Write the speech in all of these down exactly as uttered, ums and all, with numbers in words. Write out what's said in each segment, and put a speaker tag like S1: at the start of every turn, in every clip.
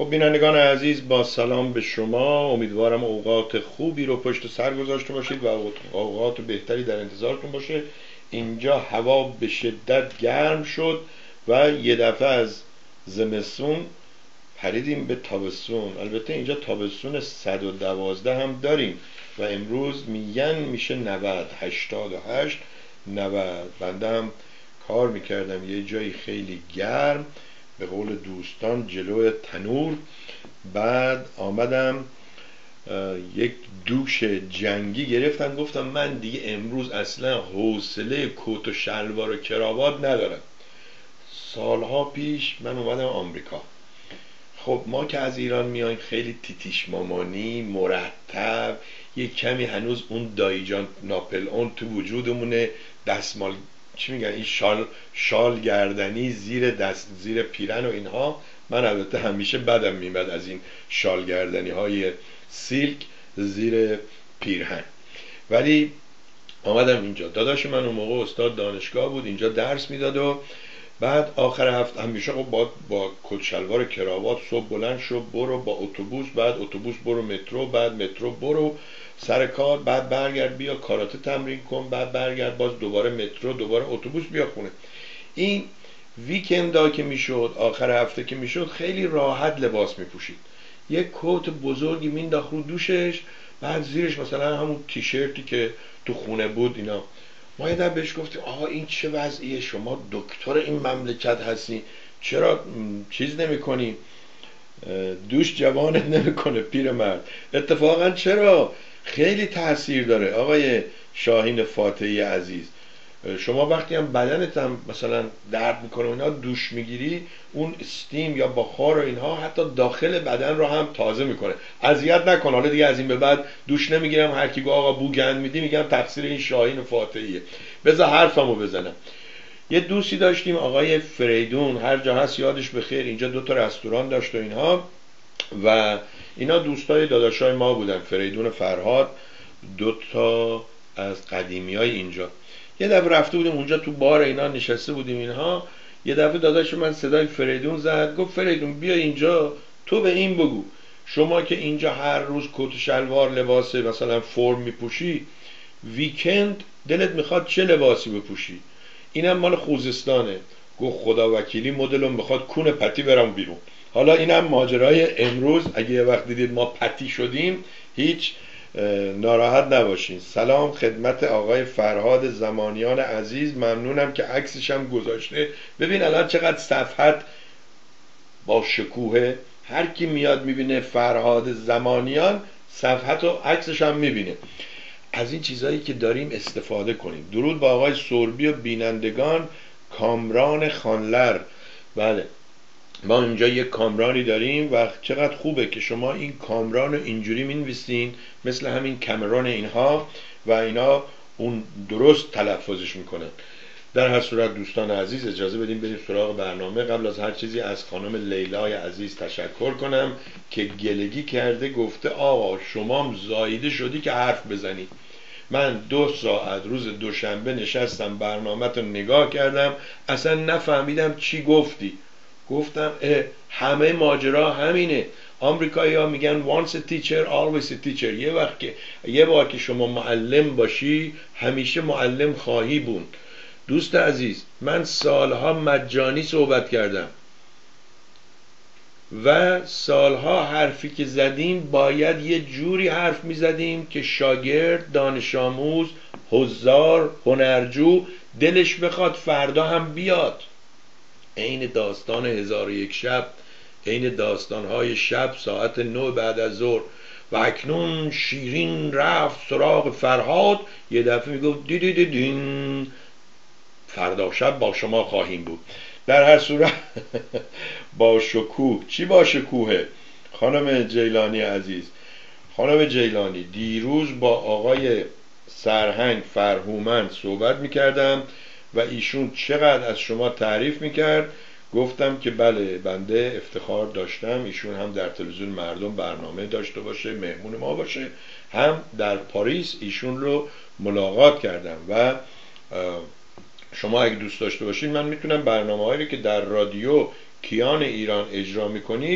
S1: خب بینندگان عزیز، با سلام به شما. امیدوارم اوقات خوبی رو پشت سر گذاشته باشید و اوقات بهتری در انتظارتون باشه. اینجا هوا به شدت گرم شد و یه دفعه از زمستون پریدیم به تابستون. البته اینجا تابستون صد و دوازده هم داریم و امروز میگن میشه نود، هشتاد و هشت، نود. بنده هم کار میکردم یه جایی خیلی گرم، به قول دوستان جلو تنور. بعد آمدم یک دوش جنگی گرفتم، گفتم من دیگه امروز اصلا حوصله کت و شلوار و کراوات ندارم. سالها پیش من اومدم آمریکا. خب ما که از ایران میایم خیلی تیتیش مامانی، مرتب، یک کمی هنوز اون دایجان ناپل اون تو وجودمونه، دستمال چی میگن این شال شال گردنی زیر دست زیر پیرن و اینها. من البته همیشه بدم میمد از این شال گردنی های سیلک زیر پیرهن. ولی آمدم اینجا. داداش من اون موقع استاد دانشگاه بود، اینجا درس میداد و بعد آخر هفته همیشه خب با با کت شلوار کراوات صبح بلند شو برو با اتوبوس، بعد اتوبوس برو مترو، بعد مترو برو سر کار، بعد برگرد بیا کاراته تمرین کن، بعد برگرد باز دوباره مترو، دوباره اتوبوس بیا خونه. این ویکندا که میشد، آخر هفته که میشد، خیلی راحت لباس میپوشید. یک کت بزرگی مینداخت رو دوشش، بعد زیرش مثلا همون تیشرتی که تو خونه بود اینا. ما یه در بهش گفتیم آقا این چه وضعیه، شما دکتر این مملکت هستی، چرا چیز نمی کنی، دوش جوانت نمیکنه پیرمرد؟ اتفاقا چرا؟ خیلی تاثیر داره آقای شاهین فاتحی عزیز. شما وقتی هم بدنت هم مثلا درد میکنه اینا دوش میگیری، اون استیم یا بخار و اینها حتی داخل بدن رو هم تازه میکنه. اذیت نکن. حالا دیگه از این به بعد دوش نمیگیرم، هر کی گفت آقا بو گند میدی میگم تقصیر این شاهین فاتحیه. بذار حرفمو بزنم. یه دوستی داشتیم آقای فریدون، هر جا هست یادش بخیر، اینجا دو تا رستوران داشت و اینها و اینا دوستای داداشای ما بودن، فریدون فرهاد، دو تا از قدیمیای اینجا. یه دفعه رفته بودیم اونجا تو بار اینا نشسته بودیم اینها، یه دفعه داداش من صدای فریدون زد، گفت فریدون بیا اینجا، تو به این بگو شما که اینجا هر روز کت و شلوار لباس مثلا فرم میپوشی، ویکند دلت میخواد چه لباسی بپوشی؟ اینم مال خوزستانه. گفت خدا وکیلی مدلم میخواد کون پتی برام بیرون. حالا اینم ماجرای امروز. اگه یه وقت دیدید ما پتی شدیم هیچ ناراحت نباشین. سلام خدمت آقای فرهاد زمانیان عزیز، ممنونم که عکسش هم گذاشته. ببین الان چقدر صفحت با شکوه، هر کی میاد میبینه فرهاد زمانیان صفحت و عکسش هم میبینه. از این چیزایی که داریم استفاده کنیم. درود با آقای سربی و بینندگان. کامران خانلر، بله ما اینجا یک کامرانی داریم و چقدر خوبه که شما این کامران رو اینجوری مینویسین مثل همین کامران اینها و اینا اون درست تلفظش میکنن. در هر صورت دوستان عزیز اجازه بدیم بریم سراغ برنامه. قبل از هر چیزی از خانم لیلای عزیز تشکر کنم که گلگی کرده، گفته آقا شما زایده شدی که حرف بزنی. من دو ساعت روز دوشنبه نشستم برنامه رو نگاه کردم، اصلا نفهمیدم چی گفتی. گفتم همه ماجرا همینه. آمریکایی ها میگن once a teacher always a teacher. یه وقت که یه بار که شما معلم باشی همیشه معلم خواهی بود. دوست عزیز من سالها مجانی صحبت کردم و سالها حرفی که زدیم باید یه جوری حرف میزدیم که شاگرد، دانش آموز، حضار، هنرجو دلش بخواد فردا هم بیاد. عین داستان هزار و یک شب، عین داستانهای شب ساعت نه بعد از ظهر. و اکنون شیرین رفت سراغ فرهاد، یه دفعه میگفت دی دی دی دین فردا شب با شما خواهیم بود. در هر صورت با شکوه. چی با شکوهه؟ خانم جیلانی عزیز، خانم جیلانی دیروز با آقای سرهنگ فرهومند صحبت میکردم و ایشون چقدر از شما تعریف میکرد. گفتم که بله بنده افتخار داشتم ایشون هم در تلویزیون مردم برنامه داشته باشه، مهمون ما باشه، هم در پاریس ایشون رو ملاقات کردم و شما اگه دوست داشته باشید من میتونم برنامه هایی که در رادیو کیان ایران اجرا میکنید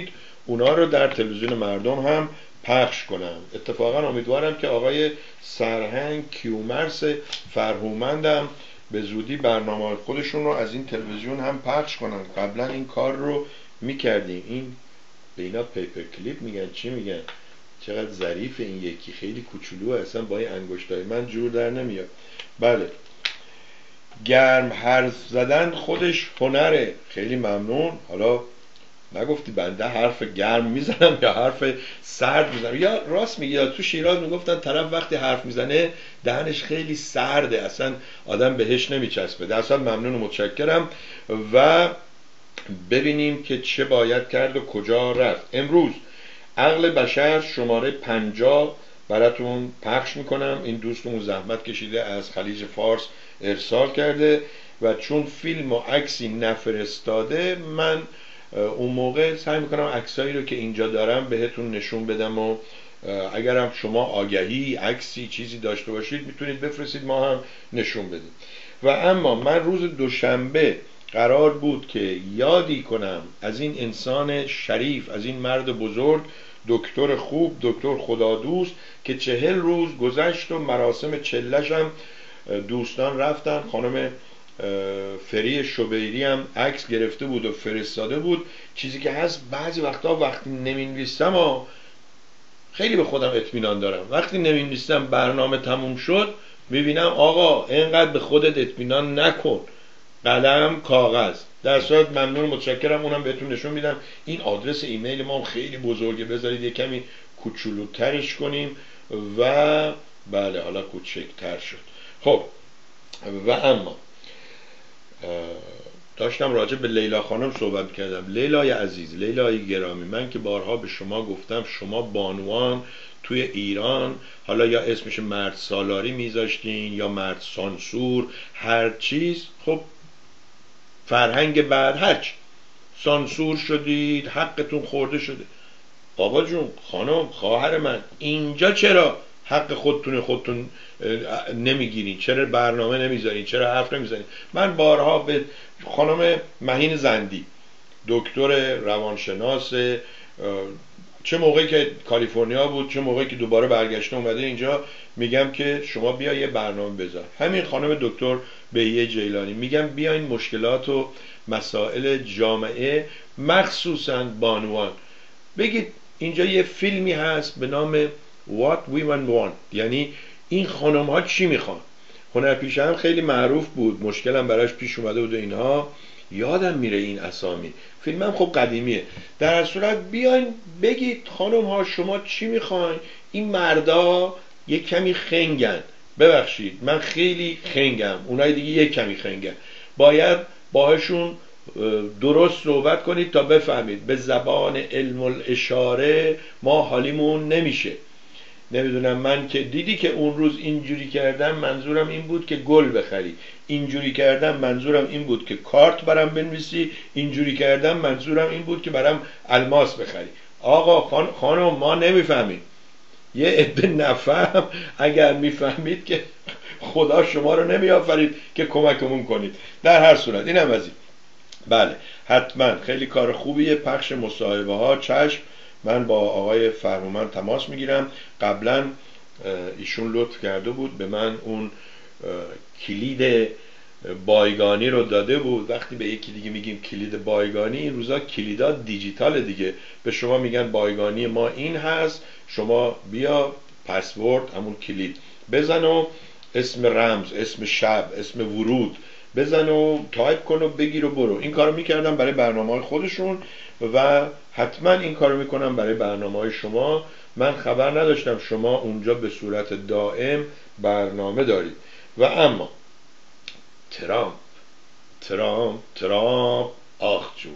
S1: اونا رو در تلویزیون مردم هم پخش کنم. اتفاقا امیدوارم که آقای سرهنگ کیومرث فرهومندم به زودی برنامه خودشون رو از این تلویزیون هم پخش کنن. قبلا این کار رو میکردیم. این به اینا پیپر کلیپ میگن چی میگن؟ چقدر ظریف این یکی، خیلی کوچولوه اصلا با این انگشتای من جور در نمیاد. بله، گرم حرف زدن خودش هنره. خیلی ممنون. حالا نگفتی بنده حرف گرم میزنم یا حرف سرد میزنم؟ یا راست میگی، یا تو شیراز میگفتن طرف وقتی حرف میزنه دهنش خیلی سرده، اصلا آدم بهش نمیچسبه. اصلا ممنون و متشکرم. و ببینیم که چه باید کرد و کجا رفت. امروز عقل بشر شماره پنجاه براتون پخش میکنم. این دوستمون زحمت کشیده از خلیج فارس ارسال کرده و چون فیلم و عکسی نفرستاده، من اون موقع سعی میکنم عکسایی رو که اینجا دارم بهتون نشون بدم و اگرم شما آگهی، عکسی، چیزی داشته باشید میتونید بفرستید، ما هم نشون بدیم. و اما من روز دوشنبه قرار بود که یادی کنم از این انسان شریف، از این مرد بزرگ، دکتر خوب، دکتر خدادوست که چهل روز گذشت و مراسم چلش هم دوستان رفتن. خانم فری شبیری هم عکس گرفته بود و فرستاده بود. چیزی که هست بعضی وقتا وقتی نمینویسم و خیلی به خودم اطمینان دارم، وقتی نمینویسم برنامه تموم شد میبینم آقا اینقدر به خودت اطمینان نکن، قلم کاغذ. در صورت ممنون متشکرم. اونم بهتون نشون میدم. این آدرس ایمیل ما خیلی بزرگه، بذارید یه کمی کوچولوترش کنیم و بله حالا کوچکتر شد. خب و اما داشتم راجع به لیلا خانم صحبت کردم. لیلای عزیز، لیلای گرامی، من که بارها به شما گفتم شما بانوان توی ایران، حالا یا اسمش مرد سالاری میذاشتین یا مرد سانسور، هر چیز، خب فرهنگ بعد هرچی سانسور شدید، حقتون خورده شده. بابا جون، خانم، خواهر من، اینجا چرا حق خودتون خودتون نمیگیرین؟ چرا برنامه نمیذارین؟ چرا حرف نمیزنین؟ من بارها به خانم مهین زندی، دکتر روانشناس، چه موقعی که کالیفرنیا بود چه موقعی که دوباره برگشته اومده اینجا، میگم که شما بیا یه برنامه بذار. همین خانم دکتر بهیه جیلانی میگم بیاین مشکلات و مسائل جامعه مخصوصا بانوان بگید. اینجا یه فیلمی هست به نام What Women Want، یعنی این خانم ها چی میخوان. هنرپیشه هم خیلی معروف بود، مشکلم براش پیش اومده بود و اینها، یادم میره این اسامی. فیلم هم خب قدیمیه. در صورت بیاین بگید خانم ها شما چی میخواین. این مردا یه کمی خنگن، ببخشید من خیلی خنگم، اونای دیگه یه کمی خنگن، باید باهاشون درست صحبت کنید تا بفهمید. به زبان علم الاشاره ما حالیمون نمیشه. نمیدونم، من که دیدی که اون روز اینجوری کردم منظورم این بود که گل بخری، اینجوری کردم منظورم این بود که کارت برام بنویسی، اینجوری کردم منظورم این بود که برام الماس بخری. آقا خان خانم ما نمیفهمیم. یه عده نفهم اگر میفهمید که خدا شما رو نمیآفرید که کمکمون کنید. در هر صورت اینم از این. بله حتما خیلی کار خوبیه پخش مصاحبه ها. چشم، من با آقای فرهومند تماس میگیرم. قبلا ایشون لطف کرده بود به من اون کلید بایگانی رو داده بود. وقتی به یکی دیگه میگیم کلید بایگانی، این روزا کلیدا دیجیتال دیگه، به شما میگن بایگانی ما این هست، شما بیا پسورد همون کلید بزن و اسم رمز، اسم شب، اسم ورود بزن و تایپ کن و بگیر و برو. این کارو میکردم برای برنامه‌های خودشون و حتما این کارو میکنم برای برنامه‌های شما. من خبر نداشتم شما اونجا به صورت دائم برنامه دارید. و اما ترامپ ترامپ ترامپ آخ جون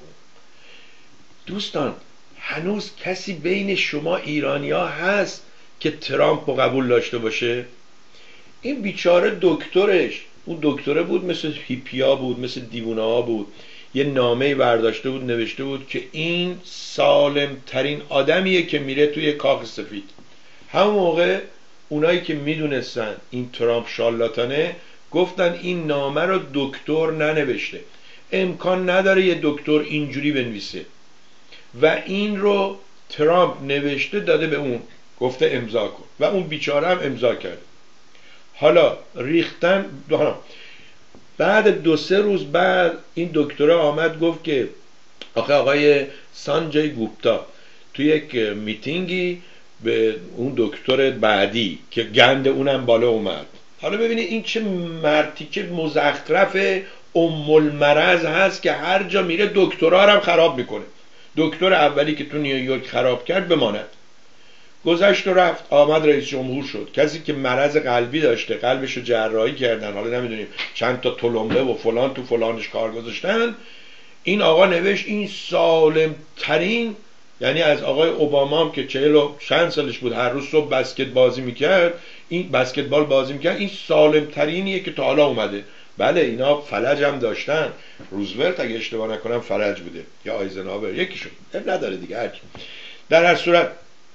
S1: دوستان، هنوز کسی بین شما ایرانیا هست که ترامپ رو قبول داشته باشه؟ این بیچاره دکترش، اون دکتره بود مثل هیپیا بود، مثل دیوونه ها بود، یه نامه برداشته بود نوشته بود که این سالم ترین آدمیه که میره توی کاخ سفید. همون موقع اونایی که میدونستن این ترامپ شالاتانه گفتن این نامه رو دکتر ننوشته، امکان نداره یه دکتر اینجوری بنویسه. و این رو ترامپ نوشته داده به اون، گفته امضا کن و اون بیچاره هم امضا کرده. حالا ریختن بعد دو سه روز بعد این دکتره آمد گفت که آخه آقای سانجای گوپتا توی یک میتینگی به اون دکتر بعدی که گند اونم بالا اومد. حالا ببینید این چه مرتیکه مزخرف ام المرض هست که هر جا میره دکترها هم خراب میکنه. دکتر اولی که تو نیویورک خراب کرد بماند، گذشت و رفت، آمد رئیس جمهور شد. کسی که مرض قلبی داشته، قلبشو جراحی کردن، حالا نمیدونیم چند تا تلمبه و فلان تو فلانش کار گذاشتن، این آقا نوشت این سالم ترین، یعنی از آقای اوباما هم که چهل و چند سالش بود هر روز صبح بسکت بازی میکرد، این بسکتبال بازی میکرد، این سالم ترینیه که تا حالا اومده. بله اینا فلج هم داشتن، روزولت اگه اشتباه نکنم فلج بوده یا آیزنهاور، یکیشون، اب نداره دیگه هر کی. در هر صورت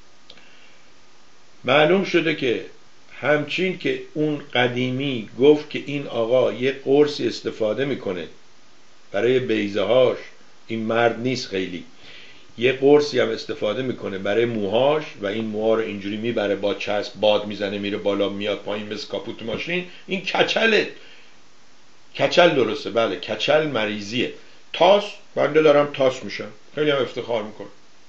S1: معلوم شده که همچین که اون قدیمی گفت که این آقا یه قرصی استفاده میکنه برای بیضه هاش، این مرد نیست خیلی، یه قرصی هم استفاده میکنه برای موهاش و این موها رو اینجوری میبره با چسب باد میزنه میره بالا میاد پایین مثل کاپوت ماشین، این کچله. کچل درسته، بله کچل مریضیه. تاس، بنده دارم تاس میشم، خیلی هم افتخار میکنم.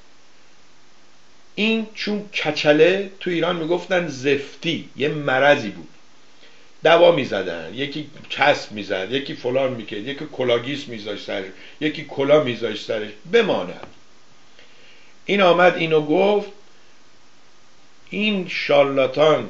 S1: این چون کچله تو ایران میگفتن زفتی، یه مرضی بود، دوا میزدن، یکی چسب میزد، یکی فلان میکرد، یکی کلاگیس میذاشت سرش، یکی کلا میذاشت سرش بماند. این آمد اینو گفت، این شارلاتان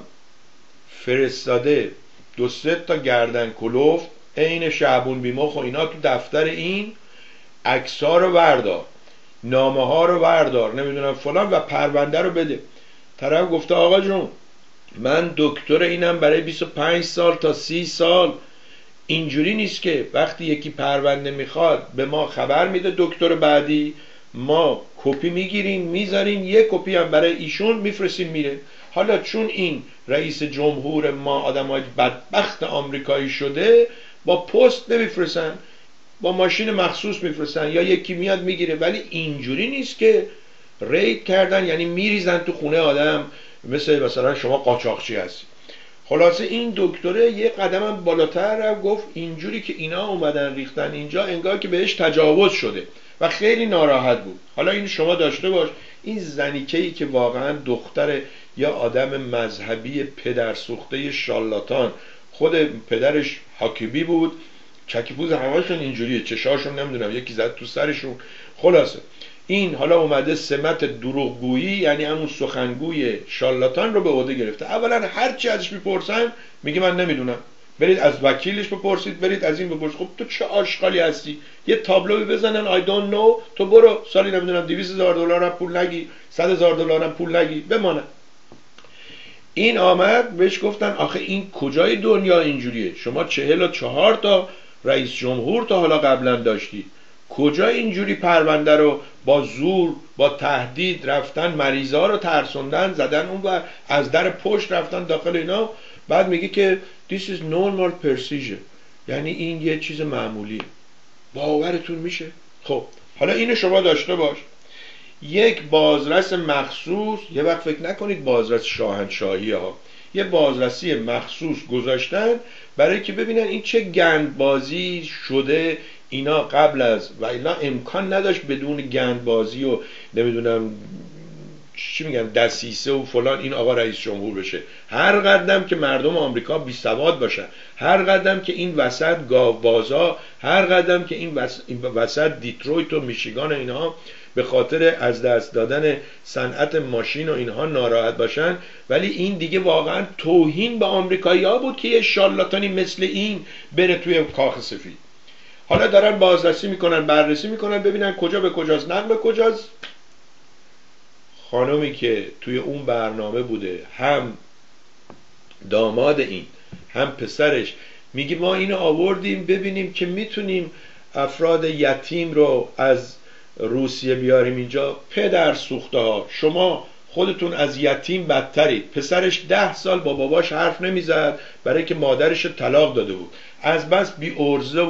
S1: فرستاده دو سه تا گردن کلفت عین شعبون بیمخ و اینا تو دفتر این عکس‌ها رو بردار، نامه ها رو بردار، نمیدونم فلان و پرونده رو بده. طرف گفته آقا جون من دکتر اینم برای بیست و پنج سال تا سی سال، اینجوری نیست که وقتی یکی پرونده میخواد به ما خبر میده دکتر بعدی، ما کپی میگیریم میذاریم، یک کپی هم برای ایشون میفرستیم میره. حالا چون این رئیس جمهور ما آدمای بدبخت آمریکایی شده، با پست نمیفرستن، با ماشین مخصوص میفرستن یا یکی میاد میگیره. ولی اینجوری نیست که رید کردن یعنی میریزن تو خونه آدم مثل مثلا شما قاچاقچی هستی. خلاصه این دکتره یه قدم بالاتر رفت، گفت اینجوری که اینا اومدن ریختن اینجا انگار که بهش تجاوز شده و خیلی ناراحت بود. حالا این شما داشته باش، این زنیکه‌ای که واقعا دختر یا آدم مذهبی پدرسوخته شالاتان، خود پدرش حاکبی بود، چکیپوز همه‌شون اینجوریه، چشاشون نمیدونم یکی زد تو سرشون. خلاصه این حالا اومده سمت دروغگویی یعنی همون سخنگوی شالاتان رو به عهده گرفته. اولا هر چی ازش میپرسن میگه من نمیدونم، برید از وکیلش بپرسید، برید از این بپرسید. خب تو چه آشغالی هستی؟ یه تابلوی بزنن I don't know، تو برو سالی نمیدونم دویست هزار دلار هم پول نگی، صد هزار دلار هم پول نگی، بمانه. این آمد بهش گفتن آخه این کجای دنیا اینجوریه؟ شما چهل و چهار تا رئیس جمهور تا حالا قبلا داشتی، کجا اینجوری پرونده رو با زور با تهدید رفتن مریضا رو ترسوندن زدن اون و از در پشت رفتن داخل اینا؟ بعد میگه که this is normal procedure، یعنی این یه چیز معمولیه. باورتون میشه؟ خب حالا اینو شما داشته باش، یک بازرس مخصوص، یه وقت فکر نکنید بازرس شاهنشاهی ها، یه بازرسی مخصوص گذاشتن برای که ببینن این چه گندبازی شده اینا قبل از، و اینا امکان نداشت بدون گندبازی و نمیدونم چی میگن دسیسه و فلان این آقا رئیس جمهور بشه. هر قدم که مردم آمریکا بی سواد باشن، هر قدم که این وسط گاوبازا، هر قدم که این وسط دیترویت و میشیگان و اینها به خاطر از دست دادن صنعت ماشین و اینها ناراحت باشن، ولی این دیگه واقعا توهین به آمریکایی‌ها بود که یه شارلاتانی مثل این بره توی کاخ سفید. حالا دارن بازرسی میکنن، بررسی میکنن ببینن کجا به کجاست، نقل به کجاست. خانمی که توی اون برنامه بوده، هم داماد این هم پسرش، میگه ما اینو آوردیم ببینیم که میتونیم افراد یتیم رو از روسیه بیاریم اینجا. پدر سوخته ها، شما خودتون از یتیم بدترید. پسرش ده سال با باباش حرف نمیزد برای که مادرش طلاق داده بود، از بس بی ارزه بود،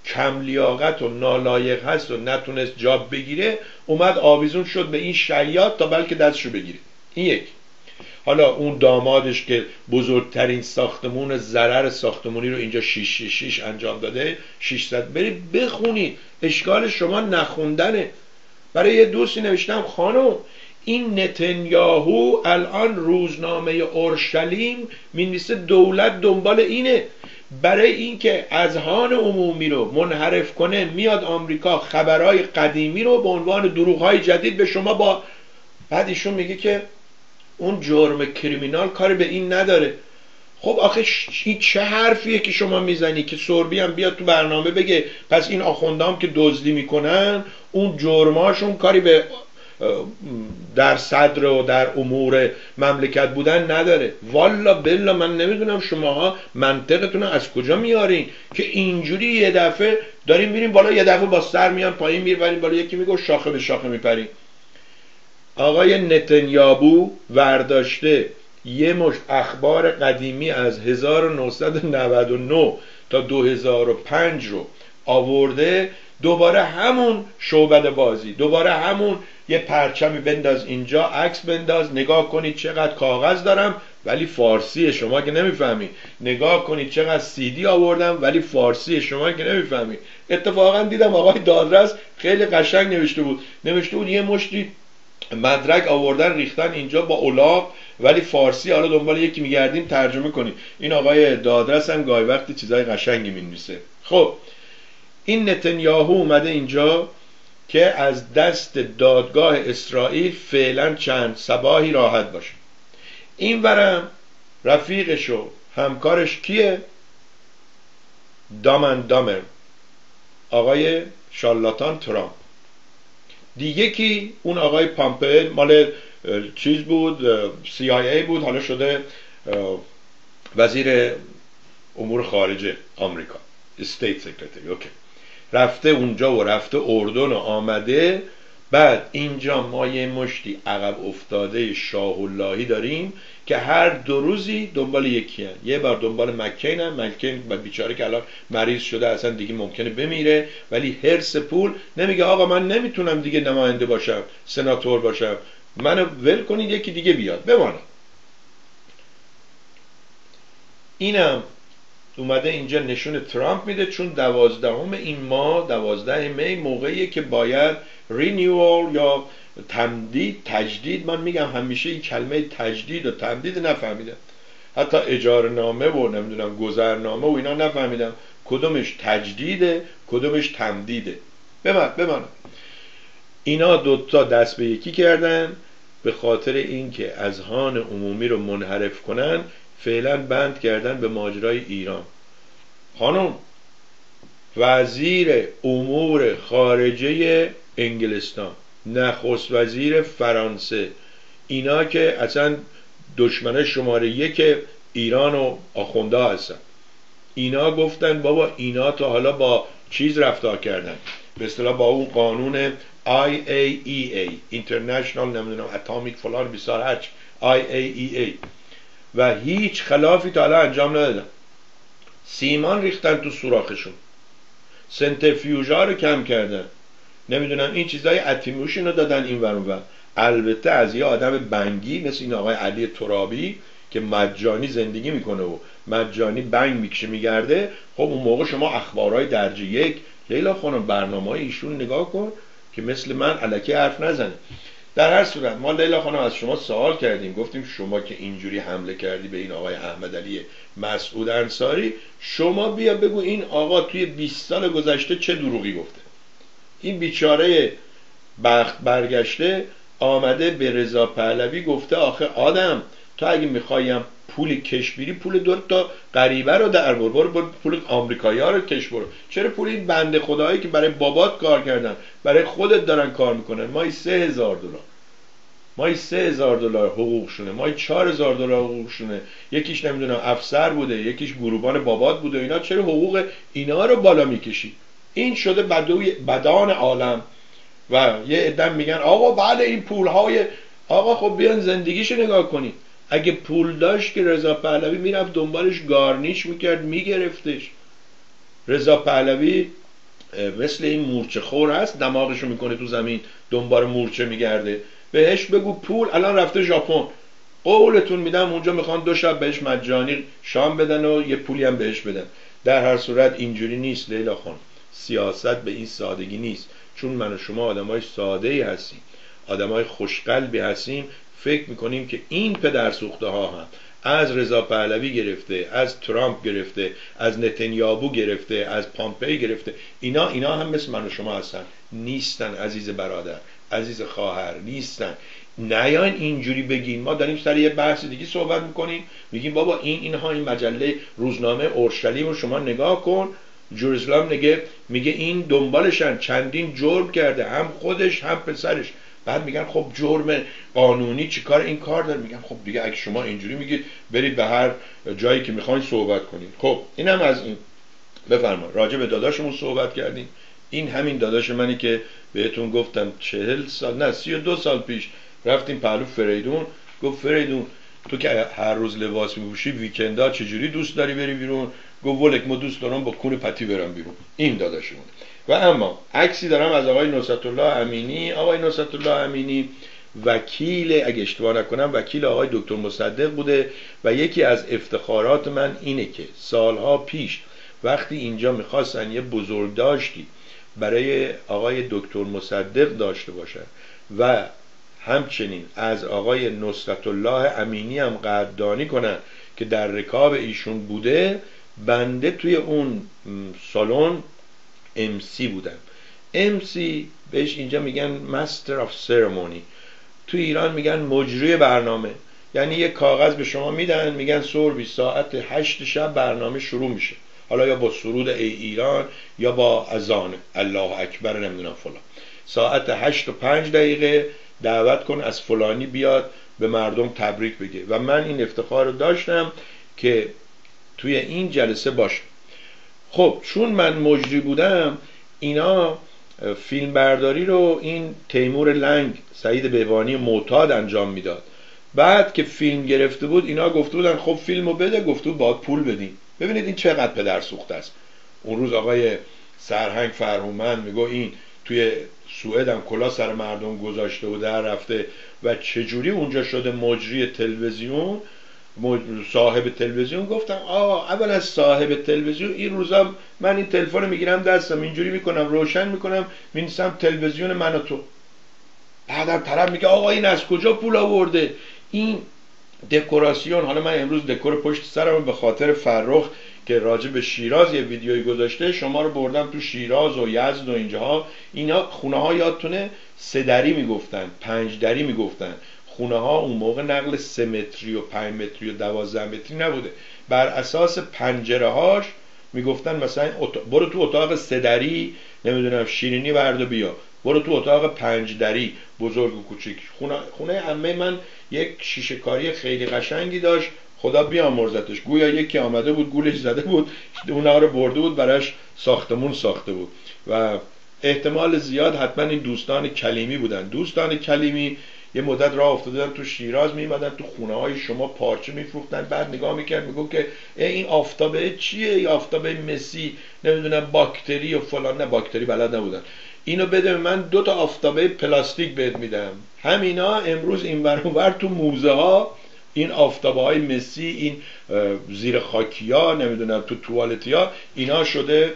S1: کم لیاقت و نالایق هست و نتونست جاب بگیره، اومد آویزون شد به این شیاد تا بلکه دستشو بگیره. این یک. حالا اون دامادش که بزرگترین ساختمون ضرر ساختمونی رو اینجا شش شش شش انجام داده، ششصد، برید بخونید، اشکال شما نخوندنه. برای یه دوستی نوشتم خانم این نتانیاهو الان روزنامه اورشلیم می‌نویسه دولت دنبال اینه، برای اینکه اذهان عمومی رو منحرف کنه میاد آمریکا خبرهای قدیمی رو به عنوان دروغ‌های جدید به شما با. بعد ایشون میگه که اون جرم کریمینال کاری به این نداره. خب آخه این چه حرفیه که شما میزنی که سربی هم بیاد تو برنامه بگه پس این آخوندام که دزدی میکنن اون جرماشون کاری به در صدر و در امور مملکت بودن نداره. والا بلا من نمیدونم شماها منطقتون از کجا میارین که اینجوری یه دفعه داریم میریم بالا، یه دفعه با سر میان پایین میریم بالا، یکی میگه شاخه به شاخه میپریم. آقای نتانیاهو ورداشته یه مشت اخبار قدیمی از هزار و نهصد و نود و نه تا دو هزار و پنج رو آورده، دوباره همون شعبده بازی، دوباره همون یه پرچمی بنداز اینجا، عکس بنداز، نگاه کنید چقدر کاغذ دارم ولی فارسیه شما که نمیفهمی، نگاه کنید چقدر سیدی آوردم ولی فارسیه شما که نمیفهمی. اتفاقا دیدم آقای دادرس خیلی قشنگ نوشته بود، نوشته بود یه مشتی مدرک آوردن ریختن اینجا با الاغ ولی فارسی، حالا دنبال یکی میگردیم ترجمه کنیم. این آقای دادرس هم گاهی وقتی چیزای قشنگی مینویسه. خب این نتانیاهو اومده اینجا که از دست دادگاه اسرائیل فعلا چند صباحی راحت باشه. این ورم رفیقش و همکارش کیه؟ دامن دامر، آقای شارلاتان ترامپ. دیگه کی؟ اون آقای پامپل مال چیز بود، سی آی ای بود، حالا شده وزیر امور خارجه آمریکا، استیت سکرتری. اوکی، رفته اونجا و رفته اردن و آمده. بعد اینجا ما یه مشتی عقب افتاده شاه اللهی داریم که هر دو روزی دنبال یکی هن. یه بار دنبال مکین هم، مکین بیچاره که الان مریض شده اصلا دیگه ممکنه بمیره، ولی هرس پول نمیگه آقا من نمیتونم دیگه نماینده باشم، سناتور باشم، منو ول کنید یکی دیگه بیاد بمانم. اینم اومده اینجا نشون ترامپ میده، چون دوازدهم این ماه، دوازده می، موقعیه که باید رینیوال یا تمدید، تجدید، من میگم همیشه این کلمه تجدید و تمدید نفهمیدم، حتی اجاره نامه و نمیدونم گذرنامه و اینا نفهمیدم کدومش تجدیده کدومش تمدیده. بمان بمان اینا دوتا دست به یکی کردن به خاطر اینکه اذهان عمومی رو منحرف کنن، فعلا بند کردن به ماجرای ایران. خانم وزیر امور خارجه انگلستان، نخست وزیر فرانسه، اینا که اصلا دشمن شماره یک ایران و آخونده هستن، اینا گفتن بابا اینا تا حالا با چیز رفتار کردن، به اصطلاح با اون قانون آی ای ای ای International نمیدونم اتمیک فلان بیسار هرچ آی ای ای ای و هیچ خلافی تا حالا انجام ندادن. سیمان ریختن تو سوراخشون، سنتریفیوژا رو کم کردن، نمیدونم این چیزای اتیموشن رو دادن این ور اون ور. البته از یه آدم بنگی مثل این آقای علی ترابی که مجانی زندگی میکنه و مجانی بنگ میکشه میگرده، خب اون موقع شما اخبارهای درجه یک، لیلا خانم برنامه‌های ایشون نگاه کن که مثل من الکی حرف نزنه. در هر صورت ما لیلا خانم از شما سوال کردیم، گفتیم شما که اینجوری حمله کردی به این آقای احمد علی مسعود انصاری، شما بیا بگو این آقا توی بیست سال گذشته چه دروغی گفته. این بیچاره بخت برگشته آمده به رضا پهلوی گفته آخه آدم تو اگه میخوایم پول کش بیری پول دو تا غریبه رو در بر، برو پول آمریکایی‌ها رو کش برو، چرا پول این بنده خدایی که برای بابات کار کردن برای خودت دارن کار میکنن، مایی سه هزار دلار مایی سه هزار دلار حقوقشونه، مایی چهار هزار دلار حقوقشونه، یکیش نمیدونم افسر بوده یکیش گروبان بابات بوده، اینا چرا حقوق اینا رو بالا میکشی؟ این شده بدوی بدان عالم و یه عده میگن آقا بله این پولهای، آقا خب بیان زندگیشو نگاه کنید. اگه پول داشت که رضا پهلوی میرفت دنبالش گارنیش میکرد میگرفتش. رضا پهلوی مثل این مورچه خور هست، دماغشو میکنه تو زمین دنبال مورچه میگرده. بهش بگو پول، الان رفته ژاپن، قولتون میدم اونجا میخوان دو شب بهش مجانی شام بدن و یه پولی هم بهش بدن. در هر صورت اینجوری نیست لیلا خان، سیاست به این سادگی نیست. چون من و شما آدمای ساده ای هستیم، آدمای خوشقلبی هستیم، فکر میکنیم که این پدرسوخته ها هم از رضا پهلوی گرفته، از ترامپ گرفته، از نتانیاهو گرفته، از پامپئی گرفته، اینا اینا هم مثل من و شما هستن. نیستن عزیز برادر، عزیز خواهر، نیستن. نیاین اینجوری بگین. ما داریم سر یه بحث دیگه صحبت میکنیم، میگیم بابا این اینها این مجله روزنامه اورشلیم رو شما نگاه کن، جرزلام نگه میگه این دنبالشن، چندین جرم کرده، هم خودش هم پسرش. بعد میگن خب جرم قانونی چیکار این کار داره؟ میگن خب دیگه اگه شما اینجوری میگید برید به هر جایی که میخواین صحبت کنید. خب اینم از این. بفرما. راجع به داداشمون صحبت کردیم. این همین داداش منی که بهتون گفتم چهل سال نه سی و دو سال پیش رفتیم پهلو فریدون. گفت فریدون تو که هر روز لباس میپوشی ویکندا چجوری دوست داری بری بیرون؟ گفت ولک ما دوست دارم با کون پتی برم بیرون. این داداشمون. و اما عکسی دارم از آقای نصرت الله امینی. آقای نصرت الله امینی وکیل، اگه اشتباه نکنم وکیل آقای دکتر مصدق بوده و یکی از افتخارات من اینه که سالها پیش وقتی اینجا میخواستن یه بزرگداشتی برای آقای دکتر مصدق داشته باشن و همچنین از آقای نصرت الله امینی هم قدردانی کنن که در رکاب ایشون بوده، بنده توی اون سالن ام سی بودم. ام سی بهش اینجا میگن مستر آف سرمونی، تو ایران میگن مجری برنامه. یعنی یه کاغذ به شما میدن میگن سوربی ساعت هشت شب برنامه شروع میشه، حالا یا با سرود ای ایران یا با اذان الله اکبر نمیدونم فلان، ساعت هشت و پنج دقیقه دعوت کن از فلانی بیاد به مردم تبریک بگه. و من این افتخار رو داشتم که توی این جلسه باشم. خب چون من مجری بودم، اینا فیلم برداری رو این تیمور لنگ سعید بهبانی معتاد انجام میداد. بعد که فیلم گرفته بود اینا گفته بودن خب فیلمو بده، گفته بود باید پول بدین. ببینید این چقدر پدر سوخته است. اون روز آقای سرهنگ فرهومند میگه این توی سوئد هم کلا سر مردم گذاشته و در رفته و چجوری اونجا شده مجری تلویزیون، صاحب تلویزیون. گفتم آه اول از صاحب تلویزیون، این روزا من این تلفن میگیرم دستم اینجوری میکنم روشن میکنم مینویسم تلویزیون من و تو. بعدم طرف میگه آقا این از کجا پول آورده؟ این دکوراسیون. حالا من امروز دکور پشت سرم به خاطر فرخ که راجع به شیراز یه ویدیویی گذاشته، شما رو بردم تو شیراز و یزد و اینجاها. اینا خونه ها یادتونه سه دری میگفتن، پنج دری میگفتن. خونه ها اون موقع نقل سه متری و پنج متری و دوازده متری نبوده، بر اساس پنجره هاش میگفتن مثلا برو تو اتاق سه دری نمیدونم شیرینی برد و بیا، برو تو اتاق پنج دری بزرگ و کوچیک. خونه خونه عمه من یک شیشه کاری خیلی قشنگی داشت، خدا بیامرزتش، گویا یکی آمده بود گولش زده بود اونها رو برده بود براش ساختمون ساخته بود. و احتمال زیاد حتما این دوستان کلیمی بودن. دوستان کلیمی یه مدت راه افتادن تو شیراز، میمدن تو خونه های شما پارچه میفروختن، بعد نگاه میکرد میگو که این آفتابه چیه؟ این آفتابه مسی نمیدونم باکتری و فلان. نه باکتری بلد نبودن. اینو بده من دو تا آفتابه پلاستیک بهت میدم. همینا امروز این ور اون ور تو موزه ها این آفتابه های مسی، این زیر خاکیا نمیدونم تو توالتیا، اینا شده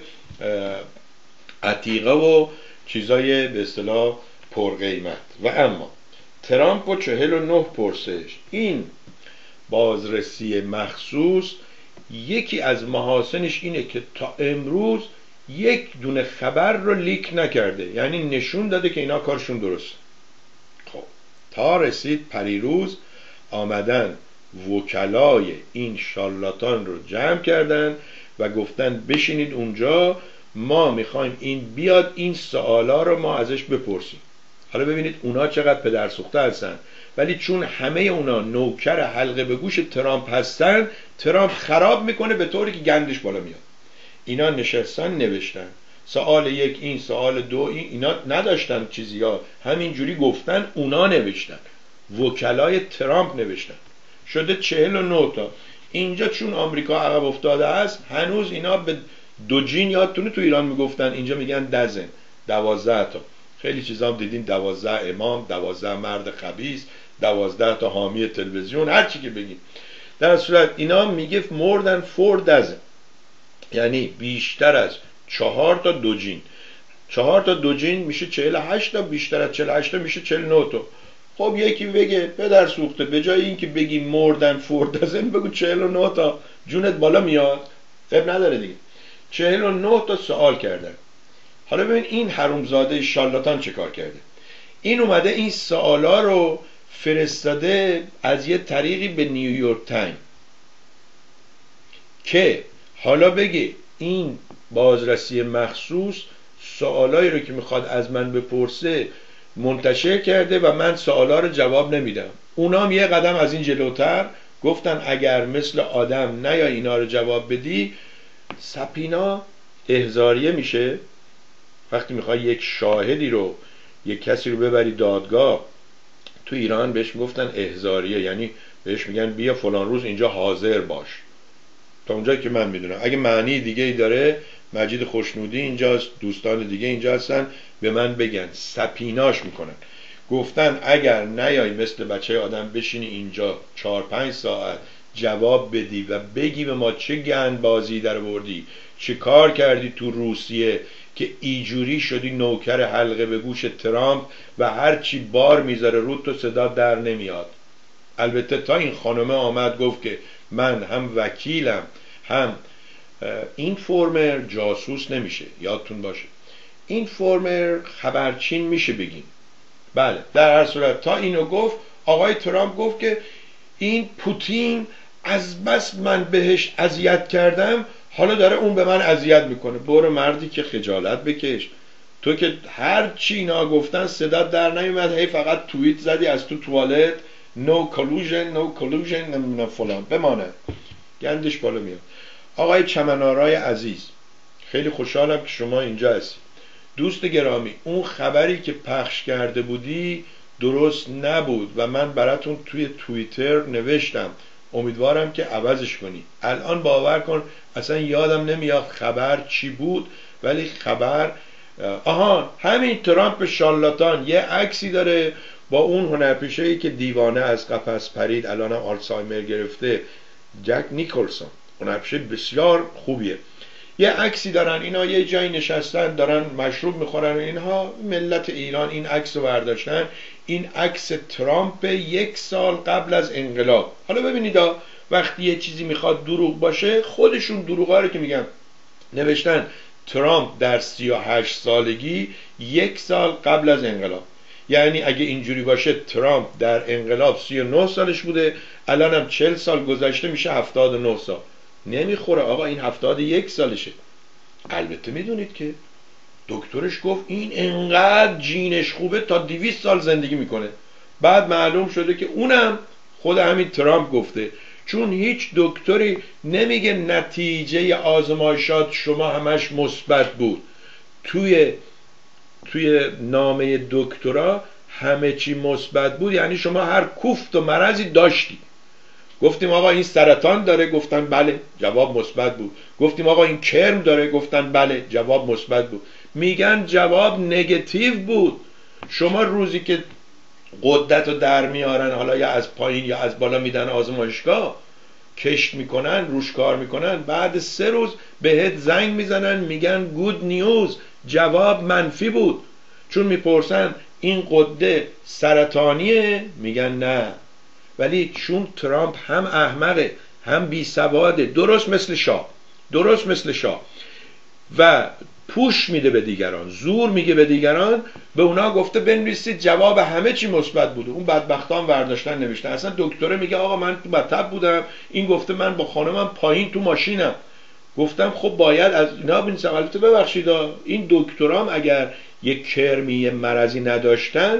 S1: عتیقه و چیزای به اصطلاح پرقیمت. و اما ترامپ و چهل و نه پرسش، این بازرسی مخصوص یکی از محاسنش اینه که تا امروز یک دونه خبر رو لیک نکرده، یعنی نشون داده که اینا کارشون درست. خب تا رسید پریروز آمدن وکلای این شارلاتان رو جمع کردن و گفتن بشینید اونجا، ما میخوایم این بیاد این سوالا رو ما ازش بپرسیم. حالا ببینید اونا چقدر پدرسوخته هستن، ولی چون همه اونا نوکر حلقه به گوش ترامپ هستن، ترامپ خراب میکنه به طوری که گندش بالا میاد. اینا نشستن نوشتن سوال یک این، سوال دو این، اینا نداشتن چیزی ها، همینجوری گفتن، اونا نوشتن، وکلای ترامپ نوشتن، شده چهل و نه تا. اینجا چون آمریکا عقب افتاده است، هنوز اینا به دو جین یادتونه تو ایران میگفتن، اینجا میگن دزن، دوازده تا. خیلی چیزا هم دیدین، دوازده امام، دوازده مرد خبیث، دوازده تا حامی تلویزیون، هر چی که بگین. در صورت اینا میگه more than four dozen، یعنی بیشتر از چهار تا دو جین. چهار تا دو جین میشه چهل و هشت تا، بیشتر از چهل و هشت تا میشه چهل و نه تا. خب یکی بگه پدر سوخته، به جای اینکه بگی more than four dozen بگو چهل و نه تا، جونت بالا میاد. اب نداره دیگه. چهل و نه تا سوال کردن. حالا ببین این حرومزاده شارلاتان چه کار کرده. این اومده این سوالا رو فرستاده از یه طریقی به نیویورک تایم که حالا بگه این بازرسی مخصوص سوالایی رو که میخواد از من بپرسه منتشر کرده و من سوالا رو جواب نمیدم. اونا هم یه قدم از این جلوتر گفتن اگر مثل آدم نیای اینا رو جواب بدی، سپینا احضاریه میشه. وقتی میخوای یک شاهدی رو، یک کسی رو ببری دادگاه، تو ایران بهش میگفتن احضاریه، یعنی بهش میگن بیا فلان روز اینجا حاضر باش. تا اونجایی که من میدونم، اگه معنی دیگه ای داره مجید خوشنودی اینجاست، دوستان دیگه اینجا هستن، به من بگن. سپیناش میکنن. گفتن اگر نیای مثل بچه آدم بشینی اینجا چهار پنج ساعت جواب بدی و بگی به ما چه گند بازی در بردی، چه کار کردی تو روسیه که ایجوری شدی نوکر حلقه به گوش ترامپ و هرچی بار میذاره رو تو صدا در نمیاد. البته تا این خانمه آمد گفت که من هم وکیلم هم این فرمر، جاسوس نمیشه، یادتون باشه. این فرمر خبرچین میشه بگین. بله در هر صورت تا اینو گفت، آقای ترامپ گفت که این پوتین از بس من بهش اذیت کردم حالا داره اون به من اذیت میکنه. برو مردی که خجالت بکش. تو که هر چی اینا گفتن صدا در نیومد، هی فقط توییت زدی از تو توالت no collusion no collusion نمیدونم فلان بمانه، گندش بالا میاد. آقای چمنارای عزیز، خیلی خوشحالم که شما اینجا هستی. دوست گرامی، اون خبری که پخش کرده بودی درست نبود و من براتون توی توییتر نوشتم، امیدوارم که عوضش کنی. الان باور کن اصلا یادم نمیاد خبر چی بود، ولی خبر آها همین ترامپ شارلاتان یه عکسی داره با اون هنرپیشه‌ای که دیوانه از قفس پرید، الان هم آلزایمر گرفته، جک نیکلسون، هنرپیشه بسیار خوبیه. یه عکسی دارن اینا، یه جایی نشستن دارن مشروب میخورن. اینها ملت ایران این عکس رو برداشتن. این عکس ترامپ یک سال قبل از انقلاب. حالا ببینید وقتی یه چیزی میخواد دروغ باشه، خودشون دروغا رو که میگن نوشتن ترامپ در سی و هشت سالگی یک سال قبل از انقلاب. یعنی اگه اینجوری باشه ترامپ در انقلاب سی و نه سالش بوده، الان هم چهل سال گذشته میشه هفتاد و نه سال. نمیخوره آقا، این هفتاد و یک سالشه. البته میدونید که دکترش گفت این انقدر جینش خوبه تا دویست سال زندگی میکنه. بعد معلوم شده که اونم خود همین ترامپ گفته، چون هیچ دکتری نمیگه نتیجه آزمایشات شما همش مثبت بود. توی توی نامه دکترا همه چی مثبت بود، یعنی شما هر کوفت و مرضی داشتی. گفتیم آقا این سرطان داره، گفتن بله، جواب مثبت بود. گفتیم آقا این کرم داره، گفتن بله، جواب مثبت بود. میگن جواب نگاتیو بود. شما روزی که قدرت رو در میارن، حالا یا از پایین یا از بالا میدن آزمایشگاه، کشت میکنن، روش کار میکنن، بعد سه روز بهت زنگ میزنن میگن گود نیوز، جواب منفی بود. چون میپرسن این قده سرطانیه، میگن نه. ولی چون ترامپ هم احمقه هم بی سواده، درست مثل شاه، درست مثل شاه و پوش میده به دیگران، زور میگه به دیگران، به اونا گفته بنویسید جواب همه چی مثبت بوده. اون بدبختان برداشتن نوشتن. اصلا دکتره میگه آقا من تو مطب بودم، این گفته من با خانمم پایین تو ماشینم. گفتم خب باید از اینا بنویسم. البته ببخشید این دکترام اگر یک کرمی مرضی نداشتن،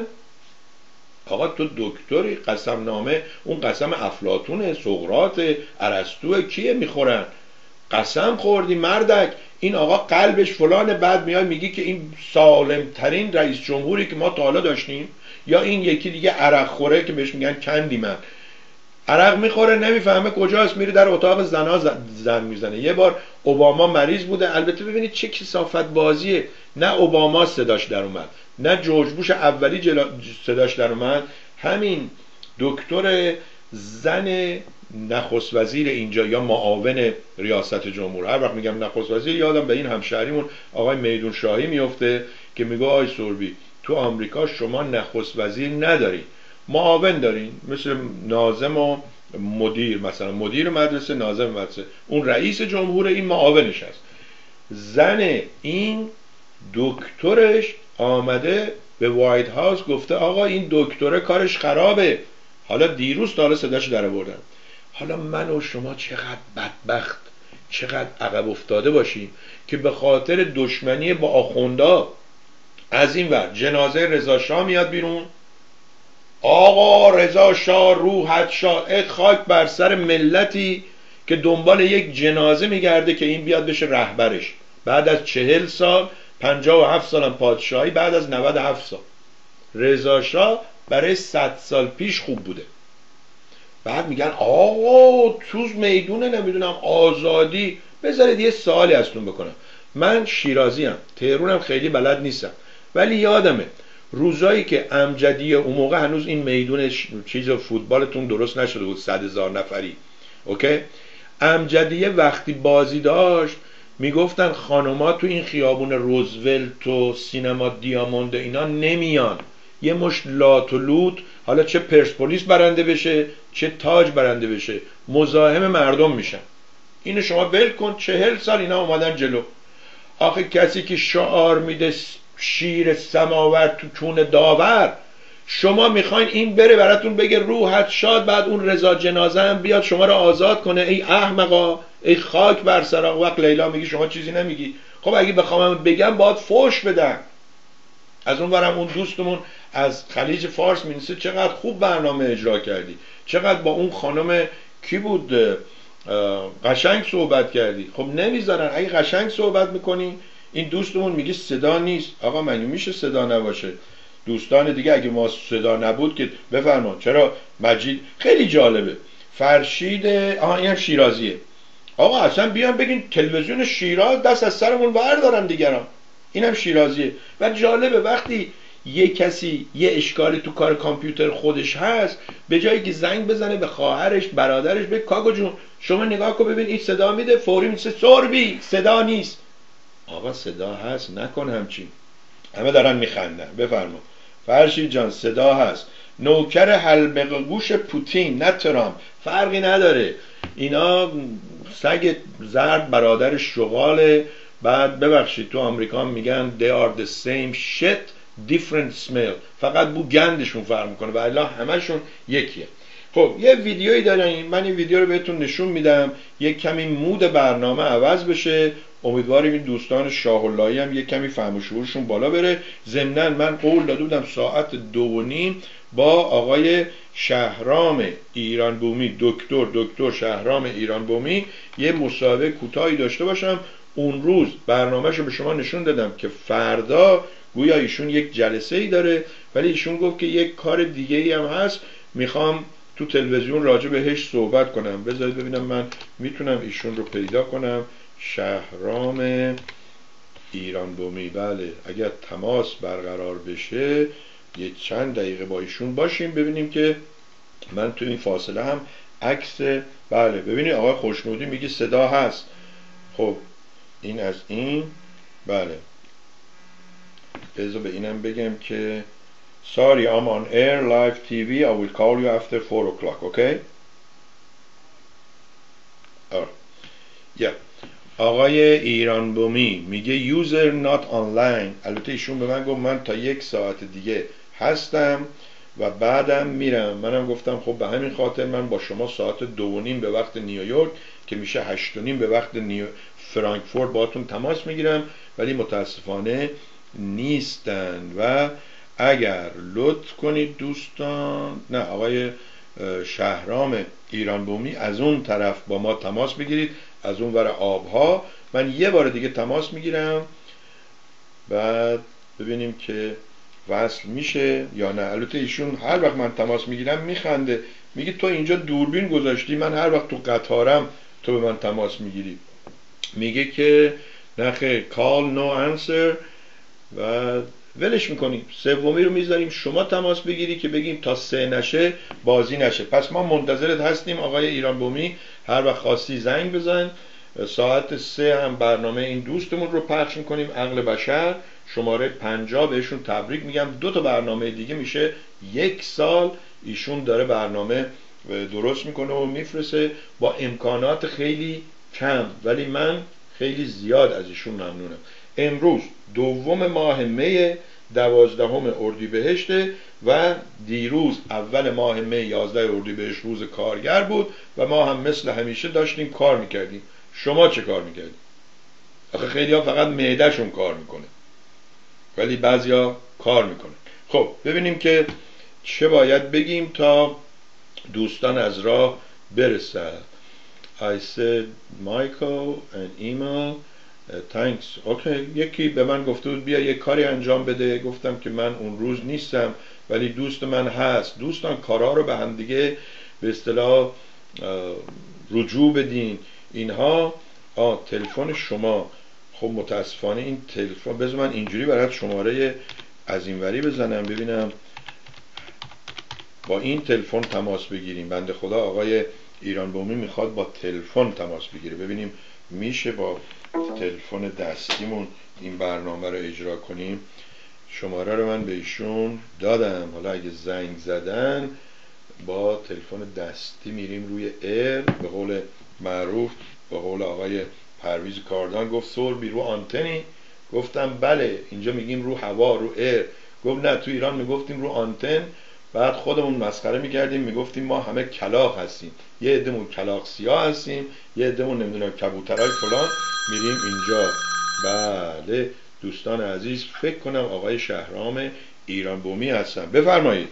S1: آقا تو دکتری، قسم نامه، اون قسم افلاطونه، سقراط، ارسطو، کیه میخورن؟ قسم خوردی مردک، این آقا قلبش فلانه، بعد میای میگی که این سالم ترین رئیس جمهوری که ما تا حالا داشتیم، یا این یکی دیگه عرق خوره که بهش میگن کندی من. عرق میخوره نمیفهمه کجاست، میره در اتاق زنا زن میزنه. یه بار اوباما مریض بوده، البته ببینید چه کثافت بازیه، نه اوباما صداش در اومد، نه جورج بوش اولی جلا... صداش در اومد، همین دکتر زن نخست وزیر اینجا یا معاون ریاست جمهور، هر وقت میگم نخست وزیر یادم به این همشهریمون آقای میدون شاهی میفته که میگه آقای سوربی تو آمریکا شما نخست وزیر نداری، معاون دارین، مثل ناظم و مدیر، مثلا مدیر مدرسه، ناظم مدرسه، اون رئیس جمهور، این معاونش هست. زن این دکترش آمده به وایت هاوس گفته آقا این دکتره کارش خرابه. حالا دیروز تا حالا صداش در آوردن. حالا من و شما چقدر بدبخت، چقدر عقب افتاده باشیم که به خاطر دشمنی با آخوندا از این ور جنازه رضا شاه میاد بیرون، آقا رضا شاه روحت شاد، خاک بر سر ملتی که دنبال یک جنازه میگرده که این بیاد بشه رهبرش بعد از چهل سال، پنجاه و هفت سالم پادشاهی، بعد از نود و هفت سال. رضا شاه برای صد سال پیش خوب بوده. بعد میگن آقا تو میدون نمیدونم آزادی. بذارید یه سوالی ازتون بکنم. من شیرازی ام، تهرونم خیلی بلد نیستم، ولی یادمه روزایی که امجدیه، اون موقع هنوز این میدون چیز فوتبالتون درست نشده بود، صد هزار نفری، اوکی؟ امجدیه وقتی بازی داشت میگفتن خانوما تو این خیابون روزولت و سینما دیاموند اینا نمیان، یه مشت لات و لوت، حالا چه پرسپولیس برنده بشه چه تاج برنده بشه، مزاحم مردم میشن. اینو شما ول کن، چهل سال اینا اومدن جلو. آخه کسی که شعار میده شیر سماور تو کون داور، شما میخواین این بره براتون بگه روحت شاد، بعد اون رضا جنازه هم بیاد شما رو آزاد کنه؟ ای احمقا، ای خاک بر سرا. وقت لیلا میگی شما چیزی نمیگی. خب اگه بخوام بگم باید فوش بدم. از اون برم اون دوستمون از خلیج فارس مینسه چقدر خوب برنامه اجرا کردی، چقدر با اون خانم کی بود قشنگ صحبت کردی. خب نمیذارن. اگه قشنگ صحبت میکنی، این دوستمون میگه صدا نیست. آقا مگه میشه صدا نباشه؟ دوستان دیگه اگه ما صدا نبود که بفرمان. چرا مجید خیلی جالبه، فرشید، آها این هم شیرازیه. آقا اصلا بیان بگین تلویزیون شیراز دست از سرمون بردارن دیگران. اینم شیرازیه. و جالبه وقتی یه کسی یه اشکالی تو کار کامپیوتر خودش هست، به جایی که زنگ بزنه به خواهرش برادرش بگه کاکو جون شما نگاه کن ببین این صدا میده، فوری میشه سوربی صدا نیست. آقا صدا هست، نکن همچین. همه دارن میخندن. بفرما فرشید جان صدا هست. نوکر حلبق گوش پوتین نه ترامپ، فرقی نداره. اینا سگ زرد برادر شغاله. بعد ببخشید تو آمریکا میگن they are the same shit different smell، فقط بو گندشون فرق میکنه و الا همشون یکیه. خب یه ویدیویی داریم، من این ویدیو رو بهتون نشون میدم، یک کمی مود برنامه عوض بشه. امیدواریم این دوستان شاه اللهی هم یک کمی فهم و شعورشون بالا بره. ضمناً من قول داده بودم ساعت دو و نیم با آقای شهرام ایران بومی، دکتر دکتر شهرام ایران بومی، یه مصاحبه کوتاهی داشته باشم. اون روز برنامهشو به شما نشون دادم که فردا گویا ایشون یک جلسه ای داره، ولی ایشون گفت که یک کار دیگه ای هم هست، میخوام تو تلویزیون راجع بهش صحبت کنم. بذارید ببینم من میتونم ایشون رو پیدا کنم. شهرام ایران بومی، بله. اگر تماس برقرار بشه یه چند دقیقه با ایشون باشیم ببینیم که من تو این فاصله هم عکس، بله ببینید آقای خوشنودی میگه صدا هست. خب این از این، بله. بذار به اینم بگم که sorry I'm on air live تی وی I will call you after four o'clock okay. آره. yeah. آقای ایران بومی میگه user not online. البته ایشون به من گفت من تا یک ساعت دیگه هستم و بعدم میرم. منم گفتم خب به همین خاطر من با شما ساعت دو و نیم به وقت نیویورک که میشه هشت و نیم به وقت نیو... فرانکفورت باهاتون تماس میگیرم، ولی متاسفانه نیستن. و اگر لطف کنید دوستان، نه آقای شهرام ایران بومی از اون طرف با ما تماس بگیرید، از اون ور آبها. من یه بار دیگه تماس میگیرم، بعد ببینیم که وصل میشه یا نه. البته ایشون هر وقت من تماس میگیرم میخنده، میگه تو اینجا دوربین گذاشتی، من هر وقت تو قطارم تو به من تماس میگیری. میگه که نخیر call no answer و ولش میکنیم، سومی رو میذاریم شما تماس بگیری که بگیم تا سه نشه بازی نشه. پس ما منتظرت هستیم آقای ایران بومی، هر وقت خواستی زنگ بزن. ساعت سه هم برنامه این دوستمون رو پخش میکنیم، عقل بشر، شماره پنجاه. بهشون تبریک میگم، دو تا برنامه دیگه میشه یک سال ایشون داره برنامه درست میکنه و میفرسه با امکانات خیلی کم، ولی من خیلی زیاد از ایشون ممنونم. امروز دوم ماه می دوازدهم اردیبهشت و دیروز اول ماه می یازده اردیبهشت روز کارگر بود و ما هم مثل همیشه داشتیم کار میکردیم. شما چه کار میکردیم؟ آخه خیلی ها فقط معدهشون کار میکنه ولی بعضی ها کار میکنه. خب ببینیم که چه باید بگیم تا دوستان از راه برسن. I said Michael and email thanks. اوکی. یکی به من گفته بود بیا یک کاری انجام بده، گفتم که من اون روز نیستم ولی دوست من هست. دوستان کارها رو به هم دیگه به اصطلاح رجوع بدین. اینها آه تلفن شما، خب متاسفانه این تلفن، بذار من اینجوری برات شماره از اینوری بزنم ببینم با این تلفن تماس بگیریم. بنده خدا آقای ایران بومی میخواد با تلفن تماس بگیره، ببینیم میشه با تلفن دستیمون این برنامه رو اجرا کنیم. شماره رو من به ایشون دادم، حالا اگه زنگ زدن با تلفن دستی میریم روی ایر، به قول معروف به قول آقای پرویز کاردان گفت سوربی رو آنتنی؟ گفتم بله، اینجا میگیم رو هوا، رو ایر. گفت نه تو ایران میگفتیم رو آنتن. بعد خودمون مسخره میکردیم میگفتیم ما همه کلاغ هستیم، یه عده‌مون کلاغ سیاه هستیم، یه عده‌مون نمیدونم کبوترای فلان، میریم اینجا. بله دوستان عزیز، فکر کنم آقای شهرام ایران بومی هستن. بفرمایید.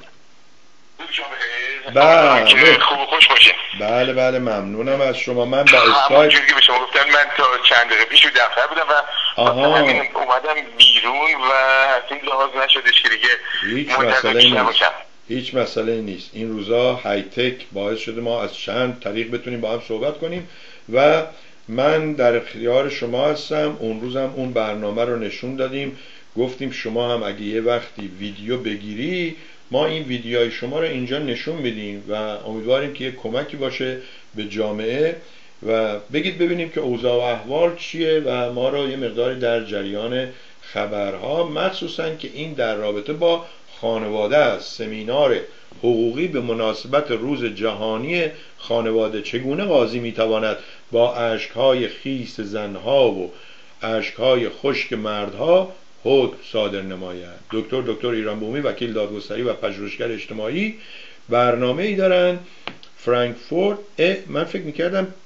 S1: بله
S2: خوب خوش باشه.
S1: بله بله ممنونم از شما. من با اسکایپ
S2: همونجوری که به شما گفتم من تا چند دقیقه پیش دفتر بودم و
S1: آها
S2: همین اومدم بیرون و از این لحاظ نشدش که دیگه
S1: هیچ مسئله نیست. هیچ مسئله نیست. این روزا های تک باعث شده ما از چند طریق بتونیم با هم صحبت کنیم و من در اختیار شما هستم. اون روزم اون برنامه رو نشون دادیم، گفتیم شما هم اگه یه وقتی ویدیو بگیری ما این ویدیوهای شما رو اینجا نشون میدیم و امیدواریم که یه کمکی باشه به جامعه و بگید ببینیم که اوضاع و احوال چیه و ما رو یه مقداری در جریان خبرها، مخصوصا که این در رابطه با خانواده است. سمینار حقوقی به مناسبت روز جهانی خانواده، چگونه قاضی میتواند با اشکهای خیس زنها و اشکهای خشک مردها حکم صادر نماید. دکتر دکتر ایران بومی، وکیل دادگستری و پژوهشگر اجتماعی، برنامه ای دارن فرانکفورت. من فکر میکردم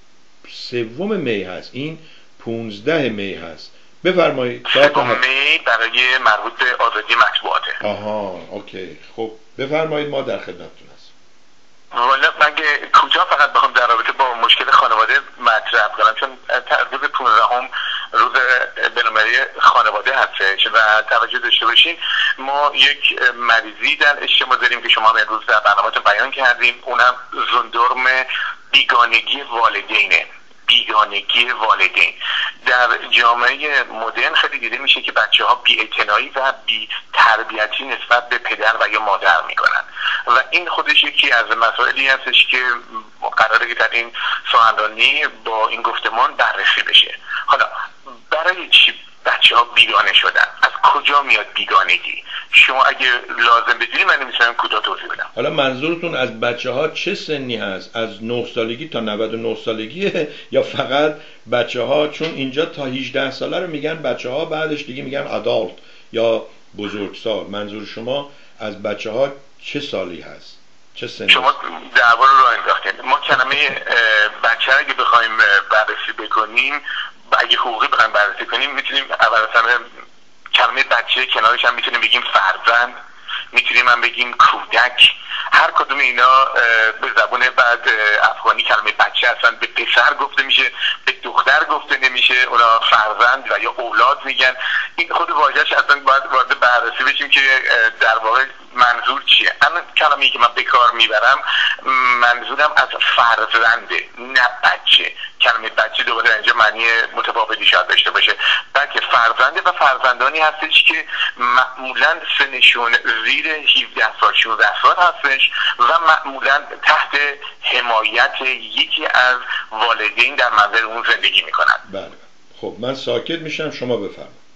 S1: سوم می هست، این پونزده می هست. بفرمایید.
S2: سوم می برای مربوط به آزادی مطبوعاته.
S1: آها اوکی. خب بفرمایید، ما در خدمتتون هستیم.
S2: والا من کوتاه فقط بخوام در رابطه با مشکل خانواده مطرح کنم، چون روز پانزدهم روز بین‌المللی خانواده هستش و توجه داشته باشین ما یک مریضی در اجتماع داریم که شما امروز در برنامه‌تون بیان کردیم، اونم زندرم بیگانگی والدینه. بیگانگی والدین در جامعه مدرن خیلی دیده میشه که بچه ها بی‌اعتنایی و بی تربیتی نسبت به پدر و یا مادر میکنن و این خودش یکی از مسائلی هستش که قراره که در این سخنرانی با این گفتمان بررسی بشه. حالا برای چی بچه ها بیگانه شدن؟ از کجا میاد بیگانگی؟ شما اگه لازم بدونی من نمیتونم کوتاه توضیح بدم.
S1: حالا منظورتون از بچه ها چه سنی هست؟ از نه سالگی تا نود و نه سالگیه یا فقط بچه ها؟ چون اینجا تا هجده ساله رو میگن بچه ها، بعدش دیگه میگن ادالت یا بزرگسال. منظور شما از بچه ها چه سالی هست؟ چه سنی؟
S2: شما دعوا رو راه انداختین. ما کلمه بچه اگه بخوایم بررسی بکنیم، اگه حقوقی بخوایم بررسی کنیم، میتونیم اول اصلا کلمه بچه کنارش هم میتونیم بگیم فرزند، میتونیم هم بگیم کودک. هر کدوم اینا به زبان بعد افغانی کلمه بچه هستن، به پسر گفته میشه، به دختر گفته نمیشه، اونا فرزند و یا اولاد میگن. این خود واژه‌اش اصلا باید وارد بررسی بشیم که در واقع منظور چیه. اما کلمه‌ای که من به کار میبرم منظورم از فرزنده، نه بچه. کلمه بچه دوباره اینجا معنی متفاوتی شاید داشته باشه، بلکه فرزنده و فرزندانی هستش که معمولا سنشون زیر هفده سال شانزده سال هستش و معمولا تحت حمایت یکی از والدین در منزل اون زندگی میکنن.
S1: بله. خب من ساکت میشم، شما بفرمایید.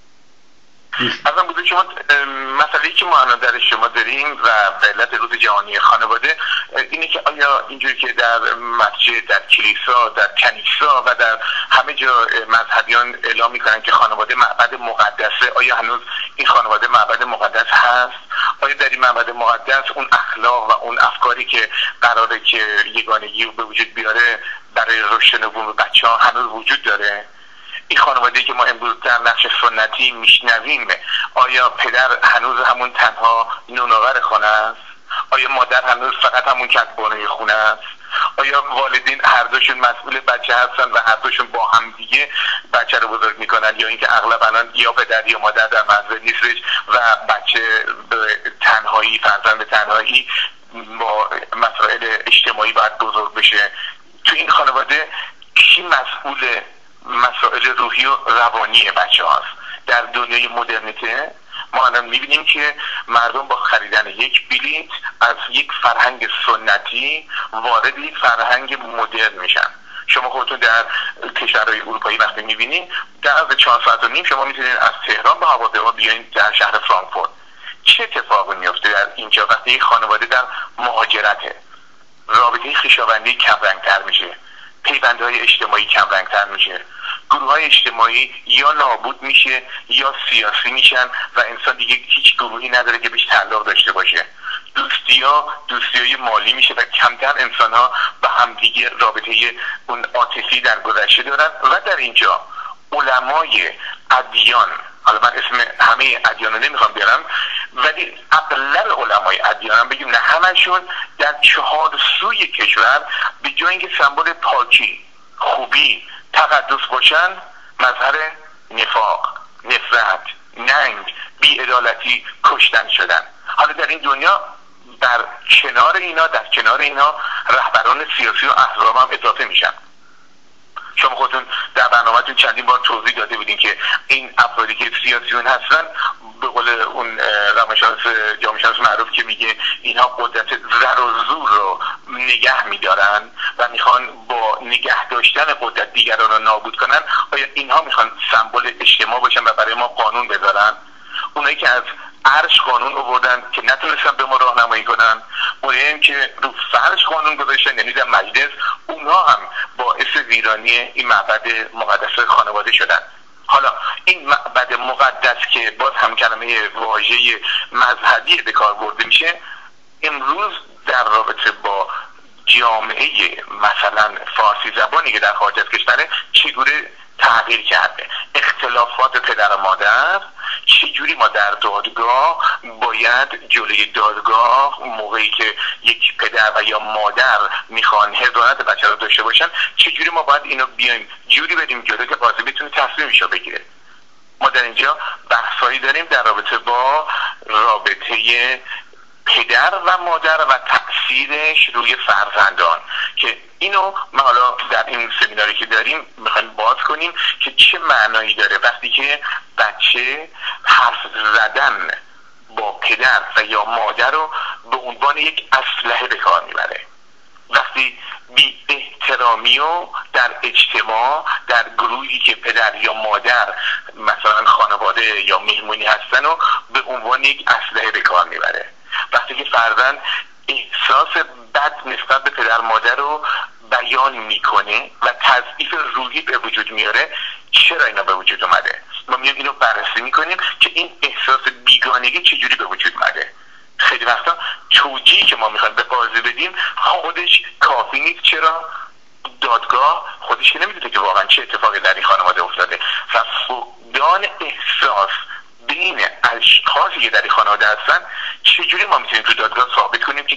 S2: ازم بوده شما مسئله‌ای که ما الان در شما داریم و به علت روز جهانی خانواده اینه که آیا اینجوری که در مسجد، در کلیسا، در کنیسا و در همه جا مذهبیان اعلام میکنن که خانواده معبد مقدسه، آیا هنوز این خانواده معبد مقدس هست؟ آیا در این معبد مقدس اون اخلاق و اون افکاری که قراره که یگانگی رو به وجود بیاره برای رشد نبوغ بچه‌ها هنوز وجود داره؟ این خانواده‌ای که ما امروز در نقش سنتی میشنویم، آیا پدر هنوز همون تنها نونآور خانه است؟ آیا مادر هنوز فقط همون کدبانوی خونه است؟ آیا والدین هر دوشون مسئول بچه هستن و هر دوشون با هم دیگه بچه رو بزرگ میکنن، یا اینکه اغلب الان یا پدر یا مادر در منزل نیستش و بچه به تنهایی، فرزند تنهایی با مسائل اجتماعی باید بزرگ بشه؟ تو این خانواده کی مسئول مسائل روحی و روانی بچه هاست؟ در دنیای مدرنیته ما الان میبینیم که مردم با خریدن یک بلیت از یک فرهنگ سنتی وارد یک فرهنگ مدرن میشن. شما خودتون در کشورهای اروپایی وقتی میبینید در از چهار ساعت و نیم شما میتونید از تهران به هواپیما بیاین در شهر فرانکفورت. چه اتفاقی میفته در اینجا وقتی یک خانواده در مهاجرته؟ رابطه خویشاوندی کم رنگتر میشه، پیوندهای اجتماعی کم رنگتر میشه، گروه های اجتماعی یا نابود میشه یا سیاسی میشن و انسان دیگه هیچ گروهی نداره که بهش تعلق داشته باشه. دوستی ها دوستی های مالی میشه و کمتر انسان ها به همدیگه رابطه اون عاطفی در گذشته دارن. و در اینجا علمای ادیان، حالا من اسم همه ادیان رو نمیخوام بیارم ولی اقلل علمای ادیان هم بگیم نه همشون در چهار سوی کشور به جای اینکه سمبل پاکی، خوبی، تقدس باشن، مظهر نفاق، نفرت، ننگ، بی‌عدالتی، کشتن شدن. حالا در این دنیا در کنار اینا در کنار اینا رهبران سیاسی و احزاب هم اضافه میشن. شما خودتون در برنامه‌تون چندین بار توضیح داده بودین که این افرادی که سیاسیون هستن به قول اون روانشناس جامعه شناس معروف که میگه اینها قدرت زر و زور رو نگه میدارن و میخوان با نگه داشتن قدرت دیگران رو نابود کنن. آیا اینها میخوان سمبل اجتماع باشن و برای ما قانون بذارن؟ اونایی که از عرش قانون آوردن که نتونستن به ما راهنمایی کنن، اونایی که رو فرش قانون گذاشتن یعنی در مجلس، اونها هم باعث ویرانی این معبد مقدس خانواده شدن. حالا این معبد مقدس که باز هم کلمه واژه مذهبی به کار برده میشه، امروز در رابطه با جامعه مثلا فارسی زبانی که در خارج از کشوره چگونه تغییر کرده؟ اختلافات پدر و مادر، چجوری ما در دادگاه باید جلوی دادگاه موقعی که یک پدر و یا مادر میخوان حضانت بچه رو داشته باشن، چجوری ما باید اینو بیایم جوری بدیم جلوی که قاضی بتونه تصمیمشو بگیره. ما در اینجا بحثایی داریم در رابطه با رابطه پدر و مادر و تأثیرش روی فرزندان که اینو ما حالا در این سمیناری که داریم میخوایم باز کنیم که چه معنایی داره وقتی که بچه حرف زدن با پدر و یا مادر رو به عنوان یک اسلحه به کار میبره. وقتی بی احترامی و در اجتماع در گروهی که پدر یا مادر مثلا خانواده یا مهمونی هستن و به عنوان یک اسلحه به کار میبره. وقتی که فرزند احساس بد نسبت به پدر مادر رو بیان میکنه و تضعیف روحی به وجود میاره، چرا اینا به وجود اومده؟ ما میایم اینو بررسی میکنیم که این احساس بیگانگی چجوری به وجود اومده. خیلی وقتا توجیهی که ما میخوایم به قاضی بدیم خودش کافی نیست. چرا؟ دادگاه خودش که نمیدونه که واقعا چه اتفاقی در این خانواده افتاده و فقدان احساس بین اشخاصی که در این خانواده هستن چجوری ما میتونیم تو دادگاه ثابت کنیم که کی راست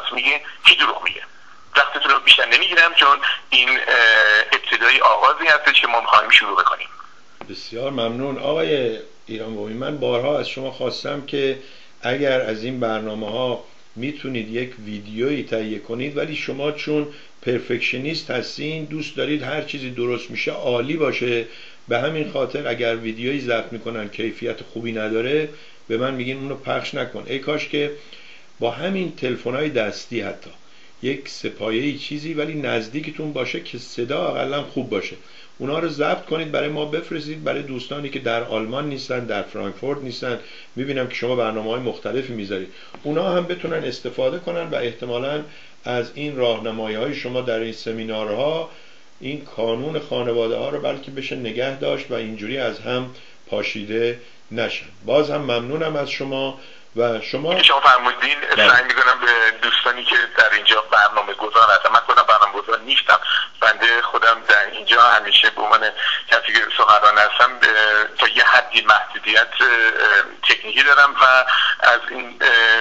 S2: راست میگه کی دروغ میگه. وقتتون رو بیشتر نمیگیرم چون این ابتدایی آغازی هستش که ما میخوایم شروع بکنیم.
S1: بسیار ممنون آقای ایرانگومی. من بارها از شما خواستم که اگر از این برنامه ها میتونید یک ویدیویی تهیه کنید، ولی شما چون پرفکشنیست هستین، دوست دارید هر چیزی درست میشه عالی باشه، به همین خاطر اگر ویدیویی ضبط میکنن کیفیت خوبی نداره به من میگین اونو پخش نکن. ای کاش که با همین تلفن‌های دستی حتی یک سپایه‌ای چیزی ولی نزدیکتون باشه که صدا اقلا خوب باشه، اونا رو ضبط کنید برای ما بفرستید، برای دوستانی که در آلمان نیستن، در فرانکفورت نیستن. میبینم که شما برنامه‌های مختلفی میذارید، اونا هم بتونن استفاده کنن و احتمالاً از این راهنمایی‌های شما در این سمینارها این کانون خانواده ها رو بلکه بشه نگه داشت و اینجوری از هم پاشیده نشن. باز هم ممنونم از شما و شما
S2: شما فرمودین. سعی میکنم به دوستانی که در اینجا برنامه گذار هستن، من خودم برنامه گذار نیستم، بنده خودم در اینجا همیشه به عنوان کسی که سخنران هستم تا یه حدی محدودیت تکنیکی دارم و از این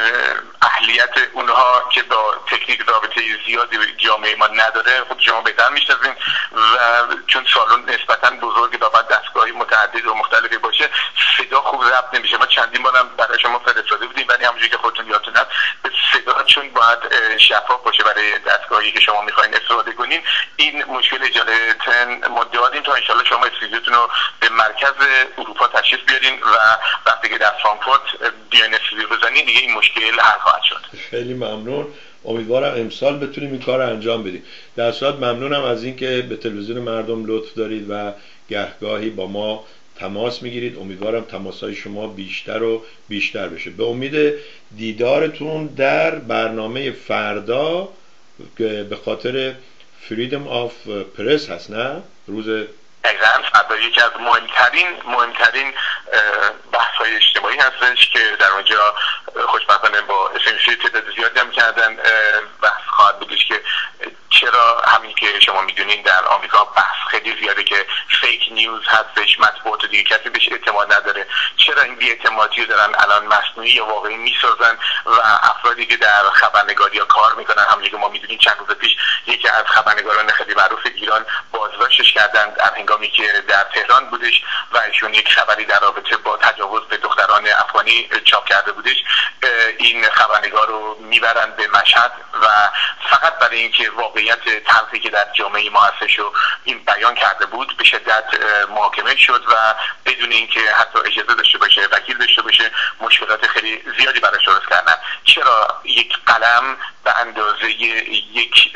S2: اهلیت اونها که با تکنیک رابطه زیادی جامعه ما نداره خود شما بهتر میشناسین و چون سالن نسبتا بزرگ و بعد دستگاهی متعدد و مختلفی باشه صدا خوب ضبط نمیشه. ما چندین بارم برای شما فرستاده بودیم ولی همونجوری که خودتون یادتون هست صدا چون باید شفاف باشه برای دستگاهی که شما میخواین استفاده کنین، این مشکل اجاره تن ما داریم تا انشالله شما استودیوتون رو به مرکز اروپا تشریف بیارین و وقتی که در فرانکفورت بیاین استودیو بزنین دیگه این مشکل حل خواهد شد.
S1: خیلی ممنون، امیدوارم امسال بتونیم این کار رو انجام بدیم. در صورت ممنونم از اینکه به تلویزیون مردم لطف دارید و گهگاهی با ما تماس میگیرید. امیدوارم تماسهای شما بیشتر و بیشتر بشه. به امید دیدارتون در برنامه فردا به خاطر فریدم آف پرس هست، نه؟ روز
S2: دقیقاً فردا یکی از مهمترین مهمترین بحث های اجتماعی هستش که در اونجا خوشبختانه با اسمسی تعداد زیادی هم کردن. بحث خواهد بودش که چرا همین که شما میدونین در آمریکا بحث خیلی زیاده که فیک نیوز هستش، مطبوعات دیگه کسی بهش اعتماد نداره، چرا این بی‌اعتمادی رو دارن الان مصنوعی یا واقعی میسازن و افرادی که در خبرنگاری ها کار میکنن، همونجوری که ما میدونیم چند روز پیش یکی از خبرنگاران خیلی معروف ایران بازداشتش کردن در هنگامی که در تهران بودش و ایشون یک خبری در رابطه با تجاوز به دختران افغانی چاپ کرده بودش. این خبرنگار رو میبرن به مشهد و فقط برای اینکه واقعیت تلخی که در جامعه ما هستش رو این بیان کرده بود به شدت محاکمه شد و بدون اینکه حتی اجازه داشته باشه، وکیل داشته باشه، مشکلات خیلی زیادی براش درست کردن. چرا یک قلم به اندازه یک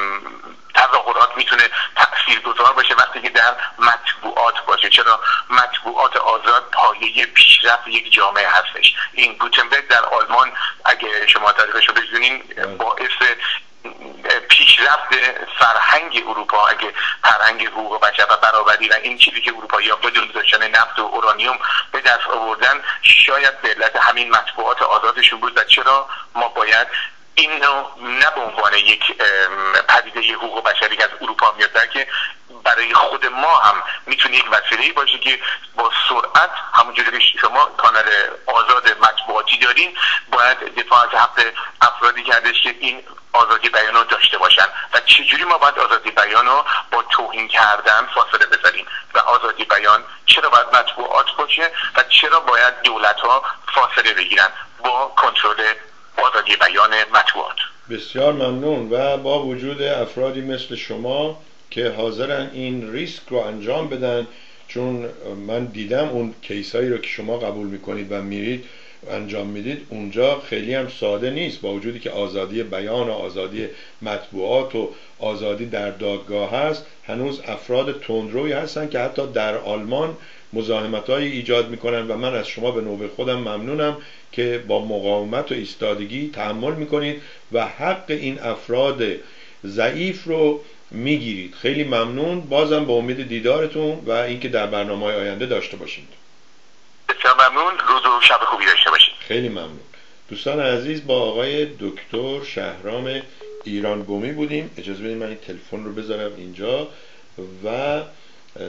S2: تظاهرات میتونه تاثیرگذار باشه وقتی که در مطبوعات باشه؟ چرا مطبوعات آزاد پایه پیشرفت یک جامعه هستش؟ این گوتنبرگ در آلمان اگه شما تاریخش رو بدونین باعث پیشرفت فرهنگ اروپا، اگه فرهنگ حقوق بشر و برابری و این چیزی که اروپایی‌ها بدون داشتن نفت و اورانیوم به دست آوردن شاید به علت همین مطبوعات آزادشون بود. و چرا ما باید اینو نه به عنوان یک پدیده حقوق بشری که از اروپا میاد که برای خود ما هم میتونه یک وسیله‌ای باشه که با سرعت همونجوری که شما کانال آزاد مطبوعاتی دارین باید دفاع از حق افرادی کردش که این آزادی بیان رو داشته باشن و چجوری ما باید آزادی بیان رو با توهین کردن فاصله بذاریم و آزادی بیان چرا باید مطبوعات باشه و چرا باید دولت‌ها فاصله بگیرن با کنترل آزادی بیان مطبوعات.
S1: بسیار ممنون. و با وجود افرادی مثل شما که حاضرن این ریسک رو انجام بدن، چون من دیدم اون کیسایی رو که شما قبول میکنید و میرید انجام میدید اونجا خیلی هم ساده نیست، با وجودی که آزادی بیان و آزادی مطبوعات و آزادی در دادگاه هست، هنوز افراد تندروی هستن که حتی در آلمان مزاحمت‌هایی ایجاد میکنن و من از شما به نوبه خودم ممنونم که با مقاومت و ایستادگی تحمل میکنید و حق این افراد ضعیف رو میگیرید. خیلی ممنون. بازم به امید دیدارتون و اینکه در برنامه‌های آینده داشته باشید.
S2: بسیار ممنون. روز و شب خوبی داشته باشید.
S1: خیلی ممنون. دوستان عزیز، با آقای دکتر شهرام ایرانگومی بودیم. اجازه بدید من این تلفن رو بذارم اینجا و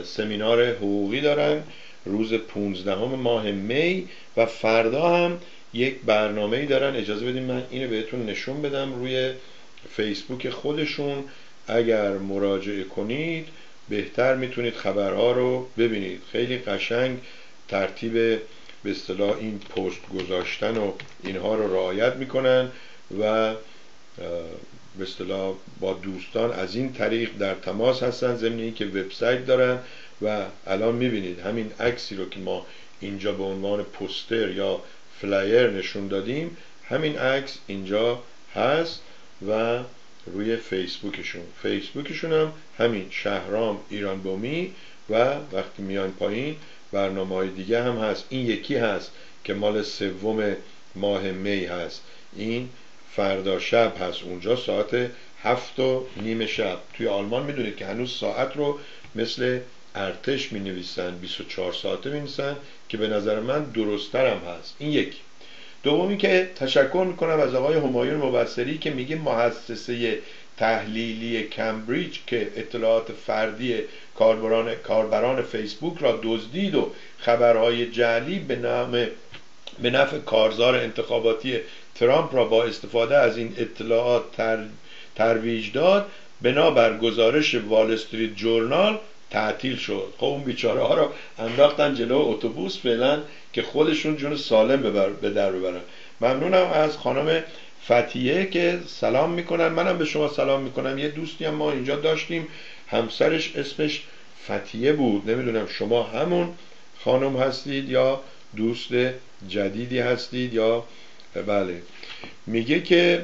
S1: سمینار حقوقی دارن روز پانزدهم ماه می و فردا هم یک برنامه‌ای دارن. اجازه بدین من اینو بهتون نشون بدم روی فیسبوک خودشون. اگر مراجعه کنید بهتر میتونید خبرها رو ببینید. خیلی قشنگ ترتیب به اصطلاح این پست گذاشتن و اینها رو رعایت میکنن و به اصطلاح با دوستان از این طریق در تماس هستن، ضمن اینکه وبسایت دارن و الان میبینید همین عکسی رو که ما اینجا به عنوان پوستر یا فلایر نشون دادیم، همین عکس اینجا هست و روی فیسبوکشون فیسبوکشون هم همین شهرام ایران بومی و وقتی میان پایین برنامه های دیگه هم هست. این یکی هست که مال سوم ماه می هست، این فردا شب هست، اونجا ساعت هفت و نیم شب. توی آلمان میدونید که هنوز ساعت رو مثل ارتش می نویسن، بیست و چهار ساعته می نویسن که به نظر من درست‌تر هم هست. این یکی. دومی که تشکر میکنم از آقای همایون مبصری که میگه مؤسسه تحلیلی کمبریج که اطلاعات فردی کاربران کاربران فیسبوک را دزدید و خبرهای جعلی به نام به نفع کارزار انتخاباتی ترامپ را با استفاده از این اطلاعات تر، ترویج داد، بنابر گزارش وال استریت جورنال تعطیل شد. خب اون بیچاره ها رو انداختن جلو اتوبوس فعلا که خودشون جون سالم ببر به در ببرن. ممنونم از خانم فتیه که سلام میکنن. منم به شما سلام میکنم. یه دوستی هم ما اینجا داشتیم همسرش اسمش فتیه بود، نمیدونم شما همون خانم هستید یا دوست جدیدی هستید یا بله. میگه که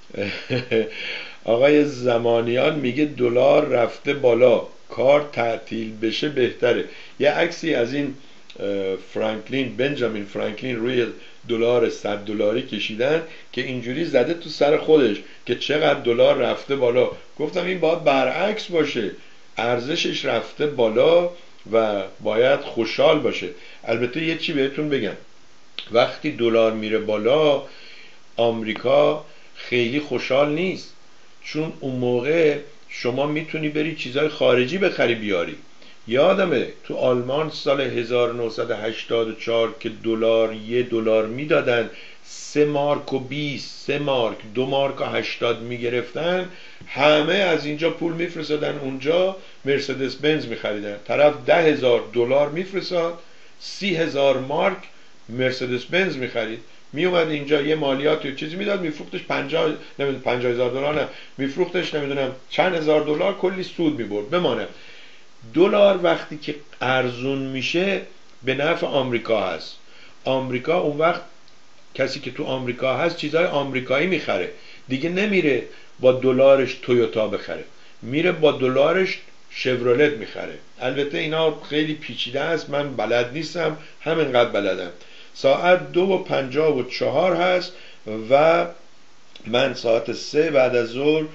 S1: آقای زمانیان میگه دلار رفته بالا، کار تعطیل بشه بهتره. یه عکسی از این فرانکلین بنجامین فرانکلین روی دلار صد دلاری کشیدن که اینجوری زده تو سر خودش که چقدر دلار رفته بالا. گفتم این باید برعکس باشه، ارزشش رفته بالا و باید خوشحال باشه. البته یه چی بهتون بگم، وقتی دلار میره بالا آمریکا خیلی خوشحال نیست، چون اون موقع شما میتونی بری چیزای خارجی بخری بیاری. یادمه تو آلمان سال هزار و نهصد و هشتاد و چهار که دلار یه دلار میدادن سه مارک و بیست، سه مارک، دو مارک و هشتاد میگرفتن، همه از اینجا پول میفرستادن اونجا مرسدس بنز میخریدن. طرف ده هزار دلار میفرستاد، سی هزار مارک مرسدس بنز میخرید. میومد اینجا یه مالیات یا چیزی میداد، میفروختش پنجاه نمیدونم پنجاه هزار دلار، نه میفروختش نمیدونم چند هزار دلار، کلی سود میبرد. بمانه دلار وقتی که ارزون میشه به نفع آمریکا هست. آمریکا اون وقت کسی که تو آمریکا هست چیزای آمریکایی میخره، دیگه نمیره با دلارش تویوتا بخره، میره با دلارش شورولت میخره. البته اینا خیلی پیچیده است، من بلد نیستم، همینقدر بلدم. ساعت دو و پنجاه و چهار هست و من ساعت سه بعد از ظهر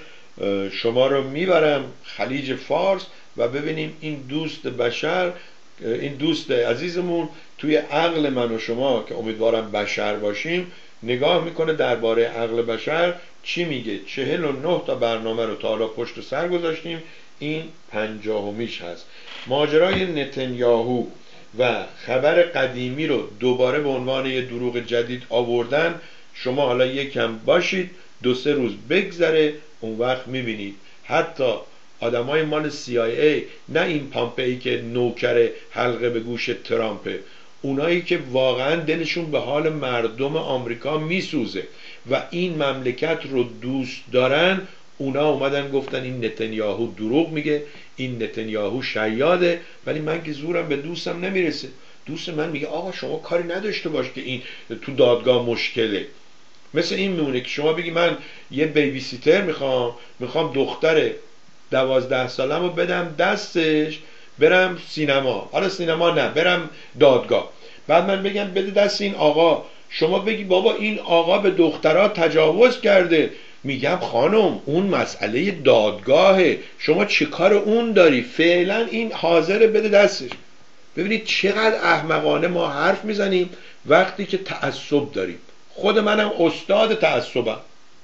S1: شما رو میبرم خلیج فارس و ببینیم این دوست بشر، این دوست عزیزمون توی عقل من و شما که امیدوارم بشر باشیم نگاه میکنه درباره عقل بشر چی میگه. چهل و نه تا برنامه رو تا حالا پشت سر گذاشتیم، این پنجاهمیش هست. ماجرای نتانیاهو و خبر قدیمی رو دوباره به عنوان یه دروغ جدید آوردن. شما حالا یکم باشید، دو سه روز بگذره، اون وقت میبینید حتی آدمای مال سی آی ای، نه این پامپئی که نوکر حلقه به گوش ترامپه، اونایی که واقعا دلشون به حال مردم آمریکا میسوزه و این مملکت رو دوست دارن، اونا اومدن گفتن این نتانیاهو دروغ میگه، این نتانیاهو شیاده. ولی من که زورم به دوستم نمیرسه. دوست من میگه آقا شما کاری نداشته باش که این تو دادگاه مشکله. مثل این میمونه که شما بگی من یه بیبی سیتر میخوام میخوام دختر دوازده سالم رو بدم دستش برم سینما، حالا سینما نه برم دادگاه، بعد من بگم بده دست این آقا، شما بگی بابا این آقا به دخترها تجاوز کرده، میگم خانم اون مسئله دادگاهه، شما چه کار اون داری، فعلا این حاضر بده دستش. ببینید چقدر احمقانه ما حرف میزنیم وقتی که تعصب داریم. خود منم استاد تعصبم.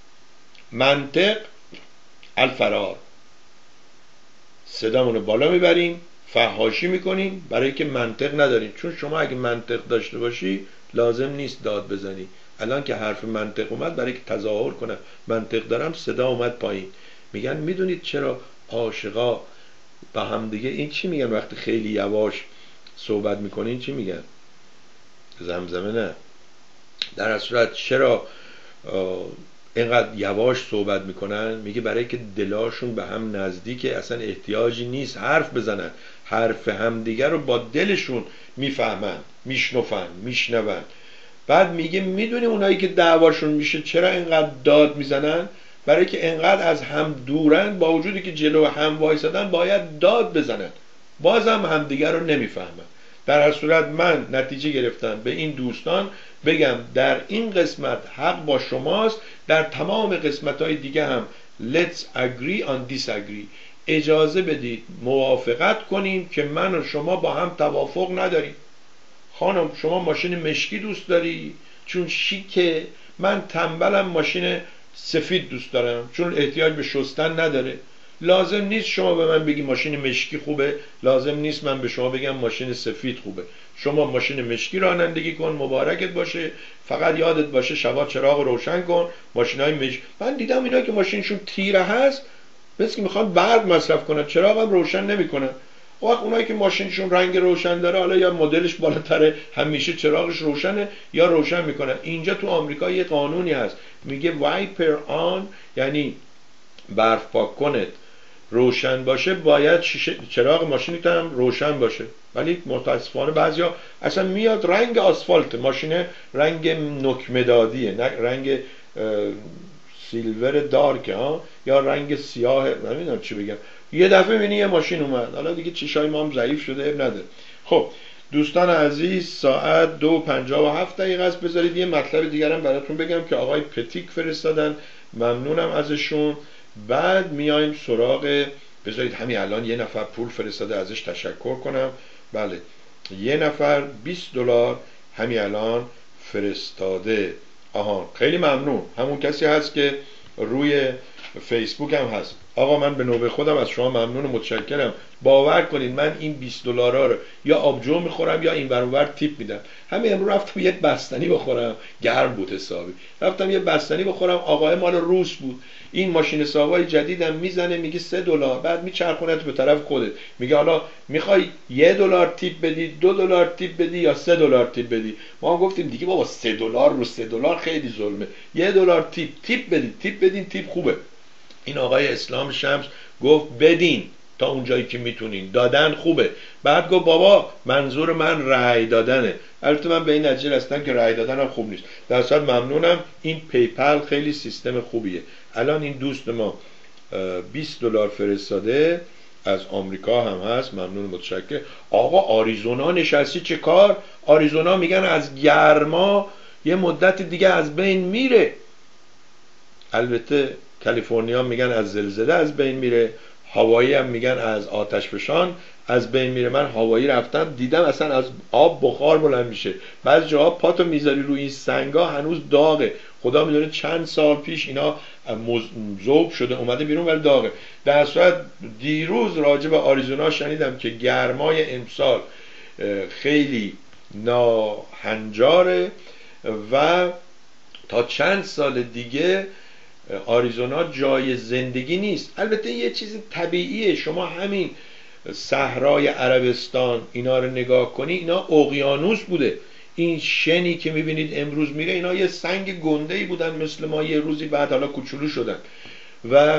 S1: منطق الفرار، صدامونو بالا میبریم، فحاشی میکنیم برای که منطق نداریم. چون شما اگه منطق داشته باشی لازم نیست داد بزنی، الان که حرف منطق اومد، برای که تظاهر کنم منطق دارم، صدا اومد پایین. میگن میدونید چرا عاشقا با هم دیگه این چی میگن وقتی خیلی یواش صحبت میکنین؟ چی میگن؟ زمزمه نه. در اصل صورت چرا اینقدر یواش صحبت میکنن؟ میگه برای که دلاشون به هم نزدیکه، اصلا احتیاجی نیست حرف بزنن، حرف همدیگر رو با دلشون میفهمن، میشنفن، میشنون. بعد میگه میدونی اونایی که دعواشون میشه چرا اینقدر داد میزنن؟ برای که اینقدر از هم دورن، با وجودی که جلو هم وایسادن باید داد بزنن، بازم همدیگر رو نمیفهمن. در هر صورت من نتیجه گرفتم به این دوستان بگم در این قسمت حق با شماست، در تمام قسمت‌های دیگه هم let's agree on disagree، اجازه بدید موافقت کنیم که من و شما با هم توافق نداریم. خانم شما ماشین مشکی دوست داری چون شیکه، من تنبلم ماشین سفید دوست دارم چون احتیاج به شستن نداره. لازم نیست شما به من بگی ماشین مشکی خوبه، لازم نیست من به شما بگم ماشین سفید خوبه. شما ماشین مشکی رانندگی کن، مبارکت باشه، فقط یادت باشه شبا چراغ روشن کن. ماشینای مشکی، من دیدم اینا که ماشینشون تیره هست مثل که میخوان برق مصرف کنن، چراغ هم روشن نمیکنن. وقت اونایی که ماشینشون رنگ روشن داره، حالا یا مدلش بالاتره همیشه چراغش روشنه یا روشن میکنن. اینجا تو آمریکا یه قانونی هست میگه وایپر آن، یعنی برف پاک کنت روشن باشه، باید شیشه چراغ ماشینت هم روشن باشه. ولی متاسفانه بعضیا اصلا میاد رنگ آسفالت ماشین رنگ نکمدادیه، نه رنگ سیلور دارک ها یا رنگ سیاه، نمیدونم چی بگم. یه دفعه میبینی یه ماشین اومد، حالا دیگه چشای ما هم ضعیف شده، اب نده. خب دوستان عزیز ساعت دو پنجاه و هفت دقیقه است. بذارید یه مطلب دیگرم براتون بگم که آقای پتیک فرستادن، ممنونم ازشون. بعد میایم سراغ، بذارید همین الان یه نفر پول فرستاده ازش تشکر کنم. بله یه نفر بیست دلار همین الان فرستاده. آها خیلی ممنون، همون کسی هست که روی فیسبوک هم هست. آقا من به نوبه خودم از شما ممنون و متشکرم. باور کنید من این بیست دلار رو یا آبجو میخورم یا این ور اون ور تیپ میدم. همین امروز رفتم یه بستنی بخورم، گرم بود حسابی، رفتم یه بستنی بخورم، آقای مال روس بود. این ماشین حسابای جدیدم میزنه میگه سه دلار، بعد میچرخونت به طرف خودت، میگه حالا میخوای یه دلار تیپ بدی، دو دلار تیپ بدی یا سه دلار تیپ بدی. ما هم گفتیم دیگه بابا سه دلار رو سه دلار خیلی ظلمه، یه دلار تیپ تیپ بدید، تیپ بدین، تیپ خوبه. این آقای اسلام شمس گفت بدین تا اونجایی که میتونین، دادن خوبه. بعد گفت بابا منظور من رأی دادنه. البته من به این نتیجه رسیدم که رأی دادن هم خوب نیست. در اصل ممنونم، این پیپل خیلی سیستم خوبیه. الان این دوست ما بیست دلار فرستاده، از آمریکا هم هست، ممنون متشکر. آقا آریزونا نشستی چه کار؟ آریزونا میگن از گرما یه مدت دیگه از بین میره. البته کالیفرنیا میگن از زلزله از بین میره، هوایی هم میگن از آتش فشان از بین میره. من هوایی رفتم دیدم اصلا از آب بخار بلند میشه، بعضی جاها پاتو میذاری روی این سنگا هنوز داغه. خدا میدونه چند سال پیش اینا ذوب شده اومده بیرون ولی داغه. در صورت دیروز راجع به آریزونا شنیدم که گرمای امسال خیلی ناهنجاره و تا چند سال دیگه آریزونا جای زندگی نیست. البته یه چیز طبیعیه، شما همین صحرای عربستان اینا رو نگاه کنی، اینا اقیانوس بوده. این شنی که میبینید امروز میره، اینا یه سنگ گنده‌ای بودن مثل ما، یه روزی بعد حالا کوچولو شدن و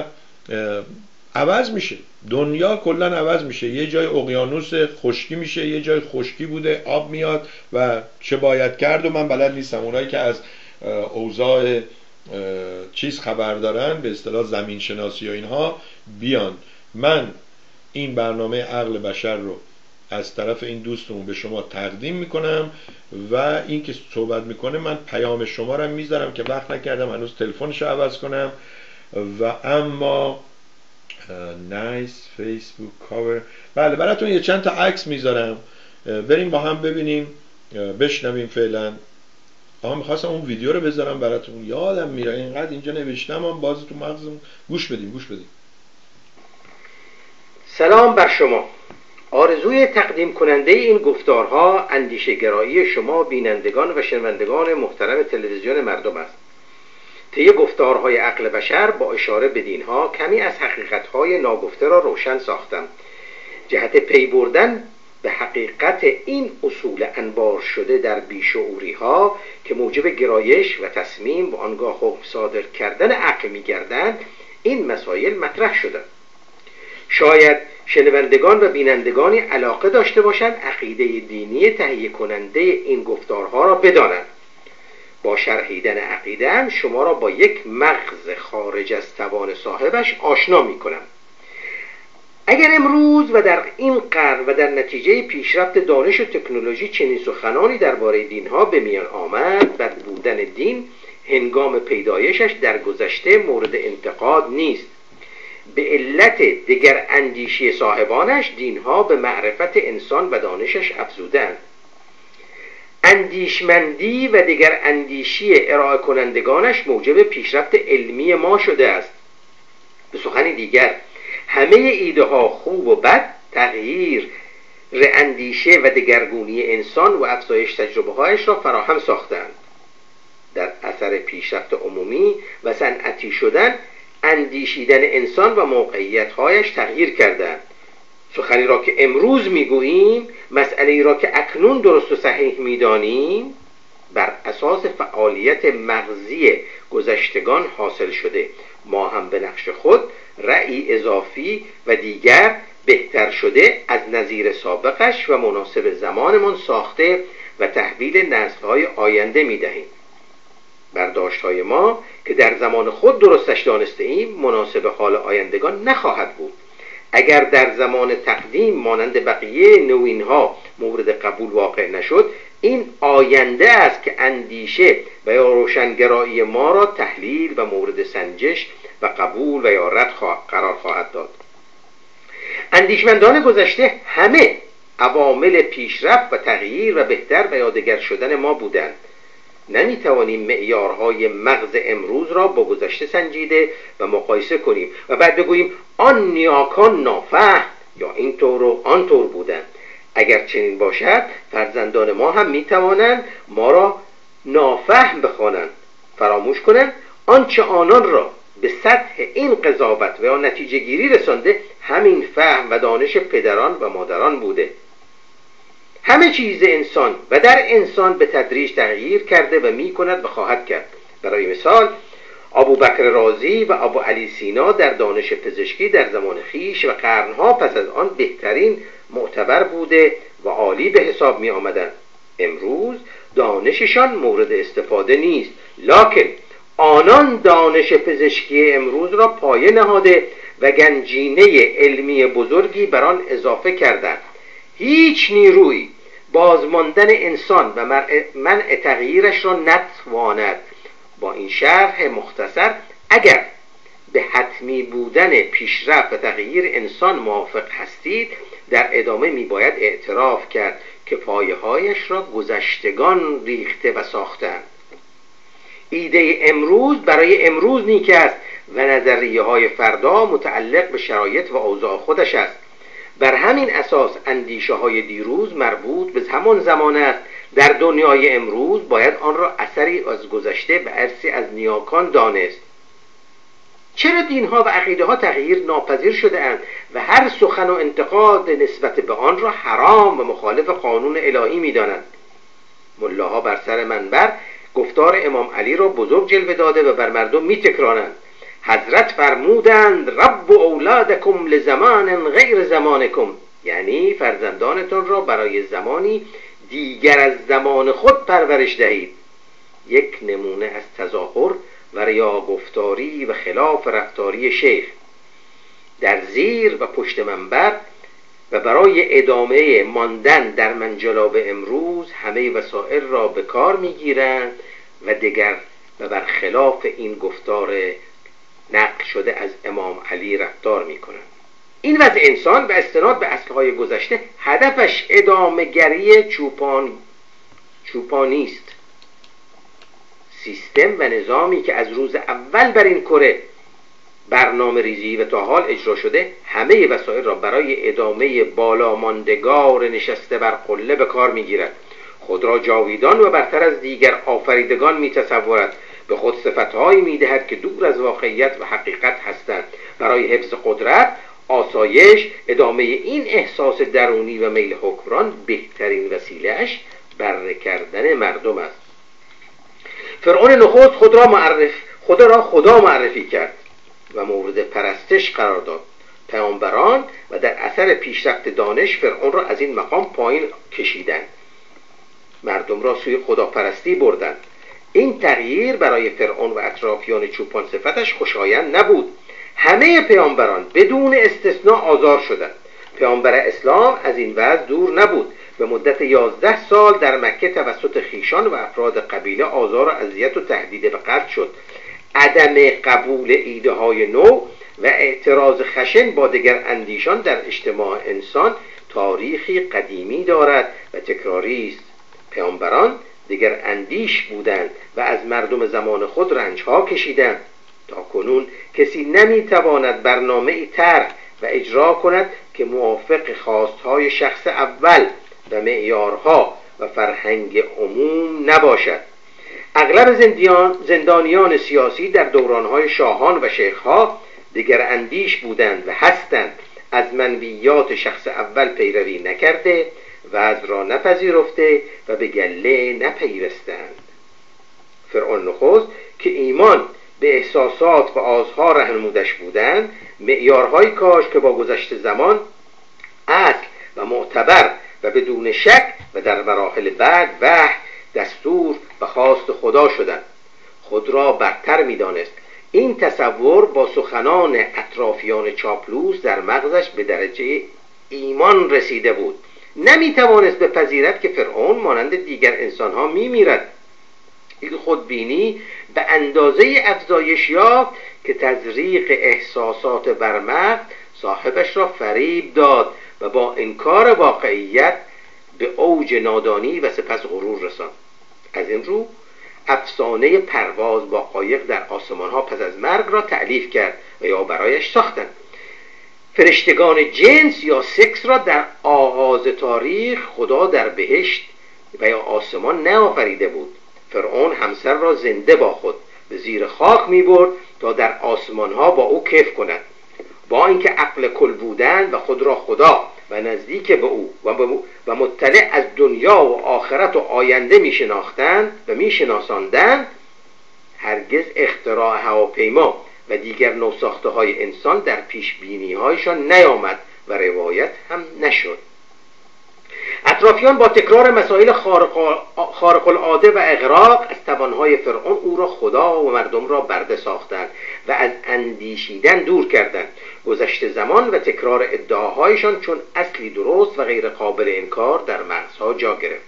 S1: عوض میشه. دنیا کلا عوض میشه، یه جای اقیانوس خشکی میشه، یه جای خشکی بوده آب میاد و چه باید کرد و من بلد نیستم. اونایی که از اوضاع چیز خبر دارن، به اصطلاح زمین شناسی و اینها، بیان. من این برنامه عقل بشر رو از طرف این دوستمون به شما تقدیم میکنم و این که صحبت میکنه من پیام شما رو میذارم که وقت نکردم هنوز تلفنش رو عوض کنم. و اما نایس فیسبوک کاور، بله براتون یه چند تا عکس میذارم، بریم با هم ببینیم بشنویم. فعلا آها میخواستم اون ویدیو رو بذارم براتون، یادم میره اینقدر اینجا نوشتم هم باز تو مغزم. گوش بدیم گوش بدیم.
S3: سلام بر شما. آرزوی تقدیم کننده این گفتارها اندیشه گرایی شما بینندگان و شنوندگان محترم تلویزیون مردم است. طی گفتارهای عقل بشر با اشاره به دینها کمی از حقیقتهای ناگفته را روشن ساختم. جهت پی بردن به حقیقت این اصول انبار شده در بیشعوری ها که موجب گرایش و تصمیم و آنگاه حکم صادر کردن عقل می گردند، این مسائل مطرح شده. شاید شنوندگان و بینندگانی علاقه داشته باشند عقیده دینی تهیه کننده این گفتارها را بدانند. با شرحیدن عقیده هم شما را با یک مغز خارج از توان صاحبش آشنا می کنم. اگر امروز و در این قرن و در نتیجه پیشرفت دانش و تکنولوژی چنین سخنانی درباره دینها به میان آمد، بد بودن دین هنگام پیدایشش در گذشته مورد انتقاد نیست. به علت دگر اندیشی صاحبانش دینها به معرفت انسان و دانشش افزودند. اندیشمندی و دگر اندیشی ارائه کنندگانش موجب پیشرفت علمی ما شده است. به سخن دیگر همه ایده ها خوب و بد تغییر اندیشه و دگرگونی انسان و افزایش تجربه هایش را فراهم ساختند. در اثر پیشرفت عمومی و صنعتی شدن اندیشیدن انسان و موقعیت هایش تغییر کردند. سخنی را که امروز میگوییم، مسئله‌ای را که اکنون درست و صحیح میدانیم، بر اساس فعالیت مغزی گذشتگان حاصل شده. ما هم به نقش خود رأی اضافی و دیگر بهتر شده از نظیر سابقش و مناسب زمانمان ساخته و تحویل نسل‌های آینده میدهیم. برداشت‌های ما که در زمان خود درستش دانسته ایم مناسب حال آیندگان نخواهد بود. اگر در زمان تقدیم مانند بقیه نوین‌ها مورد قبول واقع نشد، این آینده است که اندیشه و یا روشنگرایی ما را تحلیل و مورد سنجش و قبول و یا رد قرار خواهد داد. اندیشمندان گذشته همه عوامل پیشرفت و تغییر و بهتر و یادگر شدن ما بودند. نمیتوانیم معیارهای مغز امروز را با گذشته سنجیده و مقایسه کنیم و بعد بگوییم آن نیاکان نافهم یا اینطور و آنطور بودند. اگر چنین باشد فرزندان ما هم میتوانند ما را نافهم بخوانند، فراموش کنند آنچه آنان را به سطح این قضاوت و یا نتیجه گیری رسانده همین فهم و دانش پدران و مادران بوده. همه چیز انسان و در انسان به تدریج تغییر کرده و می کند و خواهد کرد. برای مثال ابوبکر رازی و ابو علی سینا در دانش پزشکی در زمان خیش و قرنها پس از آن بهترین معتبر بوده و عالی به حساب می آمدند. امروز دانششان مورد استفاده نیست، لکن آنان دانش پزشکی امروز را پایه نهاده و گنجینه علمی بزرگی بر آن اضافه کردند. هیچ نیروی بازماندن انسان و منع تغییرش را نتواند. با این شرح مختصر اگر به حتمی بودن پیشرفت و تغییر انسان موافق هستید، در ادامه می باید اعتراف کرد که پایه‌هایش را گذشتگان ریخته و ساختند. ایده امروز برای امروز نیک است و نظریه های فردا متعلق به شرایط و اوضاع خودش است. بر همین اساس اندیشه های دیروز مربوط به همان زمان است. در دنیای امروز باید آن را اثری از گذشته و ارثی از نیاکان دانست. چرا دینها و عقیده ها تغییر ناپذیر شده اند و هر سخن و انتقاد نسبت به آن را حرام و مخالف قانون الهی می دانند؟ ملاها بر سر منبر گفتار امام علی را بزرگ جلوه داده و بر مردم می تکرانند. حضرت فرمودند رب اولادکم لزمان غیر زمانکم، یعنی فرزندانتون را برای زمانی دیگر از زمان خود پرورش دهید. یک نمونه از تظاهر و ریا گفتاری و خلاف رفتاری شیخ در زیر و پشت منبر و برای ادامه ماندن در منجلاب امروز همه وسایل را به کار میگیرند و دیگر و برخلاف این گفتار نقل شده از امام علی رفتار میکنند. این وضع انسان و استناد به اصلهای گذشته هدفش ادامه گری چوپان چوپانی است. سیستم و نظامی که از روز اول بر این کره برنامه ریزی و تا حال اجرا شده همه وسایل را برای ادامه بالاماندگار نشسته بر قله به کار میگیرد. خود را جاویدان و برتر از دیگر آفریدگان میتصورد. به خود صفتهایی میدهد که دور از واقعیت و حقیقت هستند. برای حفظ قدرت، آسایش، ادامه این احساس درونی و میل حکمران بهترین وسیله‌اش بره کردن مردم است. فرعون نخست خود را معرف خدا را خدا معرفی کرد و مورد پرستش قرار داد. پیامبران و در اثر پیشرفت دانش فرعون را از این مقام پایین کشیدند، مردم را سوی خداپرستی بردند. این تغییر برای فرعون و اطرافیان چوپان صفتش خوشایند نبود. همه پیامبران بدون استثناء آزار شدند. پیامبر اسلام از این وضع دور نبود. به مدت یازده سال در مکه توسط خیشان و افراد قبیله آزار و اذیت و تهدید به قتل شد. عدم قبول ایده های نو و اعتراض خشن با دگر اندیشان در اجتماع انسان تاریخی قدیمی دارد و تکراری است. پیامبران دگر اندیش بودند و از مردم زمان خود رنجها کشیدند. تا کنون کسی نمیتواند برنامه‌ای طرح و اجرا کند که موافق خواستهای شخص اول و معیارها و فرهنگ عموم نباشد. اغلب زندیان زندانیان سیاسی در دورانهای شاهان و شیخها دگر اندیش بودند و هستند. از منویات شخص اول پیروی نکرده و از را نپذیرفته و به گله نپیوستند. فرعون نخست که ایمان به احساسات و آزها رهنمودش بودند، معیارهایی کاشت که با گذشت زمان اصل و معتبر و بدون شک و در مراحل بعد وحی، دستور و خواست خدا شدند. خود را برتر می دانست. این تصور با سخنان اطرافیان چاپلوس در مغزش به درجه ایمان رسیده بود. نمی توانست بپذیرد که فرعون مانند دیگر انسانها می میرد. این خودبینی به اندازه افزایش یافت که تزریق احساسات بر مغز صاحبش را فریب داد و با انکار واقعیت به اوج نادانی و سپس غرور رساند. از این رو افسانه پرواز با قایق در آسمان ها پس از مرگ را تألیف کرد و یا برایش ساختند. فرشتگان جنس یا سکس را در آغاز تاریخ خدا در بهشت و یا آسمان نآفریده بود. فرعون همسر را زنده با خود به زیر خاک می برد تا در آسمان ها با او کیف کند. با اینکه عقل کل بودند و خود را خدا و نزدیک به او و مطلع از دنیا و آخرت و آینده می شناختند و می شناساندند، هرگز اختراع هواپیما و دیگر نوساخته های انسان در پیش بینی هایشان نیامد و روایت هم نشد. اطرافیان با تکرار مسائل خارق العاده و اغراق از توانهای فرعون او را خدا و مردم را برده ساختند و از اندیشیدن دور کردند. گذشت زمان و تکرار ادعاهایشان چون اصلی درست و غیر قابل انکار در مغزها جا گرفت.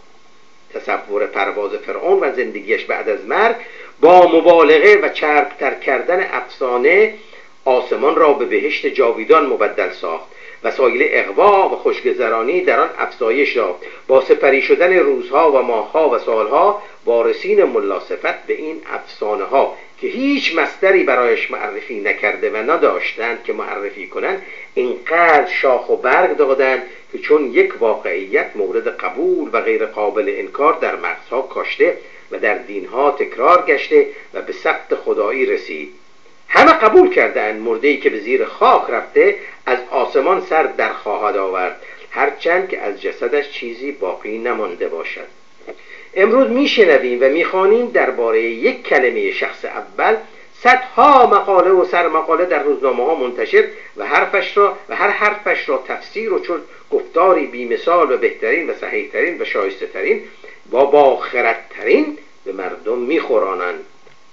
S3: تصور پرواز فرعون و زندگیش بعد از مرگ با مبالغه و چربتر کردن افسانه آسمان را به بهشت جاویدان مبدل ساخت. وسایل اغوا و خوشگذرانی در آن افزایش یافت. با سپری شدن روزها و ماهها و سالها وارثین ملا صفت به این افسانه ها که هیچ مصدری برایش معرفی نکرده و نداشتند که معرفی کنند، اینقدر شاخ و برگ دادند که چون یک واقعیت مورد قبول و غیر قابل انکار در مغزها کاشته و در دینها تکرار گشته و به ثبت خدایی رسید. همه قبول کردند مرده‌ای که به زیر خاک رفته از آسمان سر در خواهد آورد، هرچند که از جسدش چیزی باقی نمانده باشد. امروز میشنویم و میخوانیم درباره یک کلمه شخص اول صدها مقاله و سرمقاله در روزنامه ها منتشر و حرفش را و هر حرفش را تفسیر و چون گفتاری بی‌مثال و بهترین و صحیح‌ترین و شایسته‌ترین و با خردترین به مردم میخورانند.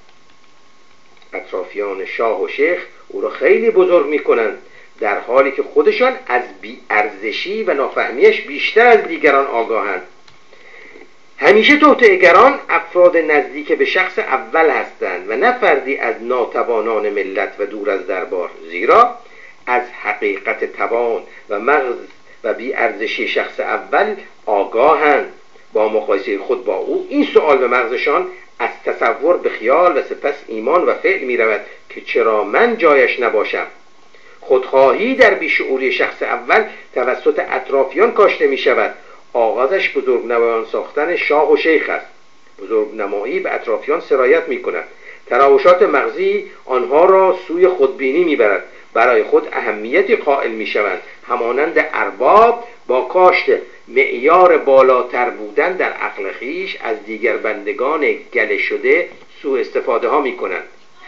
S3: اطرافیان شاه و شیخ او را خیلی بزرگ میکنند، در حالی که خودشان از بی‌ارزشی و نافهمیش بیشتر از دیگران آگاهند. همیشه توطئه‌گران افراد نزدیک به شخص اول هستند و نه فردی از ناتوانان ملت و دور از دربار، زیرا از حقیقت توان و مغز و بی‌ارزشی شخص اول آگاهند. با مقایسه خود با او این سؤال به مغزشان از تصور به خیال و سپس ایمان و فعل می رود که چرا من جایش نباشم. خودخواهی در بیشعوری شخص اول توسط اطرافیان کاشته می شود. آغازش بزرگنمایان ساختن شاه و شیخ است. بزرگنمایی به اطرافیان سرایت می کند. تراوشات مغزی آنها را سوی خودبینی می برد. برای خود اهمیتی قائل می شوند، همانند ارباب با کاشت معیار بالاتر بودن در عقل خویش از دیگر بندگان گله شده سوء استفاده ها می کنند.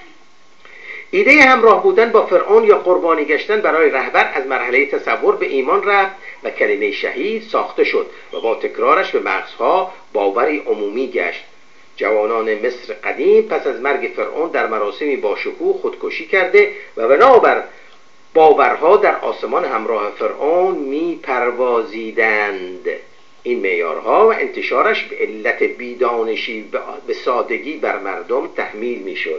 S3: ایده همراه بودن با فرعون یا قربانی گشتن برای رهبر از مرحله تصور به ایمان رفت و کلمه شهید ساخته شد و با تکرارش به مغزها باوری عمومی گشت. جوانان مصر قدیم پس از مرگ فرعون در مراسمی باشکوه خودکشی کرده و بنابر باورها در آسمان همراه فرعون می پروازیدند. این معیارها و انتشارش به علت بیدانشی به سادگی بر مردم تحمیل می شد.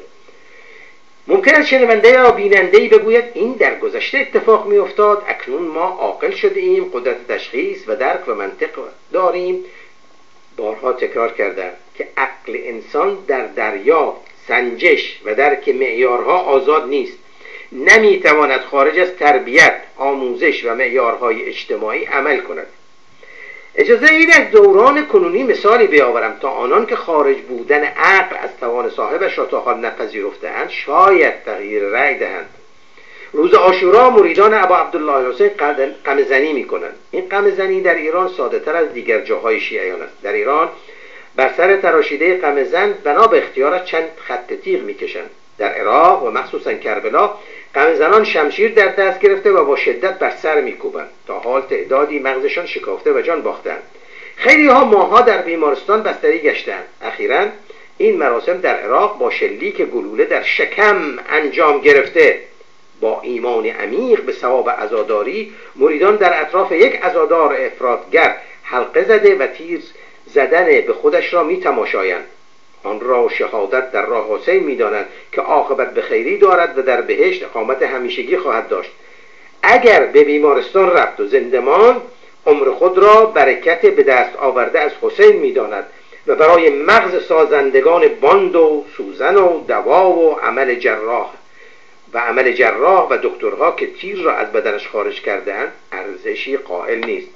S3: ممکن است شنونده یا بیننده‌ای بگوید این در گذشته اتفاق می افتاد، اکنون ما عاقل شده ایم، قدرت تشخیص و درک و منطق داریم. بارها تکرار کردم که عقل انسان در دریافت، سنجش و درک معیارها آزاد نیست. نمیتواند خارج از تربیت، آموزش و معیارهای اجتماعی عمل کند. اجازه این از دوران کنونی مثالی بیاورم تا آنان که خارج بودن عقل از توان صاحبش را تا حال نپذیرفته‌اند شاید تغییر رأی دهند. روز عاشورا مریدان ابا عبدالله الحسین غم‌زنی می‌کنند. این غم‌زنی در ایران ساده‌تر از دیگر جاهای شیعیان است. در ایران بر سر تراشیده غم‌زن بنا به اختیارش چند خط تیغ می‌کشند. در عراق و مخصوصا کربلا غم‌زنان شمشیر در دست گرفته و با شدت بر سر می‌کوبند. تا حال تعدادی مغزشان شکافته و جان باختند. خیلی ها ماها در بیمارستان بستری گشتند. اخیراً این مراسم در عراق با شلیک گلوله در شکم انجام گرفته. با ایمان عمیق به ثواب عزاداری مریدان در اطراف یک عزادار افراطگر حلقه زده و تیر زدن به خودش را می تماشایند. آن را شهادت در راه حسین می دانند که عاقبت به خیری دارد و در بهشت اقامت همیشگی خواهد داشت. اگر به بیمارستان رفت و زنده ماند عمر خود را برکت به دست آورده از حسین می داند و برای مغز سازندگان باند و سوزن و دوا و عمل جراح و عمل جراح و دکترها که تیر را از بدنش خارج کردند ارزشی قائل نیست.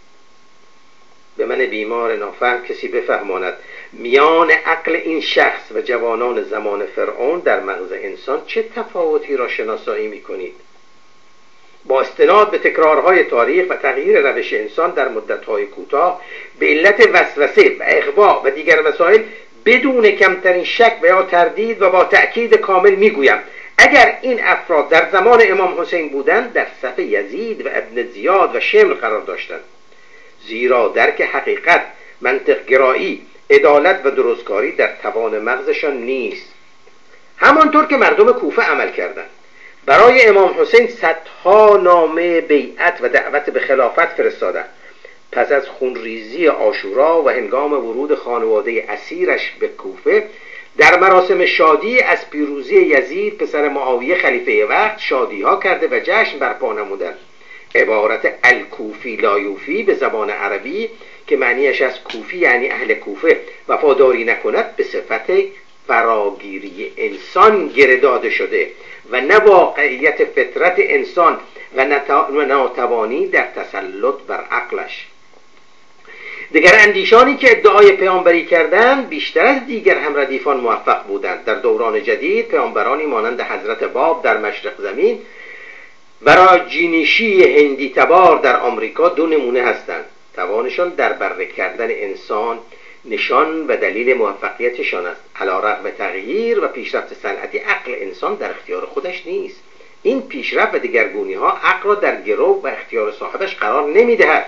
S3: به من بیمار نافهم کسی بفهماند میان عقل این شخص و جوانان زمان فرعون در مغز انسان چه تفاوتی را شناسایی می‌کنید؟ با استناد به تکرارهای تاریخ و تغییر روش انسان در مدت‌های کوتاه به علت وسوسه و اغوا و دیگر مسائل بدون کمترین شک و یا تردید و با تأکید کامل میگویم اگر این افراد در زمان امام حسین بودند در صف یزید و ابن زیاد و شمر قرار داشتند. زیرا درک حقیقت، منطق گرایی، عدالت و درستکاری در توان مغزشان نیست. همانطور که مردم کوفه عمل کردند. برای امام حسین صدها نامه بیعت و دعوت به خلافت فرستادند. پس از خونریزی عاشورا و هنگام ورود خانواده اسیرش به کوفه در مراسم شادی از پیروزی یزید پسر معاویه خلیفه وقت شادی ها کرده و جشن برپا نمودند. عبارت الکوفی لایوفی به زبان عربی که معنیش از کوفی یعنی اهل کوفه وفاداری نکند به صفت فراگیری انسان گرداده شده و نه واقعیت فطرت انسان و ناتوانی در تسلط بر عقلش. دیگر اندیشانی که ادعای پیامبری کردند بیشتر از دیگر همردیفان موفق بودند. در دوران جدید پیامبرانی مانند حضرت باب در مشرق زمین و راجینیشی هندی تبار در آمریکا دو نمونه هستند. توانشان در بره کردن انسان نشان و دلیل موفقیتشان است. علیرغم تغییر و پیشرفت صنعتی عقل انسان در اختیار خودش نیست. این پیشرفت و دگرگونی ها عقل را در گرو و اختیار صاحبش قرار نمیدهد.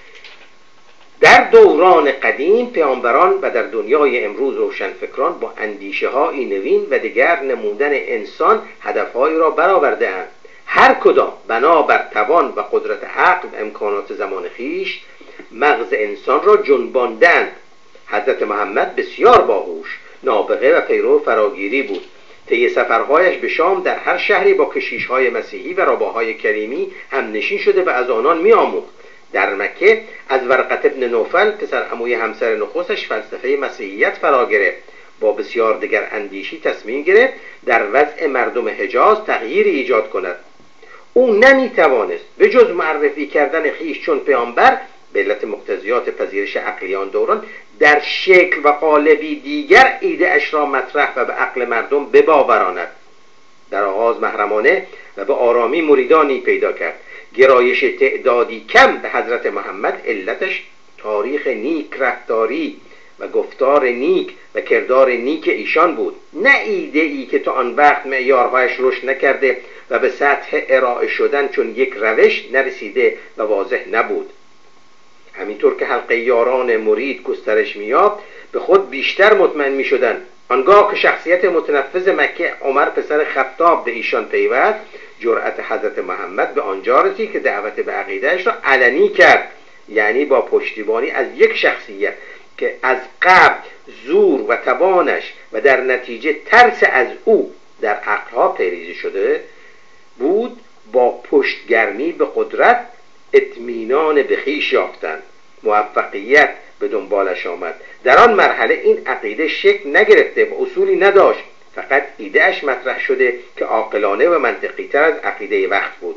S3: در دوران قدیم پیامبران و در دنیای امروز روشنفکران با اندیشه های نوین و دیگر نمودن انسان هدفهایی را برآورده‌اند. هر کدام بنا بر توان و قدرت عقل و امکانات زمان خیش مغز انسان را جنباندند. حضرت محمد بسیار باهوش، نابغه و پیرو فراگیری بود. طی سفرهایش به شام در هر شهری با کشیش‌های مسیحی و رباهای کریمی هم نشین شده و از آنان می‌آموخت. در مکه از ورقت ابن نوفل پسر عموی همسر نخستش فلسفه مسیحیت فرا گرفت. با بسیار دگر اندیشی تصمیم گرفت در وضع مردم حجاز تغییری ایجاد کند. او نمیتوانست به جز معرفی کردن خویش چون پیامبر به علت مقتضیات پذیرش عقلی آن دوران در شکل و قالبی دیگر ایده اش را مطرح و به عقل مردم بباوراند. در آغاز محرمانه و به آرامی مریدانی پیدا کرد. گرایش تعدادی کم به حضرت محمد علتش تاریخ نیک رفتاری و گفتار نیک و کردار نیک ایشان بود، نه ایده ای که تا آن وقت معیارهایش رشد نکرده و به سطح ارائه شدن چون یک روش نرسیده و واضح نبود. همینطور که حلقه یاران مرید گسترش می‌یافت به خود بیشتر مطمئن می‌شدند. آنگاه که شخصیت متنفذ مکه عمر پسر خطاب به ایشان پیوست، جرأت حضرت محمد به آنجا رسید که دعوت به عقیدهش را علنی کرد، یعنی با پشتیبانی از یک شخصیت که از قبل زور و توانش و در نتیجه ترس از او در عقلها پیریزی شده بود، با پشتگرمی به قدرت اطمینان به خویش یافتند. موفقیت به دنبالش آمد. در آن مرحله این عقیده شکل نگرفته و اصولی نداشت، فقط ایدهش مطرح شده که عاقلانه و منطقی تر از عقیده وقت بود.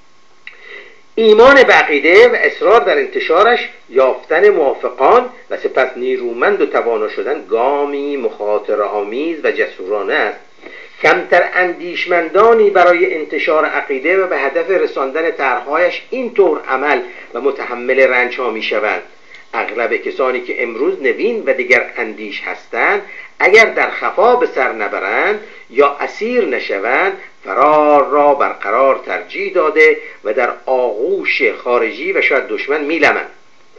S3: ایمان به عقیده و اصرار در انتشارش یافتن موافقان و سپس نیرومند و توانا شدن گامی مخاطره آمیز و جسورانه است. کمتر اندیشمندانی برای انتشار عقیده و به هدف رساندن طرحهایش اینطور عمل و متحمل رنجها می شوند. اغلب کسانی که امروز نوین و دیگر اندیش هستند، اگر در خفا به سر نبرند یا اسیر نشوند، فرار را برقرار ترجیح داده و در آغوش خارجی و شاید دشمن میلمند.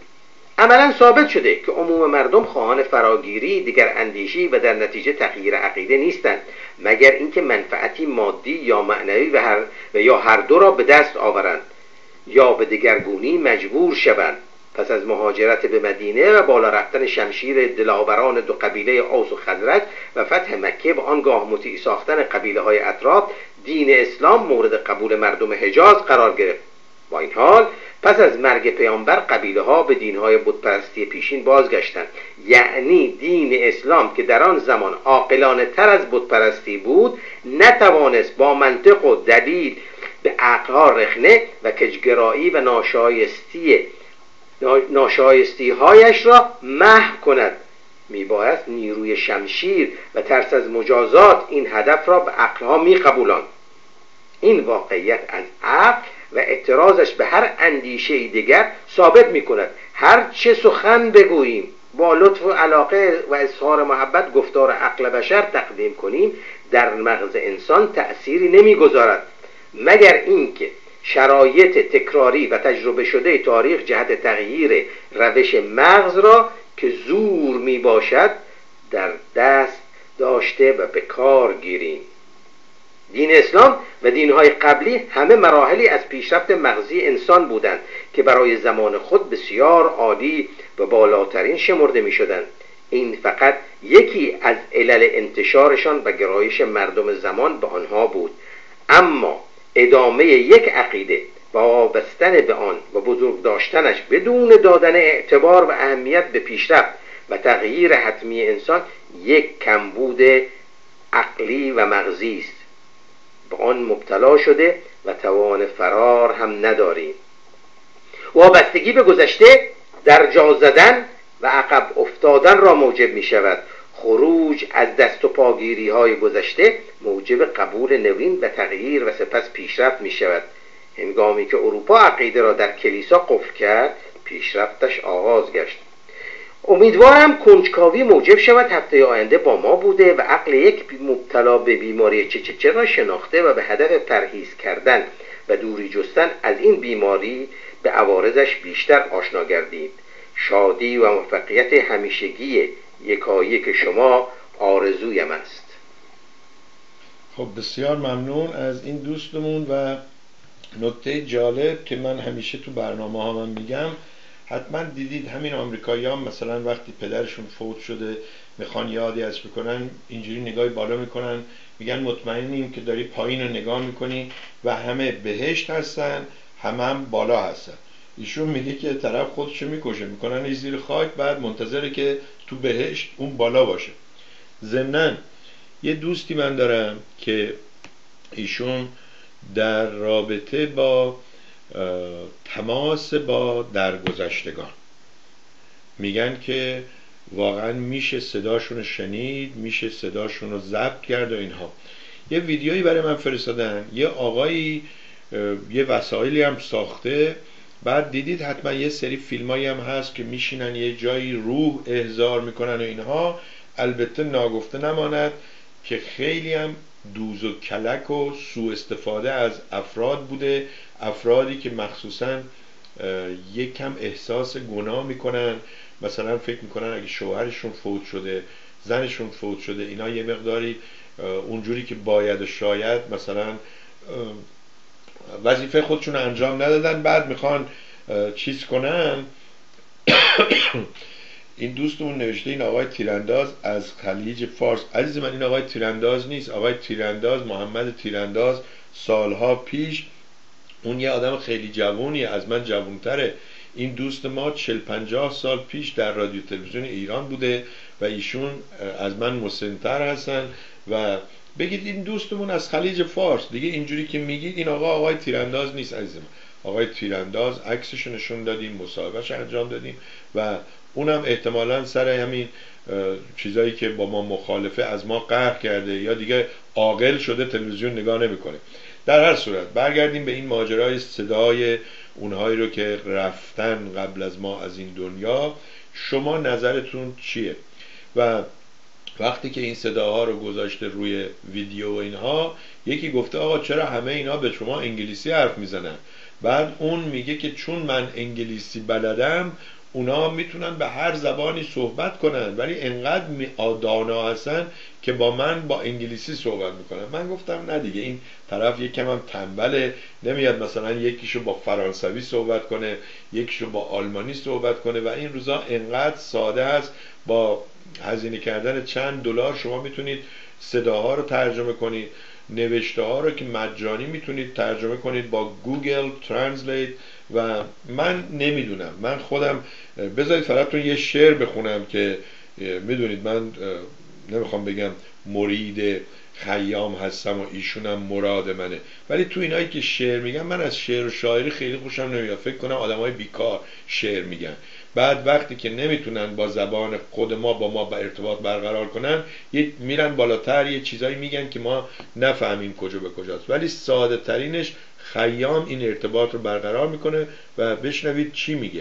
S3: عملا ثابت شده که عموم مردم خواهان فراگیری، دیگر اندیشی و در نتیجه تغییر عقیده نیستند، مگر اینکه منفعتی مادی یا معنوی و, هر و یا هر دو را به دست آورند یا به دگرگونی مجبور شوند. پس از مهاجرت به مدینه و بالا رفتن شمشیر دلاوران دو قبیله اوس و خزرج و فتح مکه و آنگاه مطیع ساختن قبیله های اطراف، دین اسلام مورد قبول مردم حجاز قرار گرفت. با این حال پس از مرگ پیامبر قبیله ها به دینهای بتپرستی پیشین بازگشتند، یعنی دین اسلام که در آن زمان عاقلانه تر از بتپرستی بود نتوانست با منطق و دلیل به عقلها رخنه و کجگرایی و ناشایستی ناشایستی هایش را محو کند. میبایست نیروی شمشیر و ترس از مجازات این هدف را به عقلها میقبولاند. این واقعیت از عقل و اعتراضش به هر اندیشه دیگر ثابت میکند هر چه سخن بگوییم، با لطف و علاقه و اظهار محبت گفتار عقل بشر تقدیم کنیم، در مغز انسان تأثیری نمیگذارد، مگر اینکه شرایط تکراری و تجربه شده تاریخ جهت تغییر روش مغز را که زور می باشد در دست داشته و به کار گیریم. دین اسلام و دینهای قبلی همه مراحلی از پیشرفت مغزی انسان بودند که برای زمان خود بسیار عالی و بالاترین شمرده می شدند. این فقط یکی از علل انتشارشان و گرایش مردم زمان به آنها بود. اما ادامه یک عقیده و وابستن به آن و بزرگ داشتنش بدون دادن اعتبار و اهمیت به پیشرفت و تغییر حتمی انسان یک کمبود عقلی و مغزی است. به آن مبتلا شده و توان فرار هم نداریم. وابستگی به گذشته در جا زدن و عقب افتادن را موجب می شود. خروج از دست و پاگیری های گذشته موجب قبول نوین و تغییر و سپس پیشرفت می شود. هنگامی که اروپا عقیده را در کلیسا قفل کرد، پیشرفتش آغاز گشت. امیدوارم کنجکاوی موجب شود هفته آینده با ما بوده و عقل یک مبتلا به بیماری چچچه را شناخته و به هدف پرهیز کردن و دوری جستن از این بیماری به عوارضش بیشتر آشنا گردید. شادی و موفقیت همیشگی یکایک شما آرزویم است.
S1: خب بسیار ممنون از این دوستمون و نکته جالب که من همیشه تو برنامه ها من میگم، حتما دیدید همین آمریکایی ها مثلا وقتی پدرشون فوت شده میخوان یادی از بکنن، اینجوری نگاه بالا میکنن، میگن مطمئنیم که داری پایین رو نگاه میکنی و همه بهشت هستن، همه هم بالا هستن. ایشون میگه که طرف خودشو میکشه، میکنن زیر خاک، بعد منتظره که تو بهشت اون بالا باشه. ضمناً یه دوستی من دارم که ایشون در رابطه با تماس با درگذشتگان میگن که واقعا میشه صداشون شنید، میشه صداشون رو ضبط کرد و اینها. یه ویدیویی برای من فرستادن، یه آقایی یه وسایلی هم ساخته، بعد دیدید حتما یه سری فیلمایی هم هست که میشینن یه جایی روح احضار میکنن و اینها. البته ناگفته نماند که خیلی هم دوز و کلک و سوء استفاده از افراد بوده، افرادی که مخصوصا یک کم احساس گناه میکنن، مثلا فکر میکنن اگه شوهرشون فوت شده، زنشون فوت شده، اینا یه مقداری اونجوری که باید و شاید مثلا وظیفه خودشون انجام ندادن، بعد میخوان چیز کنن. این دوستمون نوشته، این آقای تیرانداز از خلیج فارس. عزیز من این آقای تیرانداز نیست، آقای تیرانداز محمد تیرانداز سالها پیش، اون یه آدم خیلی جوونیه، از من جوونتره. این دوست ما چل پنجاه سال پیش در رادیو تلویزیون ایران بوده و ایشون از من مسن‌تر هستن. و بگید این دوستمون از خلیج فارس دیگه، اینجوری که میگید این آقا آقای تیرانداز نیست. عزیز من آقای تیرانداز عکسش نشون دادیم، مصاحبهش انجام دادیم و اونم احتمالاً سر همین چیزایی که با ما مخالفه از ما قهر کرده یا دیگه عاقل شده تلویزیون نگاه نمیکنه. در هر صورت برگردیم به این ماجرای صدای اونهایی رو که رفتن قبل از ما از این دنیا. شما نظرتون چیه؟ و وقتی که این صداها رو گذاشته روی ویدیو و اینها، یکی گفته آقا چرا همه اینا به شما انگلیسی حرف میزنن؟ بعد اون میگه که چون من انگلیسی بلدم اونا میتونن به هر زبانی صحبت کنن، ولی انقدر دانا هستن که با من با انگلیسی صحبت میکنن. من گفتم نه دیگه، این طرف یکم هم تنبله، نمیاد مثلا یکیشو با فرانسوی صحبت کنه، یکیشو با آلمانی صحبت کنه. و این روزا انقدر ساده است، با هزینه کردن چند دلار شما میتونید صداها رو ترجمه کنید، نوشته ها رو که مجانی میتونید ترجمه کنید با گوگل ترنسلیت. و من نمیدونم، من خودم بذارید فراتون یه شعر بخونم که میدونید من نمیخوام بگم مرید خیام هستم و ایشونم مراد منه، ولی تو اینایی که شعر میگن من از شعر و شاعری خیلی خوشم نمیاد. فکر کنم آدمای بیکار شعر میگن، بعد وقتی که نمیتونن با زبان خود ما با ما با ارتباط برقرار کنن میرن بالاتر یه چیزایی میگن که ما نفهمیم کجا به کجاست. ولی ساده ترینش خیام این ارتباط رو برقرار میکنه و بشنوید چی میگه.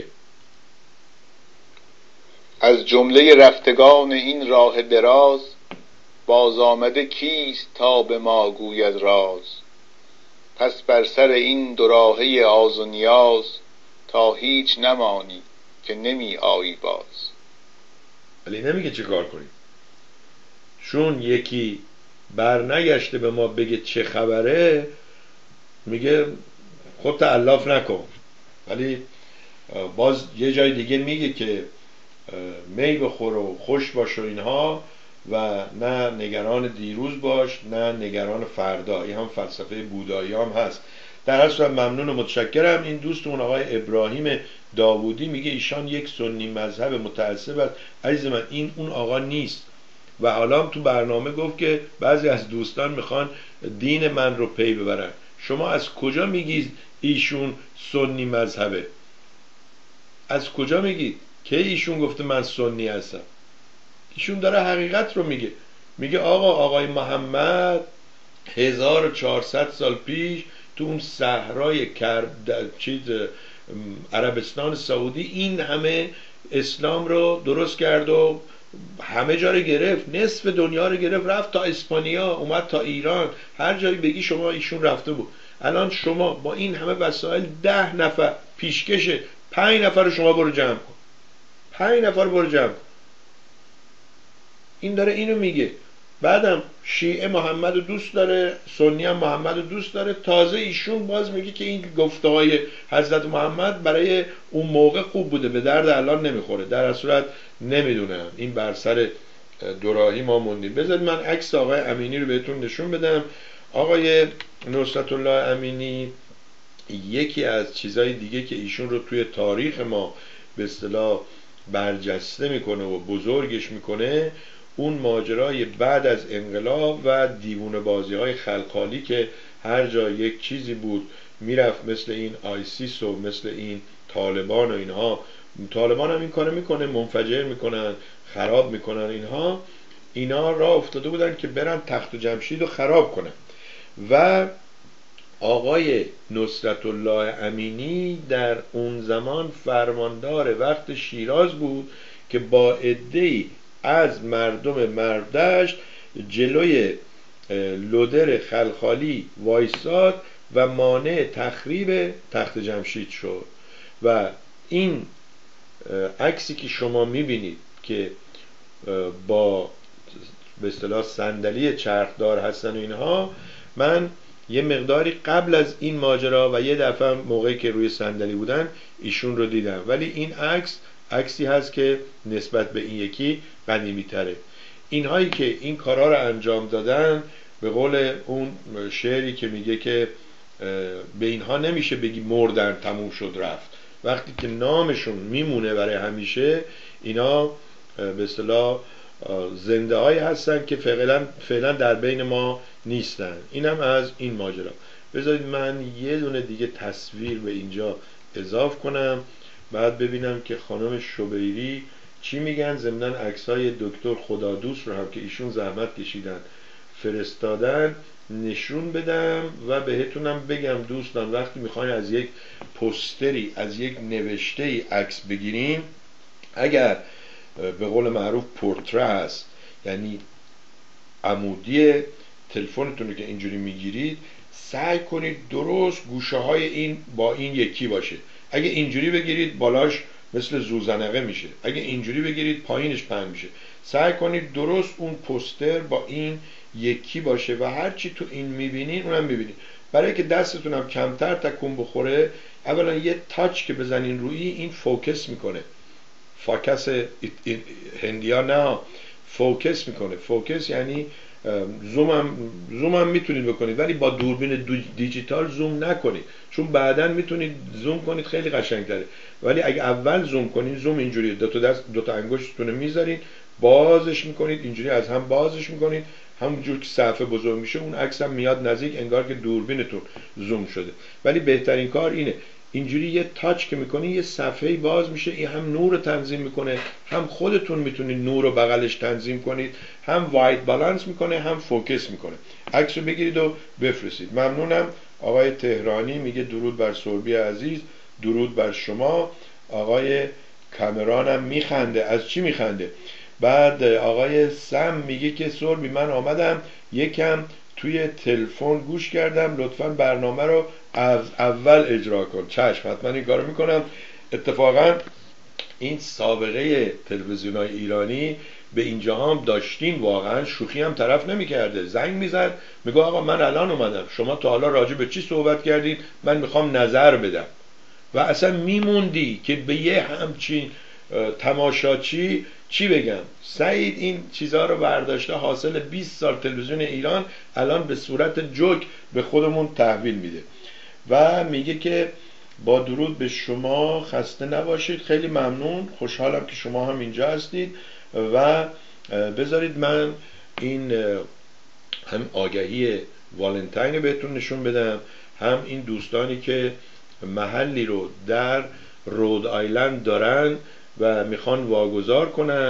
S4: از جمله رفتگان این راه دراز، باز آمده کیست تا به ما گوید راز؟ پس بر سر این دو راهه آز و نیاز، تا هیچ نمانی که نمی آیی باز.
S1: ولی نمیگه چه کار کنیم، چون یکی بر نگشته به ما بگه چه خبره، میگه خود تألف نکن. ولی باز یه جای دیگه میگه که می بخور و خوش باش و اینها، و نه نگران دیروز باش نه نگران فردا. این هم فلسفه بودایی هم هست. در هر صورت ممنون و متشکرم. این دوستمون آقای ابراهیم داوودی میگه ایشان یک سنی مذهب متعصب است. عزیز من این اون آقا نیست، و حالا تو برنامه گفت که بعضی از دوستان میخوان دین من رو پی ببرن. شما از کجا میگید ایشون سنی مذهبه؟ از کجا میگید که ایشون گفته من سنی هستم؟ ایشون داره حقیقت رو میگه. میگه آقا آقای محمد هزار و چهارصد سال پیش تو اون صحرای کرب چیز عربستان سعودی این همه اسلام رو درست کرد و همه جا رو گرفت، نصف دنیا رو گرفت، رفت تا اسپانیا، اومد تا ایران، هر جایی بگی شما ایشون رفته بود. الان شما با این همه وسایل ده نفر پیشکشه، پنج نفر رو شما برو جمع کن، پنج نفر رو برو جمع کن. این داره اینو میگه. بعدم شیعه محمد رو دوست داره، سنی هم محمد رو دوست داره. تازه ایشون باز میگه که این گفته های حضرت محمد برای اون موقع خوب بوده، به درد الان نمیخوره. در اصل صورت نمیدونم، این بر سر دوراهی ما موندیم. بذارید من عکس آقای امینی رو بهتون نشون بدم. آقای نصرت الله امینی یکی از چیزهای دیگه که ایشون رو توی تاریخ ما به اصطلاح برجسته میکنه و بزرگش میکنه، اون ماجرای بعد از انقلاب و دیوونه بازی های خلخالی که هر جا یک چیزی بود میرفت، مثل این آیسیس و مثل این طالبان و اینها. طالبان هم این کارو میکنه، منفجر میکنن، خراب میکنن. اینها اینا راه افتاده بودن که برن تخت جمشید رو خراب کنن. و آقای نصرت الله امینی در اون زمان فرماندار وقت شیراز بود که با عده‌ای از مردم مردشت جلوی لودر خلخالی وایساد و مانع تخریب تخت جمشید شد. و این عکسی که شما میبینید که با به اصطلاح صندلی چرخدار هستن و اینها، من یه مقداری قبل از این ماجرا و یه دفعه موقعی که روی صندلی بودن ایشون رو دیدم، ولی این عکس عکسی هست که نسبت به این یکی قدیمی تره. اینهایی که این کارا رو انجام دادن، به قول اون شعری که میگه که به اینها نمیشه بگی مردن تموم شد رفت، وقتی که نامشون میمونه برای همیشه، اینا به اصطلاح زنده هایی هستن که فعلا فعلا در بین ما نیستن. اینم از این ماجرا. بذارید من یه دونه دیگه تصویر به اینجا اضاف کنم، بعد ببینم که خانم شبیری چی میگن. ضمن عکسای دکتر خدادوست رو هم که ایشون زحمت کشیدن فرستادن نشون بدم و بهتونم بگم دوستان، وقتی میخواین از یک پوستری، از یک نوشته‌ای عکس بگیرین، اگر به قول معروف پورتره هست، یعنی عمودی، تلفنتون رو که اینجوری میگیرید سعی کنید درست گوشه های این با این یکی باشه. اگه اینجوری بگیرید بالاش مثل زوزنقه میشه، اگه اینجوری بگیرید پایینش پهن میشه. سعی کنید درست اون پوستر با این یکی باشه و هر چی تو این میبینین اونم میبینید. برای که دستتون هم کمتر تکون بخوره، اولا یه تاچ که بزنین روی این فوکس میکنه. فوکس هندی ها نه، فوکس میکنه. فوکس یعنی زوم هم, زوم هم میتونید بکنید، ولی با دوربین دیجیتال زوم نکنید، چون بعداً میتونید زوم کنید خیلی قشنگتره. ولی اگه اول زوم کنید، زوم اینجوری دو تا دست دو تا انگشتتون میذارید، بازش میکنید، اینجوری از هم بازش میکنید، همونجور که صفحه بزرگ میشه اون عکس هم میاد نزدیک، انگار که دوربینتون زوم شده. ولی بهترین کار اینه، اینجوری یه تاچ که میکنی یه صفحه‌ای باز میشه، این هم نور رو تنظیم میکنه، هم خودتون میتونید نور رو بغلش تنظیم کنید، هم وایت بالانس میکنه، هم فوکس میکنه. عکس رو بگیرید و بفرستید. ممنونم. آقای تهرانی میگه درود بر سربی عزیز، درود بر شما. آقای کامرانم میخنده. از چی میخنده؟ بعد آقای سم میگه که سربی من آمدم یکم توی تلفن گوش کردم، لطفاً برنامه رو از اول اجرا کن. چشم، حتما این کارو میکنم. اتفاقا این سابقه تلویزیون‌های ایرانی به اینجا هم داشتین، واقعا شوخی هم طرف نمیکرده. زنگ میزد میگه آقا من الان اومدم، شما تا حالا راجع به چی صحبت کردین؟ من میخوام نظر بدم. و اصلا میموندی که به یه همچین تماشاچی چی بگم. سعید این چیزها رو برداشته، حاصل بیست سال تلویزیون ایران الان به صورت جوک به خودمون تحویل میده و میگه که با درود به شما، خسته نباشید. خیلی ممنون، خوشحالم که شما هم اینجا هستید. و بذارید من این هم آگهی والنتاین بهتون نشون بدم، هم این دوستانی که محلی رو در رود آیلند دارن و میخوان واگذار کنن.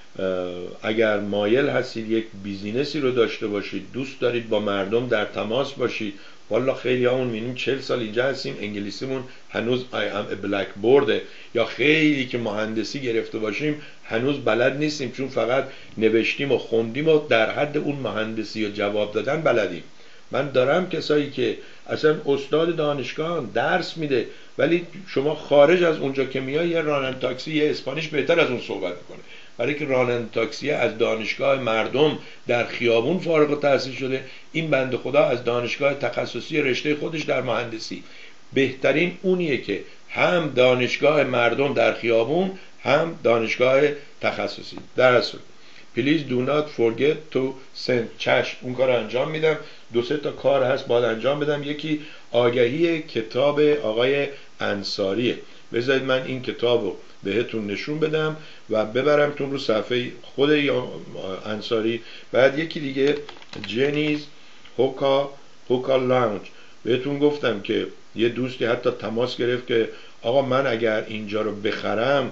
S1: اگر مایل هستید یک بیزینسی رو داشته باشید، دوست دارید با مردم در تماس باشید، والا خیلی همون میبینیم چهل سال اینجا هستیم، انگلیسیمون هنوز I am a blackboard، یا خیلی که مهندسی گرفته باشیم هنوز بلد نیستیم، چون فقط نوشتیم و خوندیم و در حد اون مهندسی و جواب دادن بلدیم. من دارم کسایی که اصلا استاد دانشگاه درس میده، ولی شما خارج از اونجا که میای یه راننده تاکسی یه اسپانیش بهتر از اون صحبت میکنه، برای که راننده تاکسی از دانشگاه مردم در خیابون فارغ التحصیل شده، این بنده خدا از دانشگاه تخصصی رشته خودش در مهندسی. بهترین اونیه که هم دانشگاه مردم در خیابون، هم دانشگاه تخصصی. در اصل Please do not forget to send. چشم، اون کار انجام میدم. دو سه تا کار هست باید انجام بدم. یکی آگهی کتاب آقای انصاریه. بذارید من این کتاب رو بهتون نشون بدم و ببرمتون رو صفحه خود یا انصاری. بعد یکی دیگه جنیز هوکا هوکا لاونج، بهتون گفتم که یه دوستی حتی تماس گرفت که آقا من اگر اینجا رو بخرم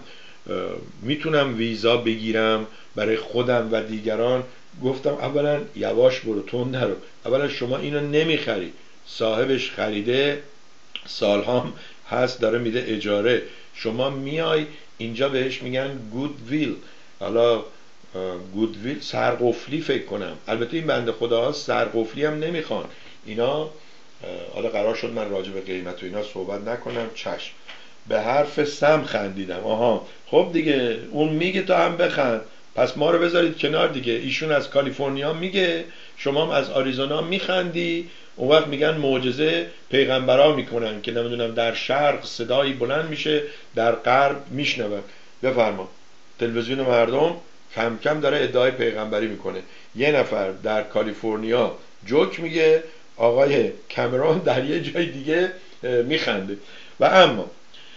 S1: میتونم ویزا بگیرم برای خودم و دیگران. گفتم اولا یواش برو، تند نرو، اولا شما اینو نمیخری، صاحبش خریده سالهام هست داره میده اجاره، شما میای اینجا بهش میگن گود ویل. حالا گود ویل سرقفلی فکر کنم، البته این بنده خداها سرقفلی هم نمیخوان اینا. حالا قرار شد من راجع به قیمت و اینا صحبت نکنم، چشم، به حرف سم خندیدم. آها خب دیگه اون میگه تو هم بخند، پس ما رو بذارید کنار دیگه. ایشون از کالیفرنیا میگه، شما هم از آریزونا میخندی. اون وقت میگن معجزه پیغمبرا میکنن که نمیدونم در شرق صدایی بلند میشه در غرب میشنون. بفرما تلویزیون مردم کم کم داره ادعای پیغمبری میکنه. یه نفر در کالیفرنیا جوک میگه، آقای کامرون در یه جای دیگه میخنده. و اما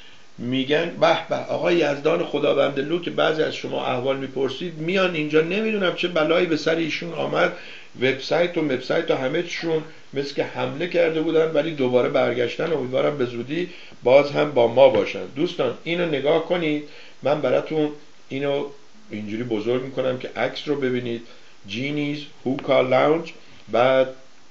S1: میگن به به آقای یزدان خداوندلو که بعضی از شما احوال میپرسید میان اینجا، نمیدونم چه بلایی به سر ایشون آمد، وبسایت و وبسایت و همه چیشون مثل که حمله کرده بودن ولی دوباره برگشتن. امیدوارم به زودی باز هم با ما باشن. دوستان اینو نگاه کنید، من براتون اینو اینجوری بزرگ میکنم که عکس رو ببینید. جینیز هوکا لاونج. بعد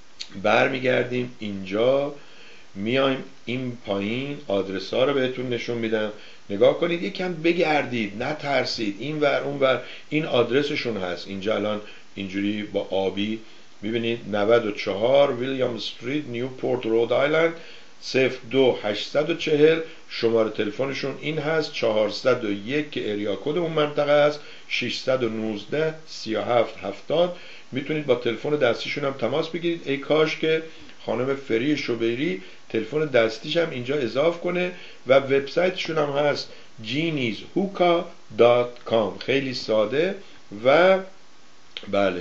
S1: برمیگردیم اینجا، میایم این پایین آدرس ها رو بهتون نشون میدم. نگاه کنید، یکم بگردید، نترسید، این ور اون ور. این آدرسشون هست اینجا الان اینجوری با آبی میبینید، نود و چهار ویلیام استریت نیوپورت رود آیلند صفر دو هشتصد و چهل. شماره تلفنشون این هست چهارصد و یک که اریا کد اون منطقه است، ششصد و نوزده سی و هفت هفتاد. میتونید با تلفن دستیشون هم تماس بگیرید. ای کاش که خانم فری شوبیری تلفن دستیش هم اینجا اضاف کنه و وبسایتشون هم هست جینیز هوکا دات کام. خیلی ساده. و بله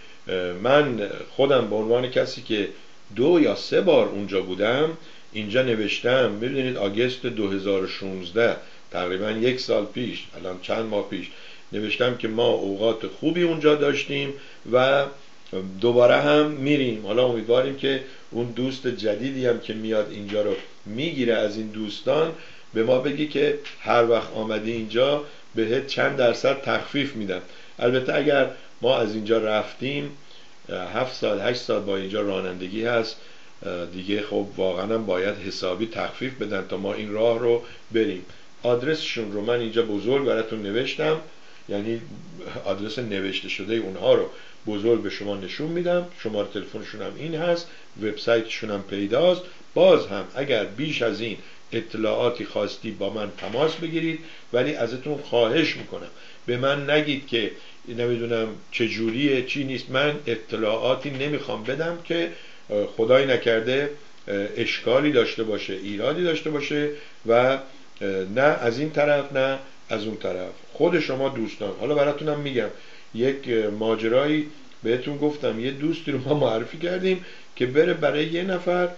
S1: من خودم به عنوان کسی که دو یا سه بار اونجا بودم اینجا نوشتم، می‌بینید آگوست دو هزار و شانزده، تقریبا یک سال پیش، الان چند ماه پیش نوشتم که ما اوقات خوبی اونجا داشتیم و دوباره هم میریم. حالا امیدواریم که اون دوست جدیدی هم که میاد اینجا رو میگیره از این دوستان به ما بگی که هر وقت آمدی اینجا بهت چند درصد تخفیف میدم. البته اگر ما از اینجا رفتیم هفت سال هشت سال با اینجا رانندگی هست دیگه، خب واقعا باید حسابی تخفیف بدن تا ما این راه رو بریم. آدرسشون رو من اینجا بزرگ براتون نوشتم، یعنی آدرس نوشته شده اونها رو بزرگ به شما نشون میدم. شماره تلفنشون هم این هست، وبسایتشون هم پیداست. باز هم اگر بیش از این اطلاعاتی خواستی با من تماس بگیرید، ولی ازتون خواهش میکنم به من نگید که نمیدونم چجوریه چی نیست. من اطلاعاتی نمیخوام بدم که خدای نکرده اشکالی داشته باشه، ایرادی داشته باشه، و نه از این طرف نه از اون طرف. خود شما دوستان. حالا براتونم میگم یک ماجرایی بهتون گفتم، یه دوستی رو ما معرفی کردیم که بره برای یه نفر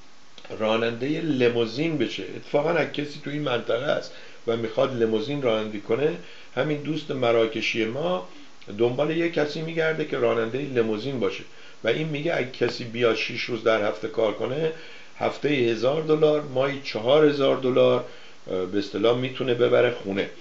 S1: راننده لیموزین بشه. اتفاقا اگه کسی تو این منطقه است و میخواد لیموزین رانندگی کنه، همین دوست مراکشی ما دنبال یه کسی میگرده که راننده لیموزین باشه و این میگه اگه کسی بیاد شش روز در هفته کار کنه، هفته هزار دلار، ماهی چهار هزار دلار به اصطلاح میتونه ببره خونه.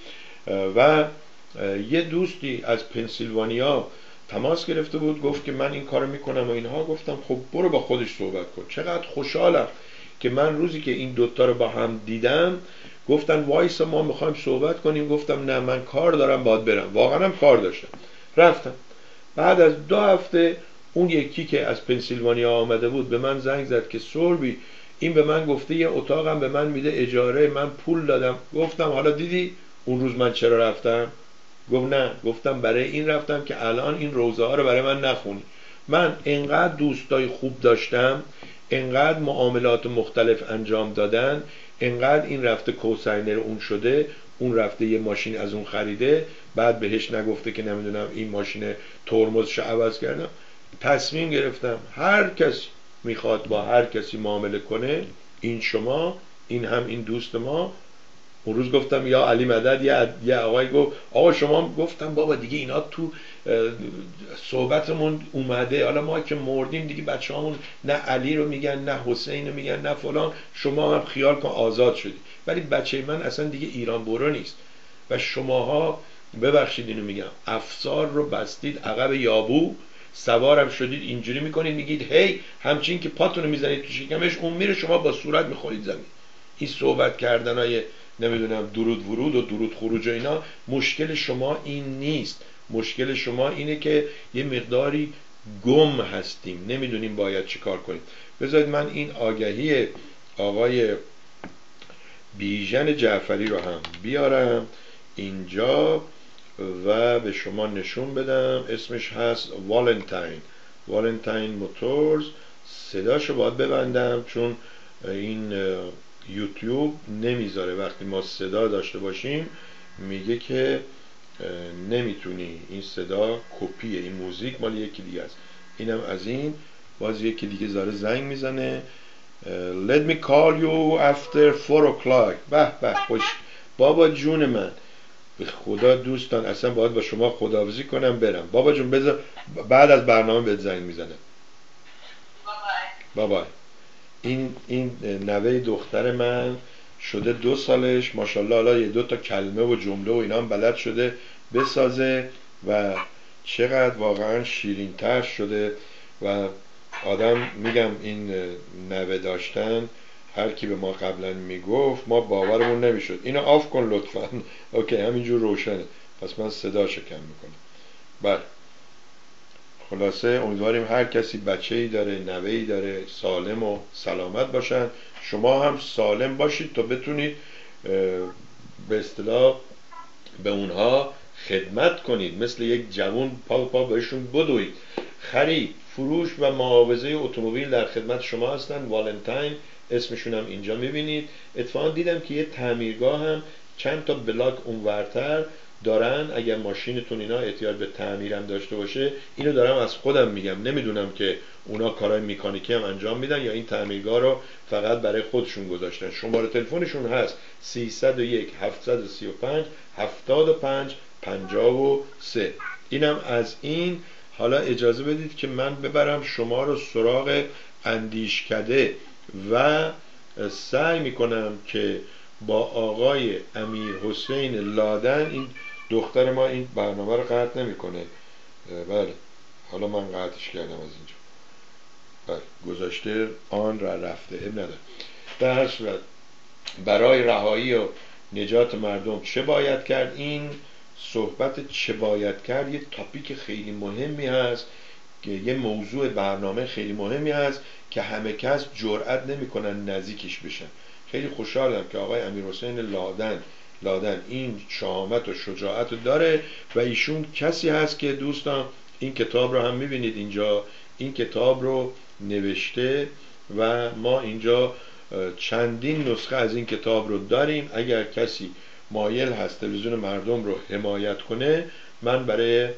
S1: و یه دوستی از پنسیلوانیا تماس گرفته بود، گفت که من این کارو میکنم و اینها. گفتم خب برو با خودش صحبت کن. چقدر خوشحالم که من روزی که این دوتا رو با هم دیدم گفتن وایسا ما میخوایم صحبت کنیم. گفتم نه من کار دارم باید برم. واقعا هم کار داشتم، رفتم. بعد از دو هفته اون یکی که از پنسیلوانیا آمده بود به من زنگ زد که سوربی این به من گفته یه اتاقم به من میده اجاره، من پول دادم. گفتم حالا دیدی اون روز من چرا رفتم؟ گفت نه. گفتم برای این رفتم که الان این روزه ها رو برای من نخونی. من انقدر دوستای خوب داشتم، انقدر معاملات مختلف انجام دادن، انقدر این رفته کوساینر اون شده، اون رفته یه ماشین از اون خریده، بعد بهش نگفته که نمیدونم این ماشین ترمزشو عوض کردم. تصمیم گرفتم هر کسی میخواد با هر کسی معامله کنه، این شما، این هم این دوست ما، اون روز گفتم یا علی مدد، یه یه آقای گفت آقا شما، گفتم بابا دیگه اینا تو صحبتمون اومده، حالا ما که مردیم دیگه بچه‌هامون نه علی رو میگن نه حسین رو میگن نه فلان، شما هم خیال کن آزاد شدی. ولی بچه من اصلا دیگه ایران برو نیست و شماها ببخشید اینو میگم افسار رو بستید عقب یابو، سوارم شدید اینجوری میکنید میگید هی همچین که پاتون رو میزنید تو شکمش اون میره، شما با صورت میخورید زمین. این صحبت کردنای نمیدونم درود ورود و درود خروج و اینا، مشکل شما این نیست. مشکل شما اینه که یه مقداری گم هستیم، نمیدونیم باید چی کار کنیم. بذارید من این آگهی آقای بیژن جعفری رو هم بیارم اینجا و به شما نشون بدم. اسمش هست والنتاین، والنتاین موتورز. صداشو باید ببندم چون این یوتیوب نمیذاره وقتی ما صدا داشته باشیم، میگه که نمیتونی، این صدا کپیه، این موزیک مال یکی دیگه است. اینم از این. باز یکی دیگه زاره زنگ میزنه. Let me call you after four o'clock. به به خوش بابا جون من، به خدا دوستان اصلا باید با شما خداحافظی کنم برم. بابا جون بذار بعد از برنامه بهت زنگ میزنه. بابا این این نوه دختر من شده دو سالش ماشاءالله، حالا یه دو تا کلمه و جمله و اینا هم بلد شده بسازه و چقدر واقعا شیرین‌تر شده و آدم میگم این نوه داشتن هر کی به ما قبلا میگفت ما باورمون نمیشد. اینو آف کن لطفا. اوکی همینجور روشنه، پس من صداشو کم میکنم. بله خلاصه امیدواریم هر کسی بچه‌ای داره، نوه‌ای داره، سالم و سلامت باشن. شما هم سالم باشید تا بتونید به اصطلاح به اونها خدمت کنید، مثل یک جوان پا پا بهشون بدوید. خرید، فروش و معاوضه اتومبیل در خدمت شما هستن. والنتاین اسمشون هم اینجا میبینید. اتفاقا دیدم که یه تعمیرگاه هم چند تا بلاک اونورتر دارن، اگر ماشینتون اینا احتیاج به تعمیرم داشته باشه. اینو دارم از خودم میگم، نمیدونم که اونا کارهای مکانیکی هم انجام میدن یا این تعمیرگاه رو فقط برای خودشون گذاشتن. شماره تلفنشون هست سیصد و یک هفتصد و سی و پنج هفتاد و پنج پنجاه و سه. اینم از این. حالا اجازه بدید که من ببرم شما رو سراغ اندیشکده و سعی میکنم که با آقای امیر حسین لادن، این دختر ما این برنامه رو قطع نمیکنه. بله حالا من قطعش کردم از اینجا. بله گذاشته آن را رفته، اب نداره. در هر صورت برای رهایی و نجات مردم چه باید کرد؟ این صحبت چه باید کرد یه تاپیک خیلی مهمی هست که یه موضوع برنامه خیلی مهمی هست که همه کس جرئت نمیکنن نزدیکش بشن. خیلی خوشحالم که آقای امیر حسین لادن لادن این شهامت و شجاعت رو داره و ایشون کسی هست که دوستان این کتاب رو هم میبینید اینجا، این کتاب رو نوشته و ما اینجا چندین نسخه از این کتاب رو داریم. اگر کسی مایل هست تلویزیون مردم رو حمایت کنه، من برای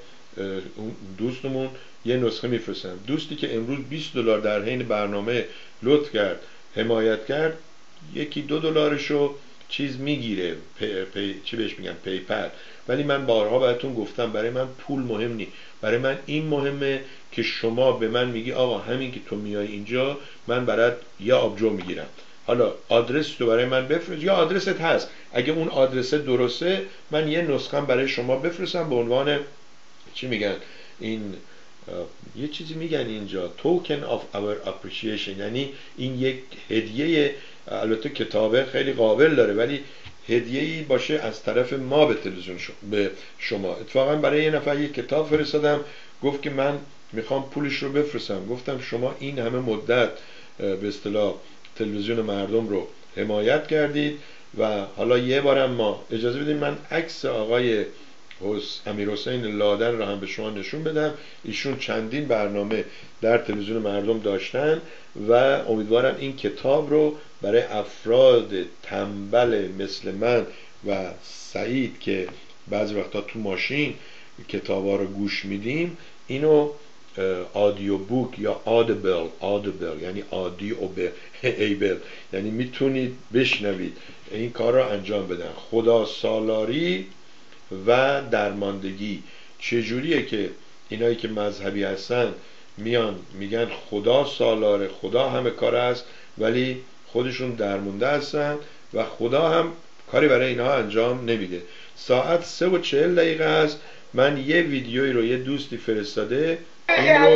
S1: دوستمون یه نسخه میفرستم. دوستی که امروز بیست دلار در حین برنامه لطف کرد حمایت کرد، یکی دو دلارشو چیز میگیره، پی، پی، چی بهش میگن، پیپل. ولی من بارها بهتون گفتم برای من پول مهم نی، برای من این مهمه که شما به من میگی آقا همین که تو میای اینجا من برات یه آبجو میگیرم، حالا آدرس تو برای من بفرست یا آدرست هست، اگه اون آدرس درسته من یه نسخه برای شما بفرستم به عنوان چی میگن این یه چیزی میگن اینجا token of our appreciation، یعنی این یک هدیه. البته کتابه خیلی قابل داره ولی هدیه‌ای باشه از طرف ما به تلویزیون به شما. اتفاقا برای یه نفر یه کتاب فرستادم، گفت که من میخوام پولش رو بفرستم. گفتم شما این همه مدت به اصطلاح تلویزیون مردم رو حمایت کردید و حالا یه بارم ما اجازه بدید من عکس آقای امیر حسین لادن رو هم به شما نشون بدم. ایشون چندین برنامه در تلویزیون مردم داشتن و امیدوارم این کتاب رو برای افراد تنبل مثل من و سعید که بعضی وقتا تو ماشین کتابا رو گوش میدیم، اینو آدیو بوک یا آدیبل، آدیبل یعنی آدیو به ایبل، یعنی میتونید بشنوید این کار رو انجام بدن. خدا سالاری و درماندگی چجوریه که اینایی که مذهبی هستن میان میگن خدا سالاره، خدا همه کار است، ولی خودشون درمونده هستن و خدا هم کاری برای اینها انجام نمیده. ساعت سه و چهل دقیقه است. من یه ویدیویی رو یه دوستی فرستاده، این رو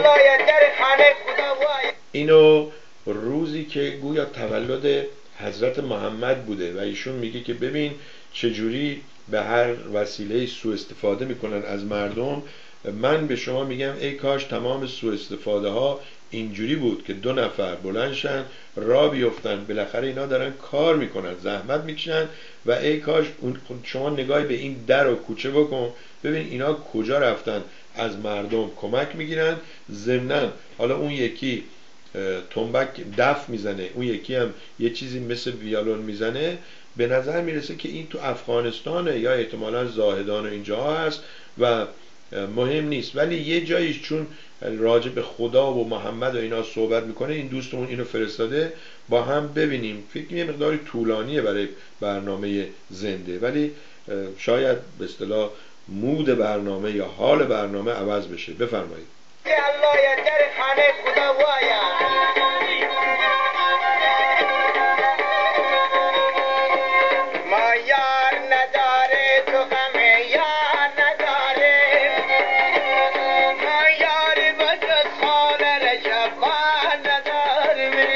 S1: اینو روزی که گویا تولد حضرت محمد بوده و ایشون میگه که ببین چجوری به هر وسیله سوء استفاده میکنن از مردم. من به شما میگم ای کاش تمام سوء استفاده ها اینجوری بود که دو نفر بلندشن را بیفتن، بالاخره اینا دارن کار میکنن، زحمت میکشن و ای کاش شما نگاهی به این در و کوچه بکن ببین اینا کجا رفتن از مردم کمک میگیرن. ضمناً حالا اون یکی تنبک دف میزنه، اون یکی هم یه چیزی مثل ویالون میزنه، به نظر میرسه که این تو افغانستانه یا احتمالاً زاهدان و اینجا هست و مهم نیست، ولی یه جاییش چون راجع به خدا و محمد و اینا صحبت میکنه این دوستمون اینو فرستاده با هم ببینیم. فکر یه مقداری طولانیه برای برنامه زنده، ولی شاید به اصطلاح مود برنامه یا حال برنامه عوض بشه. بفرمایید. الله یا در خانه خدا وایا ما یار نداره تو غم یار نداره ما یار بجز خال رجب نداره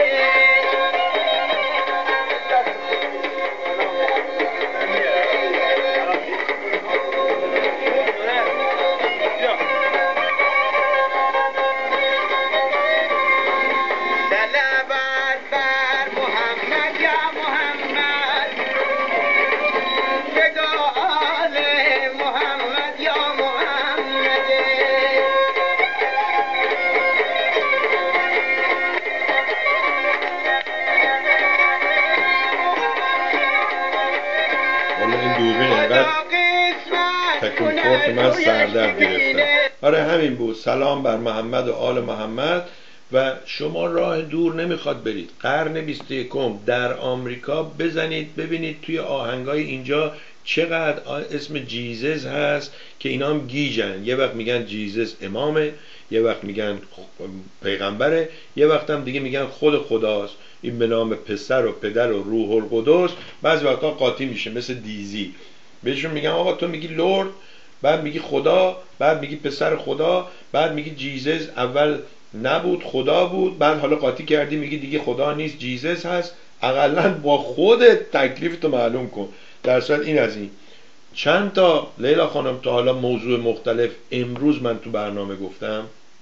S1: که من سردرد گرفتم. آره همین بود. سلام بر محمد و آل محمد. و شما راه دور نمیخواد برید، قرن بیست و یکم در آمریکا بزنید ببینید توی آهنگای اینجا چقدر اسم جیزس هست که اینا هم گیجن. یه وقت میگن جیزس امامه، یه وقت میگن پیغمبره، یه وقت هم دیگه میگن خود خداست، این به نام پسر و پدر و روح القدس. بعضی وقتا قاطی میشه مثل دیزی، بهشون میگن آقا تو میگی لرد، بعد میگی خدا، بعد میگی پسر خدا، بعد میگی جیزس اول نبود خدا بود، بعد حالا قاطی کردی میگی دیگه خدا نیست جیزس هست. اقلا با خودت تکلیفتو معلوم کن. در صورت این از این چند تا لیلا خانم تا حالا موضوع مختلف امروز من تو برنامه گفتم.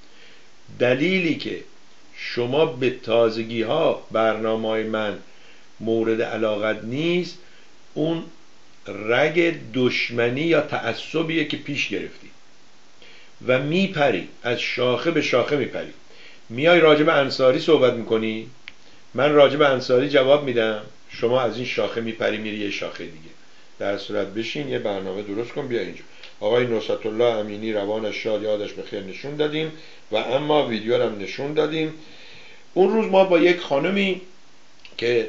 S1: دلیلی که شما به تازگی ها برنامه من مورد علاقت نیست اون رگ دشمنی یا تعصبیه که پیش گرفتی و میپری، از شاخه به شاخه میپری. میای راجب انصاری صحبت میکنی، من راجب انصاری جواب میدم، شما از این شاخه میپری میری یه شاخه دیگه. در صورت بشین یه برنامه درست کن بیا اینجا. آقای نصرت الله امینی روانش شاد یادش بخیر نشون دادیم و اما ویدیو هم نشون دادیم. اون روز ما با یک خانمی که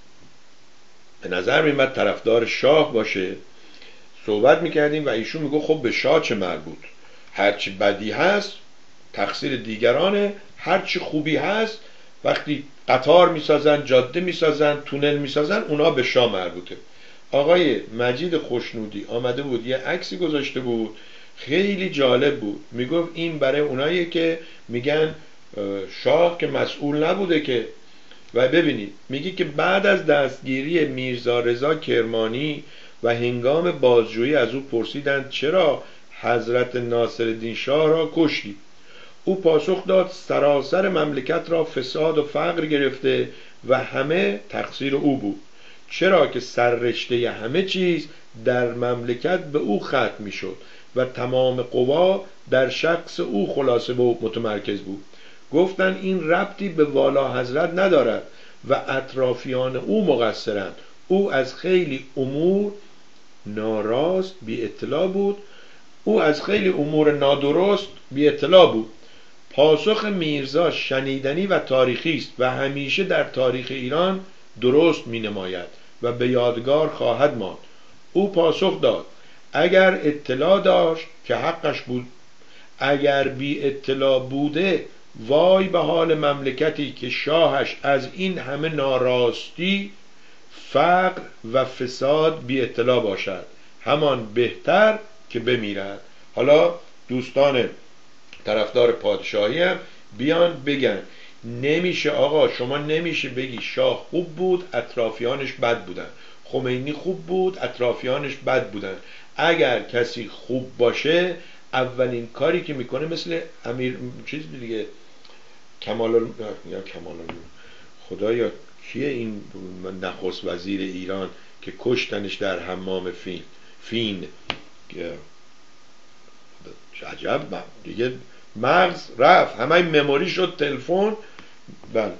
S1: به نظر میمد طرفدار شاه باشه صحبت میکردیم و ایشون میگو خب به شاه چه مربوط، هرچی بدی هست تقصیر دیگرانه، هرچی خوبی هست وقتی قطار میسازن، جاده میسازن، تونل میسازن اونا به شاه مربوطه. آقای مجید خوشنودی آمده بود یه عکسی گذاشته بود خیلی جالب بود، میگفت این برای اوناییه که میگن شاه که مسئول نبوده که. و ببینید میگه که بعد از دستگیری میرزا رضا کرمانی و هنگام بازجویی از او پرسیدند چرا حضرت ناصرالدین شاه را کشتی؟ او پاسخ داد سراسر مملکت را فساد و فقر گرفته و همه تقصیر او بود، چرا که سررشته همه چیز در مملکت به او ختم می شد و تمام قوا در شخص او خلاصه و متمرکز بود. گفتن این ربطی به والا حضرت ندارد و اطرافیان او مقصرند. او از خیلی امور ناراست بی اطلاع بود او از خیلی امور نادرست بی اطلاع بود. پاسخ میرزا شنیدنی و تاریخی است و همیشه در تاریخ ایران درست می نماید و به یادگار خواهد ماند. او پاسخ داد اگر اطلاع داشت که حقش بود، اگر بی اطلاع بوده وای به حال مملکتی که شاهش از این همه ناراستی، فقر و فساد بی اطلاع باشد، همان بهتر که بمیرد. حالا دوستان طرفدار پادشاهی هم بیان بگن نمیشه آقا، شما نمیشه بگی شاه خوب بود اطرافیانش بد بودن، خمینی خوب بود اطرافیانش بد بودن. اگر کسی خوب باشه اولین کاری که میکنه مثل امیر چیز دیگه کمال ال... یا کمال ال... خدایا کیه این نخست وزیر ایران که کشتنش در حمام فین فین عجب دیگه مغز رفت، همه مموری شد تلفن. بله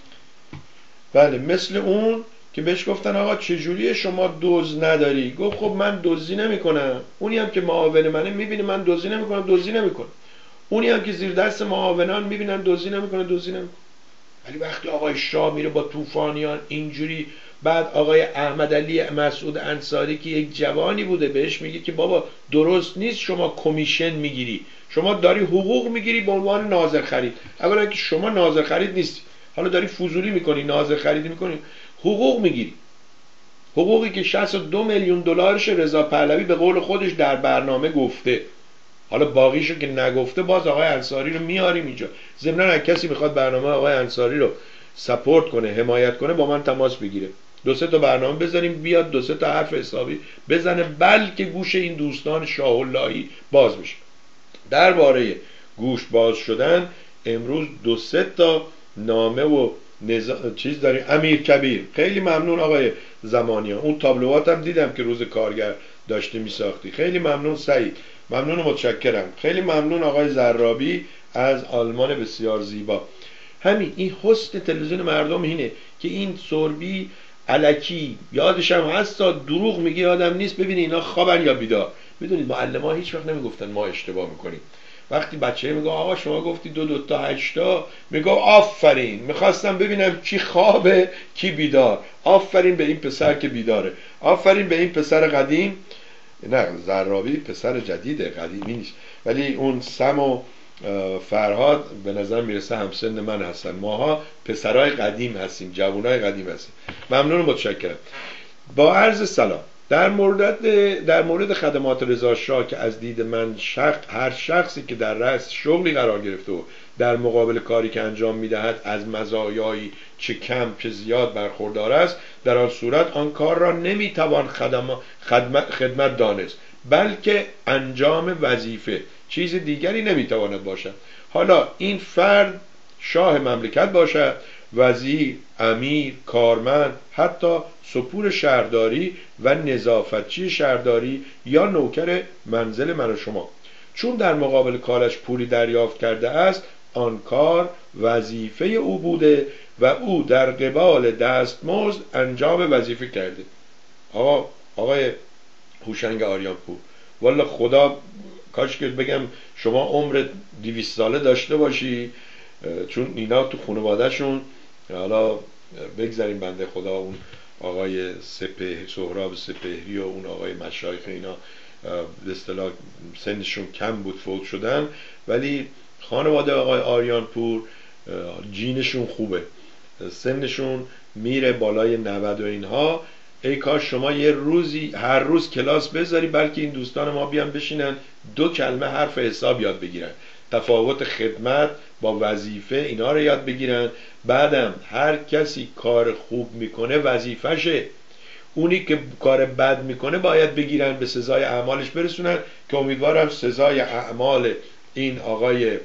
S1: بله مثل اون که بهش گفتن آقا چجوریه شما دزد نداری؟ گفت خب من دزدی نمیکنم. اونی هم که معاون منه میبینه من دزدی نمیکنم دزدی نمیکنم. اونی هم که زیر دست معاونان میبینن دزدی نمیکنه دزدی نمیکنه. ولی وقتی آقای شاه میره با طوفانیان اینجوری، بعد آقای احمد علی مسعود انصاری که یک جوانی بوده بهش میگه که بابا درست نیست شما کمیشن میگیری، شما داری حقوق میگیری به عنوان ناظر خرید. اولا که شما ناظر خرید نیستی، حالا داری فضولی میکنی، ناظر خرید میکنی، حقوق میگیری. حقوقی که شصت و دو میلیون دلارش رضا پهلوی به قول خودش در برنامه گفته. حالا باقیشو که نگفته باز آقای انصاری رو میاریم اینجا. ضمن اگه کسی میخواد برنامه آقای انصاری رو سپورت کنه، حمایت کنه، با من تماس بگیره، دو سه تا برنامه بذاریم بیاد دو سه تا حرف حسابی بزنه، بلکه گوش این دوستان شاه اللهی باز بشه. درباره گوش باز شدن امروز دو سه تا نامه و نزا... چیز داریم. امیر کبیر خیلی ممنون آقای زمانیان، اون تابلوات هم دیدم که روز کارگر داشتی میساختی، خیلی ممنون سعید، ممنون و متشکرم. خیلی ممنون آقای زرابی از آلمان بسیار زیبا. همین این حسن تلویزیون مردم اینه که این سربی الکی یادش هم هست تا دروغ میگه آدم نیست، ببینی اینا خوابن یا بیدار. میدونید معلم‌ها هیچ وقت نمیگفتن ما اشتباه میکنیم. وقتی بچه میگه آقا شما گفتی دو دو تا هشتا، میگه آفرین، میخواستم ببینم کی خوابه کی بیدار. آفرین به این پسر که بیداره، آفرین به این پسر قدیم. نه زرابی پسر جدیده، قدیمی نیست، ولی اون سم و فرهاد به نظر میرسه همسن من هستن. ماها پسرای قدیم هستیم، جوانای قدیم هستیم. ممنون و متشکرم. با عرض سلام. در مورد در مورد خدمات رضا شاه که از دید من شخص هر شخصی که در رأس شغلی قرار گرفته و در مقابل کاری که انجام میدهد از مزایایی چه کم چه زیاد برخوردار است، در آن صورت آن کار را نمیتوان خدمت, خدمت دانست، بلکه انجام وظیفه، چیز دیگری نمیتواند باشد. حالا این فرد شاه مملکت باشد، وزیر، امیر، کارمند، حتی سپور شهرداری و نظافتچی شهرداری یا نوکر منزل من و شما، چون در مقابل کارش پولی دریافت کرده است، آن کار وظیفه او بوده و او در قبال دستمزد انجام وظیفه کرده. آقا آقای هوشنگ آریانپور، والا خدا کاش که بگم شما عمر دویست ساله داشته باشی، چون اینا تو خانواده‌شون، حالا بگذاریم بنده خدا اون آقای سپه سهراب سپهری و اون آقای مشایخ اینا به اصطلاح سنشون کم بود فوت شدن، ولی خانواده آقای آریانپور جینشون خوبه، سنشون میره بالای نود و اینها. ای کاش شما یه روزی هر روز کلاس بذاری، بلکه این دوستان ما بیان بشینن دو کلمه حرف حساب یاد بگیرن، تفاوت خدمت با وظیفه اینا رو یاد بگیرن. بعدم هر کسی کار خوب میکنه وظیفشه، اونی که کار بد میکنه باید بگیرن به سزای اعمالش برسونن، که امیدوارم سزای اعمال این آقای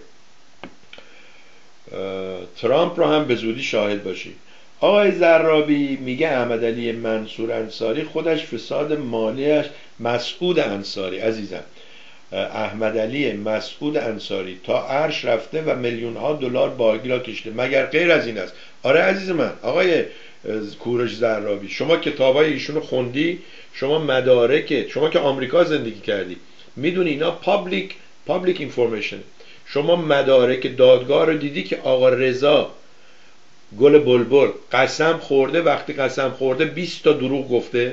S1: ترامپ رو هم به زودی شاهد باشی. آقای زرابی میگه احمد علی منصور انصاری خودش فساد مالیش، مسعود انصاری عزیزم، احمد علی مسعود انصاری تا عرش رفته و میلیون ها دلار باقی را کشته، مگر غیر از این است؟ آره عزیز من آقای کوروش زرابی، شما کتابای ایشونو خوندی، شما مدارک، شما که آمریکا زندگی کردی میدونی اینا پابلیک پابلیک اینفورمیشن. شما مدارک دادگاه رو دیدی که آقا رضا گل بلبل قسم خورده، وقتی قسم خورده بیست تا دروغ گفته.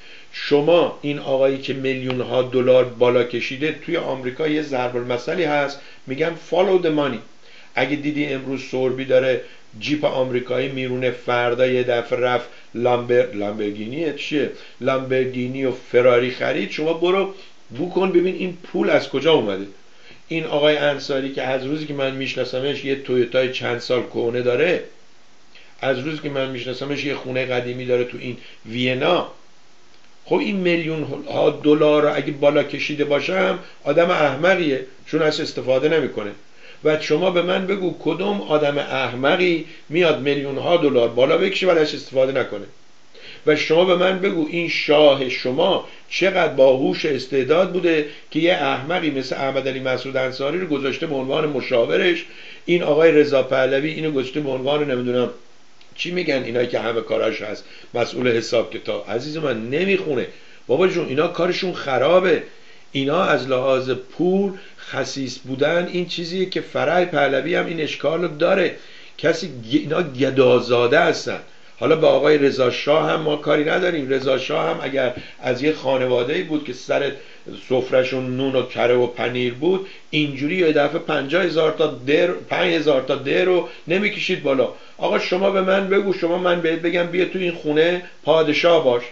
S1: شما این آقایی که میلیون ها دلار بالا کشیده، توی آمریکا یه ضرب المثلی هست میگن follow the money. اگه دیدی امروز سوربی داره جیپ آمریکایی میرونه، فردا یه دفعه رفت لامبر لامبرگینی چیه لامبرگینی و فراری خرید، شما برو بو کن ببین این پول از کجا اومده. این آقای انصاری که از روزی که من میشناسمش یه تویوتای چند سال کهنه داره، از روزی که من میشناسمش یه خونه قدیمی داره تو این وینا. خب این میلیون ها دلار رو اگه بالا کشیده باشم آدم احمقیه، چون از استفاده نمیکنه. و شما به من بگو کدوم آدم احمقی میاد میلیون ها دلار بالا بکشه ولی ازش استفاده نکنه؟ و شما به من بگو این شاه شما چقدر باهوش استعداد بوده که یه احمقی مثل احمد علی مسعود انصاری رو گذاشته به عنوان مشاورش، این آقای رضا پهلوی اینو گذاشته به عنوان نمیدونم چی میگن اینایی که همه کاراش هست، مسئول حساب کتاب. عزیز من نمیخونه بابا جون، اینا کارشون خرابه. اینا از لحاظ پول خسیس بودن این چیزیه که فرح پهلوی هم این اشکال رو داره. کسی اینا گدازاده هستن. حالا به آقای رضا شاه هم ما کاری نداریم. رضا شاه هم اگر از یه خانواده‌ای بود که سر سفرهشون نون و کره و پنیر بود، اینجوری یه دفعه پنجاه هزار تا در پنج هزار تا در رو نمیکشید بالا. آقا شما به من بگو، شما من بهت بگم بیا تو این خونه پادشاه باش،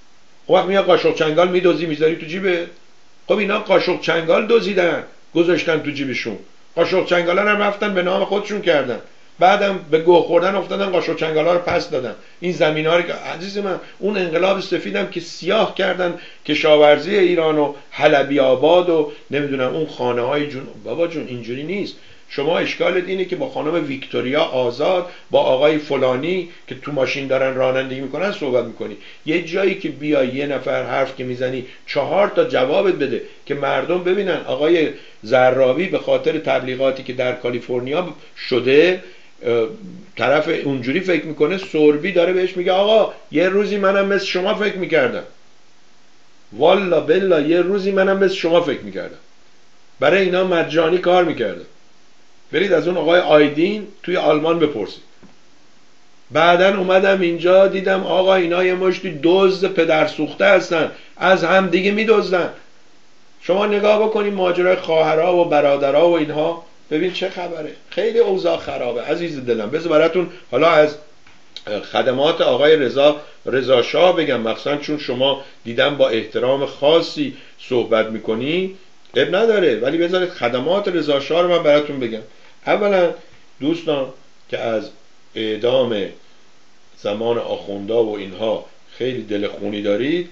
S1: وقت میاد قاشق چنگال میدوزی میذاری تو جیبه. خب اینا قاشق چنگال دزدیدن گذاشتن تو جیبشون، قاشق چنگالا هم رفتن به نام خودشون کردن، بعدم به گوه خوردن افتادن قاشق چنگالا رو پس دادن. این زمینا رو که عزیز من اون انقلاب سفیدم که سیاه کردن کشاورزی ایران و حلبی آباد و نمیدونم اون خانه های جون. بابا جون اینجوری نیست. شما اشکالت اینه که با خانم ویکتوریا آزاد با آقای فلانی که تو ماشین دارن رانندگی میکنن صحبت میکنی. یه جایی که بیا یه نفر حرف که میزنی چهار تا جوابت بده که مردم ببینن آقای زرابی به خاطر تبلیغاتی که در کالیفرنیا شده طرف اونجوری فکر میکنه، سوربی داره بهش میگه آقا یه روزی منم مثل شما فکر میکردم، والا بلا یه روزی منم مثل شما فکر میکردم. برای اینا مجانی کار میکردم. برید از اون آقای آیدین توی آلمان بپرسید. بعدن اومدم اینجا دیدم آقا اینا یه مشتی دزد پدر سوخته هستن، از هم دیگه میدزدن. شما نگاه بکنید ماجرای خواهرها و برادرها و اینها، ببین چه خبره. خیلی اوضاع خرابه عزیز دلم. بذار براتون حالا از خدمات آقای رضا رضا شاه بگم، مخصوصا چون شما دیدم با احترام خاصی صحبت میکنی، اب نداره، ولی بذارید خدمات رضا شاه رو من براتون بگم. اولا دوستان که از اعدام زمان آخوندا و اینها خیلی دلخونی دارید،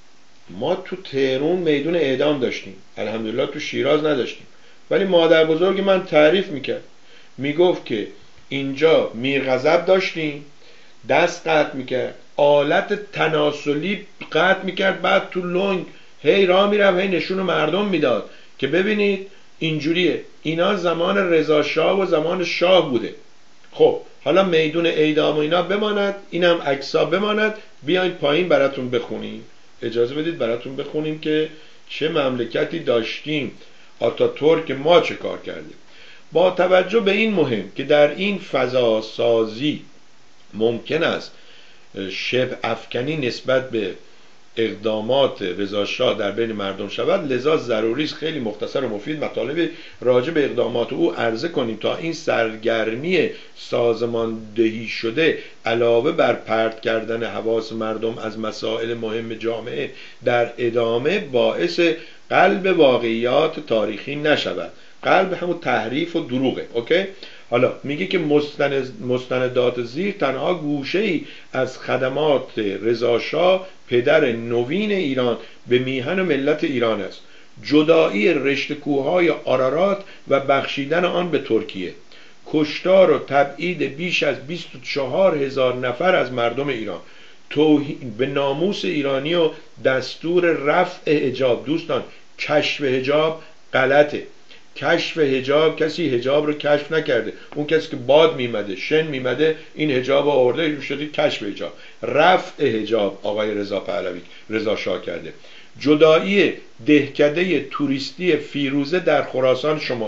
S1: ما تو تهران میدون اعدام داشتیم، الحمدلله تو شیراز نداشتیم. ولی مادر بزرگ من تعریف میکرد، میگفت که اینجا میرغضب داشتیم، دست قطع میکرد، آلت تناسلی قطع میکرد، بعد تو لنگ هی راه میرفت هی نشون مردم میداد که ببینید اینجوریه. اینا زمان رضا شاه و زمان شاه بوده. خب حالا میدون اعدام و اینا بماند، اینم عکسا بماند. بیاین پایین براتون بخونیم، اجازه بدید براتون بخونیم که چه مملکتی داشتیم، آتاتورک ما چه کار کردیم. با توجه به این مهم که در این فضا سازی ممکن است شبه افکنی نسبت به اقدامات رضا شاه در بین مردم شود، لذا ضروری است خیلی مختصر و مفید مطالب راجع به اقدامات او عرضه کنیم تا این سرگرمی سازماندهی شده علاوه بر پرت کردن حواس مردم از مسائل مهم جامعه در ادامه باعث قلب واقعیات تاریخی نشود. قلب همون تحریف و دروغه. اوکی؟ حالا میگه که مستند مستندات زیر تنها گوشه‌ای از خدمات رضا شاه پدر نوین ایران به میهن و ملت ایران است. جدایی رشته کوههای آرارات و بخشیدن آن به ترکیه، کشتار و تبعید بیش از بیست و چهار هزار نفر از مردم ایران، توهین به ناموس ایرانی و دستور رفع حجاب. دوستان کشف حجاب غلطه. کشف حجاب، کسی حجاب رو کشف نکرده. اون کسی که باد میمده شن میمده این حجاب آورده شده کشف حجاب. رفع حجاب آقای رضا پهلوی رضا شاه کرده. جدایی دهکده توریستی فیروزه در خراسان شمالی،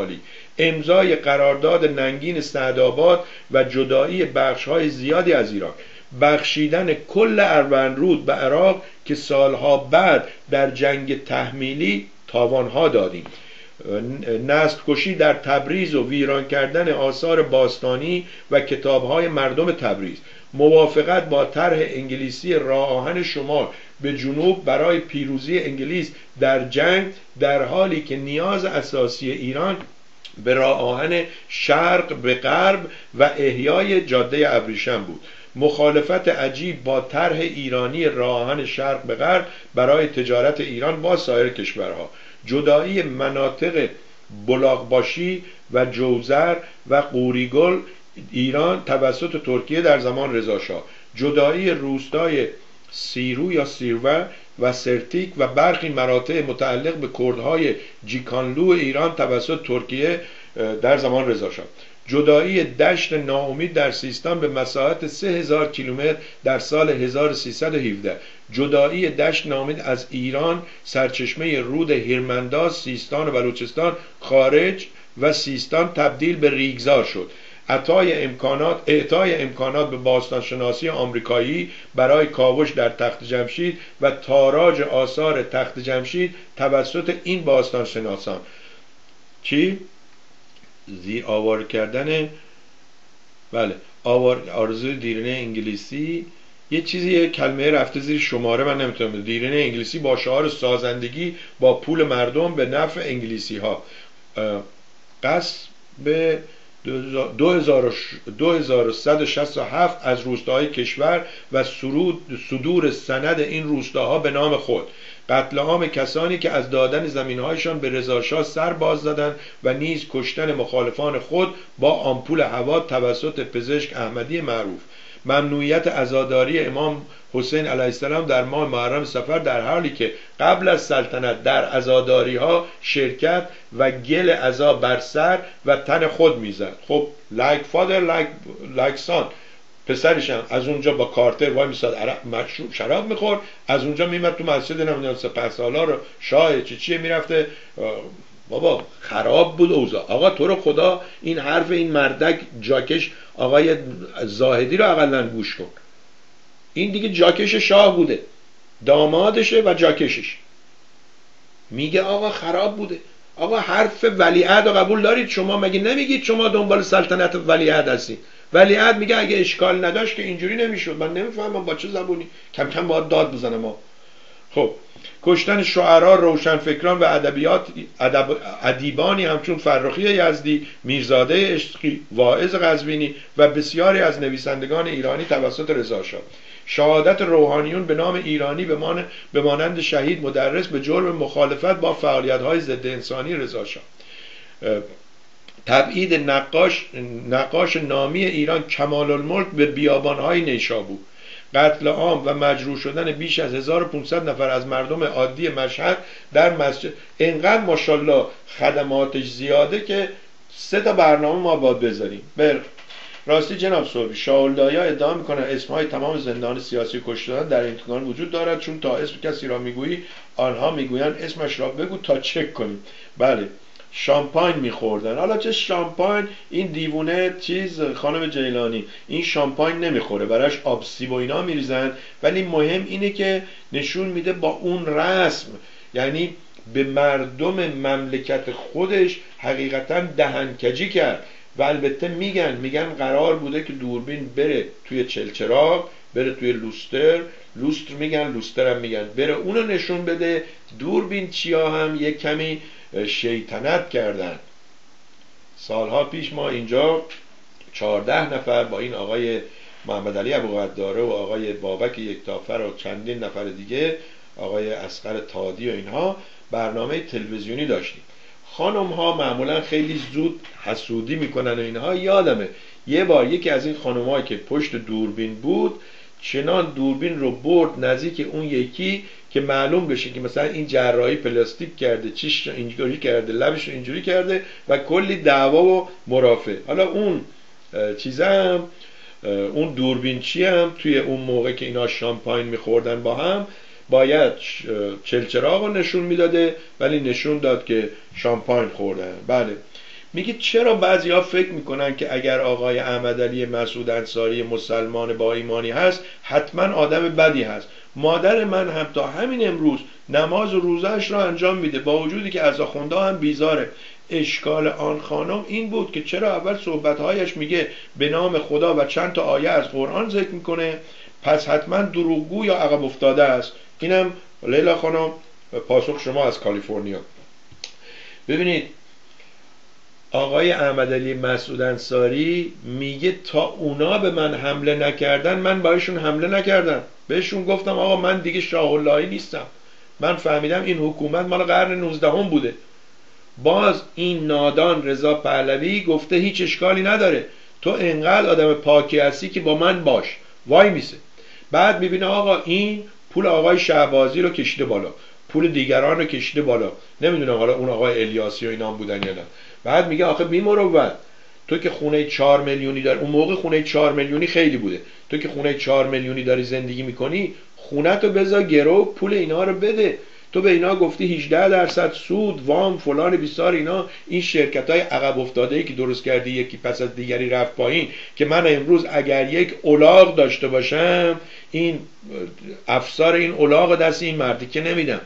S1: امضای قرارداد ننگین سعدآباد و جدایی بخش‌های زیادی از ایران، بخشیدن کل اروندرود به عراق که سالها بعد در جنگ تحمیلی تاوانها دادیم، نسل کشی در تبریز و ویران کردن آثار باستانی و کتاب‌های مردم تبریز، موافقت با طرح انگلیسی راه آهن شمال به جنوب برای پیروزی انگلیس در جنگ، در حالی که نیاز اساسی ایران به راه آهن شرق به غرب و احیای جاده ابریشم بود، مخالفت عجیب با طرح ایرانی راه آهن شرق به غرب برای تجارت ایران با سایر کشورها، جدایی مناطق بلاغباشی و جوزر و قوریگل ایران توسط ترکیه در زمان رضاشاه، جدایی روستای سیرو یا سیروه و سرتیک و برخی مناطق متعلق به کردهای جیکانلو ایران توسط ترکیه در زمان رضاشاه، جدایی دشت ناامید در سیستان به مساحت سه هزار کیلومتر در سال هزار و سیصد و هفده، جدایی دشت ناامید از ایران، سرچشمه رود هیرمنداز، سیستان و بلوچستان خارج و سیستان تبدیل به ریگزار شد، اعطای امکانات اعطای امکانات به باستانشناسی آمریکایی برای کاوش در تخت جمشید و تاراج آثار تخت جمشید توسط این باستانشناسان. چی؟ زیر آوار کردن، بله، آوار آرزوی دیرینه انگلیسی، یه چیزی یه کلمه رفته زیر شماره من نمیتونم. دیرینه انگلیسی با شعار سازندگی با پول مردم به نفع انگلیسی ها، قصد به دو هزار و صد و شصت و هفت از روستاهای کشور و صدور سند این روستاها به نام خود، قتل عام کسانی که از دادن زمینهایشان به رضاشاه سر باز دادند و نیز کشتن مخالفان خود با آمپول هوا توسط پزشک احمدی معروف، ممنوعیت عزاداری امام حسین علیه السلام در ماه محرم صفر در حالی که قبل از سلطنت در عزاداری ها شرکت و گل عزا بر سر و تن خود میزد. خب like father like like son، پسرش هم از اونجا با کارتر وای میساد مشروب شراب میخورد، از اونجا میمد تو مسجد نمیدونم سپهسالار شاه چی چیه میرفته. بابا خراب بود اوضاع. آقا تو رو خدا این حرف این مردک جاکش آقای زاهدی رو اقلا گوش کن، این دیگه جاکش شاه بوده، دامادشه و جاکشش میگه آقا خراب بوده. آقا حرف ولیعهد رو قبول دارید شما؟ مگه نمیگید شما دنبال سلطنت ولیعهد هستید؟ ولیعهد میگه اگه اشکال نداشت که اینجوری نمیشد. من نمیفهمم با چه زبونی کم کم باید داد بزنم ما. خب کشتن شعرا، روشنفکران و ادبیات ادیبانی همچون فرخی یزدی، میرزاده عشقی، واعظ قزوینی و بسیاری از نویسندگان ایرانی توسط رضاشاه، شهادت روحانیون به نام ایرانی به مانند شهید مدرس به جرم مخالفت با فعالیت‌های ضد انسانی رضاشاه، تبعید نقاش نقاش نامی ایران کمال الملک به بیابان‌های نیشابور، قتل عام و مجروح شدن بیش از هزار و پانصد نفر از مردم عادی مشهد در مسجد. اینقدر ماشاءالله خدماتش زیاده که سه تا برنامه ما باید بذاریم. بر راستی جناب صبحی، شاولدایا ادعا میکنن اسمهای تمام زندان سیاسی کشته شدن در این تکان وجود دارد، چون تا اسم کسی را میگویی آنها میگویند اسمش را بگو تا چک کنیم. بله، شامپاین میخوردن. حالا چه شامپاین، این دیوونه چیز خانم جیلانی این شامپاین نمیخوره، براش آب سیب و اینا میریزن، ولی مهم اینه که نشون میده با اون رسم، یعنی به مردم مملکت خودش حقیقتا دهنکجی کرد. و البته میگن میگن قرار بوده که دوربین بره توی چلچراغ، بره توی لوستر، لوستر میگن، لوستر هم میگن، بره اونو نشون بده. دوربین چیا هم یک کمی شیطنت کردن. سالها پیش ما اینجا چهارده نفر با این آقای محمد علی ابوقداره و آقای بابک یکتافر و چندین نفر دیگه، آقای اصغر تادی و اینها، برنامه تلویزیونی داشتیم. خانم ها معمولا خیلی زود حسودی میکنن و اینها. یادمه یه بار یکی از این خانم هایی که پشت دوربین بود چنان دوربین رو برد نزدیک اون یکی که معلوم بشه که مثلا این جراحی پلاستیک کرده، چیش اینجوری کرده، لبش رو اینجوری کرده و کلی دعوا و مرافع. حالا اون چیزم، اون دوربینچی هم توی اون موقع که اینا شامپاین میخوردن با هم باید چلچراغ رو نشون میداده، ولی نشون داد که شامپاین خوردن. بله، میگه چرا بعضیا فکر میکنن که اگر آقای احمدعلی مسعود انصاری مسلمان با ایمانی هست حتما آدم بدی هست. مادر من هم تا همین امروز نماز و روزهش را انجام میده با وجودی که از آخونده هم بیزاره. اشکال آن خانم این بود که چرا اول صحبتهایش میگه به نام خدا و چند تا آیه از قرآن ذکر میکنه، پس حتما دروغگو یا عقب افتاده است. اینم لیلا خانم پاسخ شما از کالیفرنیا. ببینید آقای احمدعلی مسعود انصاری میگه تا اونا به من حمله نکردن من بهشون حمله نکردم. بهشون گفتم آقا من دیگه شاه اللهی نیستم، من فهمیدم این حکومت مال قرن نوزدهم بوده. باز این نادان رضا پهلوی گفته هیچ اشکالی نداره، تو انقدر آدم پاکی هستی که با من باش، وای میسه. بعد میبینه آقا این پول آقای شهبازی رو کشیده بالا، پول دیگران رو کشیده بالا، نمیدونم حالا اون آقای الیاسی و اینا بودن یا نه. بعد میگه آخه بی‌مروت، تو که خونه چهار میلیونی داری، اون موقع خونه چهار میلیونی خیلی بوده، تو که خونه چهار میلیونی داری زندگی میکنی، خونه تو بذار گرو، پول اینا رو بده. تو به اینا گفتی هجده درصد سود، وام، فلان بیسار اینا. این شرکت های عقب افتاده‌ای که درست کردی یکی پس از دیگری رفت پایین، که من امروز اگر یک الاغ داشته باشم این افسار این الاغ دست این مردی که نمیدم.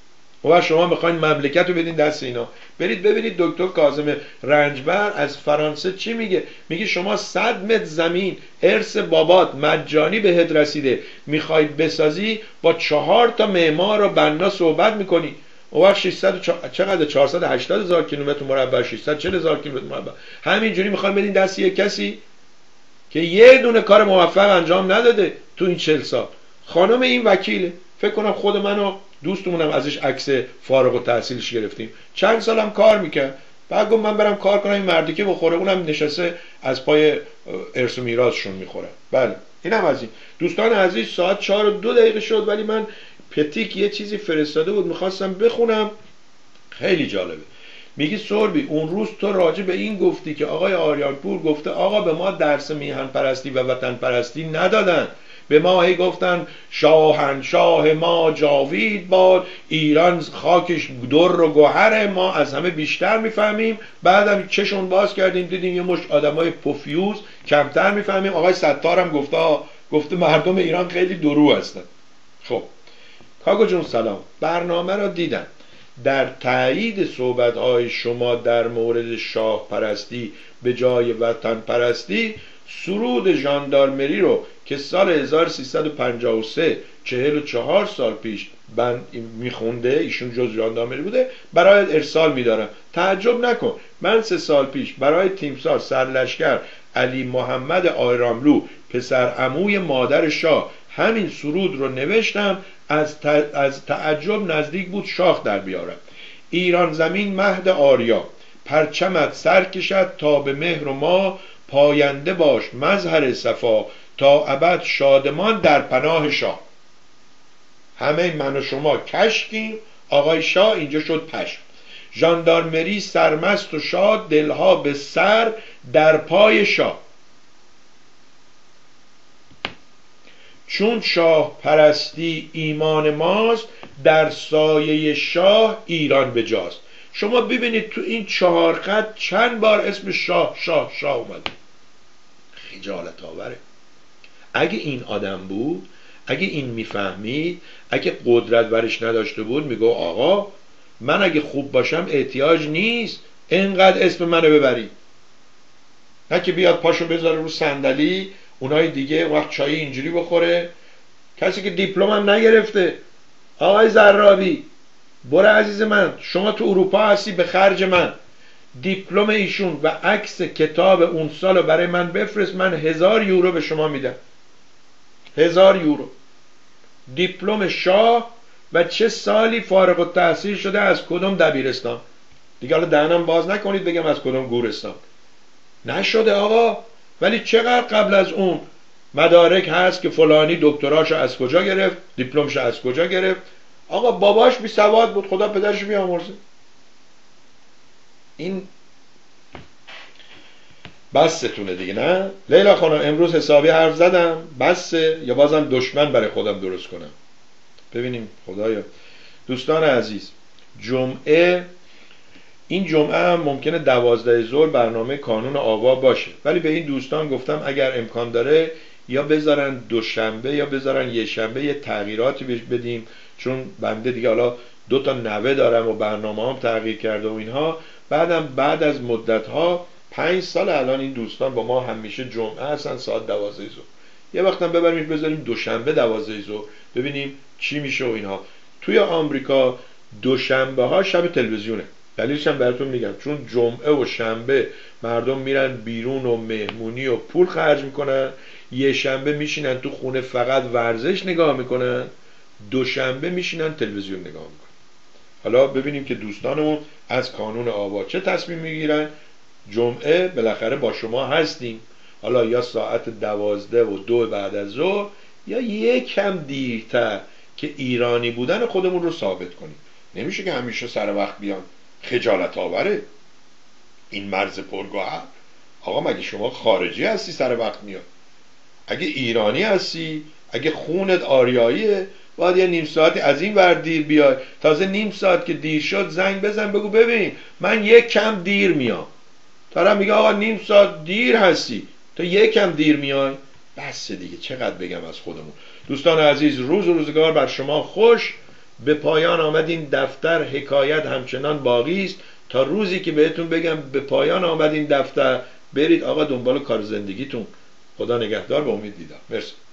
S1: و شما میخواین مملکت رو بدین دست اینا. برید ببینید دکتر کاظم رنجبر از فرانسه چی میگه. میگه شما صد متر زمین ارث بابات مجانی بهت رسیده، میخوای بسازی، با چهار تا معمار و بنا صحبت میکنی. اون وقت ششصد چقدر چهارصد و هشتاد هزار کیلومتر مربع، ششصد و چهل هزار کیلومتر مربع همینجوری میخواین بدین دست یک کسی که یه دونه کار موفق انجام نداده تو این چهل سال. خانم این وکیله، فکر کنم خود منو دوستمونم ازش عکس فارغ التحصیلش گرفتیم، چند سالم کار میکرد. بعد گفت من برم کار کنم این مردی که بخوره، اونم نشسته از پای ارث و میراثشون میخوره. بله اینم از این. دوستان عزیز ساعت چهار و دو دقیقه شد، ولی من پتیک یه چیزی فرستاده بود میخواستم بخونم، خیلی جالبه. میگی سوربی اون روز تو راجع به این گفتی که آقای آریانپور گفته آقا به ما درس میهن پرستی و وطن پرستی ندادن، به ما هی گفتن شاهنشاه ما جاوید باد، ایران خاکش در و گوهر، ما از همه بیشتر میفهمیم. بعدم چشون باز کردیم دیدیم یه مشت آدمای پوفیوز کمتر میفهمیم. آقای ستار هم گفته گفته مردم ایران خیلی درو هستن. خب کاکو جون سلام، برنامه را دیدم. در تایید صحبت‌های شما در مورد شاه پرستی به جای وطن پرستی، سرود ژاندارمری رو که سال هزار و سیصد و پنجاه و سه چهل و چهار سال پیش من میخونده، ایشون جز ژاندارمری بوده، برایت ارسال میدارم. تعجب نکن، من سه سال پیش برای تیمسار سرلشکر علی محمد آیراملو پسر عموی مادر شاه همین سرود رو نوشتم، از, از تعجب نزدیک بود شاخ در بیارم. ایران زمین مهد آریا، پرچمت سر کشد تا به مهر و ما، پاینده باش مظهر صفا تا ابد شادمان در پناه شاه. همه من و شما کشکیم، آقای شاه اینجا شد پشم. ژاندارمری سرمست و شاد، دلها به سر در پای شاه. چون شاه پرستی ایمان ماست، در سایه شاه ایران بجاست. شما ببینید تو این چهار خط چند بار اسم شاه شاه شاه اومده. خجالت آوره. اگه این آدم بود، اگه این میفهمید، اگه قدرت برش نداشته بود، میگو آقا من اگه خوب باشم احتیاج نیست اینقدر اسم منو ببری. نه که بیاد پاشو بذاره رو صندلی، اونای دیگه وقت چای اینجوری بخوره. کسی که دیپلم هم نگرفته. آقای زرابی برو عزیز من، شما تو اروپا هستی به خرج من، دیپلم ایشون و عکس کتاب اون سالو برای من بفرست، من هزار یورو به شما میدم. هزار یورو دیپلم شاه و چه سالی فارغ التحصیل شده، از کدوم دبیرستان. دیگه حالا دهنم باز نکنید بگم از کدوم گورستان. نشده آقا. ولی چقدر قبل از اون مدارک هست که فلانی دکتراشو از کجا گرفت، دیپلمشو از کجا گرفت. آقا باباش بی سواد بود، خدا پدرش بیامرزه. این بستونه دیگه، نه لیلا خانم؟ امروز حسابی حرف زدم بسته یا بازم دشمن برای خودم درست کنم؟ ببینیم خدایا. دوستان عزیز، جمعه این جمعه هم ممکنه دوازده ظهر برنامه کانون آوا باشه، ولی به این دوستان گفتم اگر امکان داره یا بذارن دوشنبه یا بذارن یه شنبه یه تغییراتی بهش بدیم، چون بنده دیگه حالا دو تا نوه دارم و برنامه هم تغییر کرده و اینها. بعدم بعد از مدت ها پنج سال الان این دوستان با ما همیشه جمعه هستن ساعت دوازده ظهر. یه وقتم ببریم بذاریم دوشنبه دوازده ظهر ببینیم چی میشه و اینها. توی آمریکا دوشنبه ها شب تلویزیونه. دلیلش هم براتون میگم، چون جمعه و شنبه مردم میرن بیرون و مهمونی و پول خرج میکنن، یه شنبه میشینن تو خونه فقط ورزش نگاه میکنن، دوشنبه میشینن تلویزیون نگاه میکنن. حالا ببینیم که دوستانمون از کانون آوا چه تصمیم میگیرن. جمعه بالاخره با شما هستیم، حالا یا ساعت دوازده و دو بعد از ظهر یا یکم دیرتر که ایرانی بودن خودمون رو ثابت کنیم. نمیشه که همیشه سر وقت بیان، خجالت آوره این مرز پرگوهر. آقا مگه شما خارجی هستی سر وقت میاد؟ اگه ایرانی هستی، اگه خونت آریاییه، باید یه نیم ساعتی از این ور دیر بیای. تازه نیم ساعت که دیر شد زنگ بزن بگو ببین من یک کم دیر میام. طرف میگه آقا نیم ساعت دیر هستی، تو یک کم دیر میای. بس دیگه، چقدر بگم از خودمون. دوستان عزیز، روز و روزگار بر شما خوش. به پایان آمد این دفتر، حکایت همچنان باقی است تا روزی که بهتون بگم به پایان آمد این دفتر. برید آقا دنبال کار زندگیتون. خدا نگهدار، به امید دیدار. مرسی.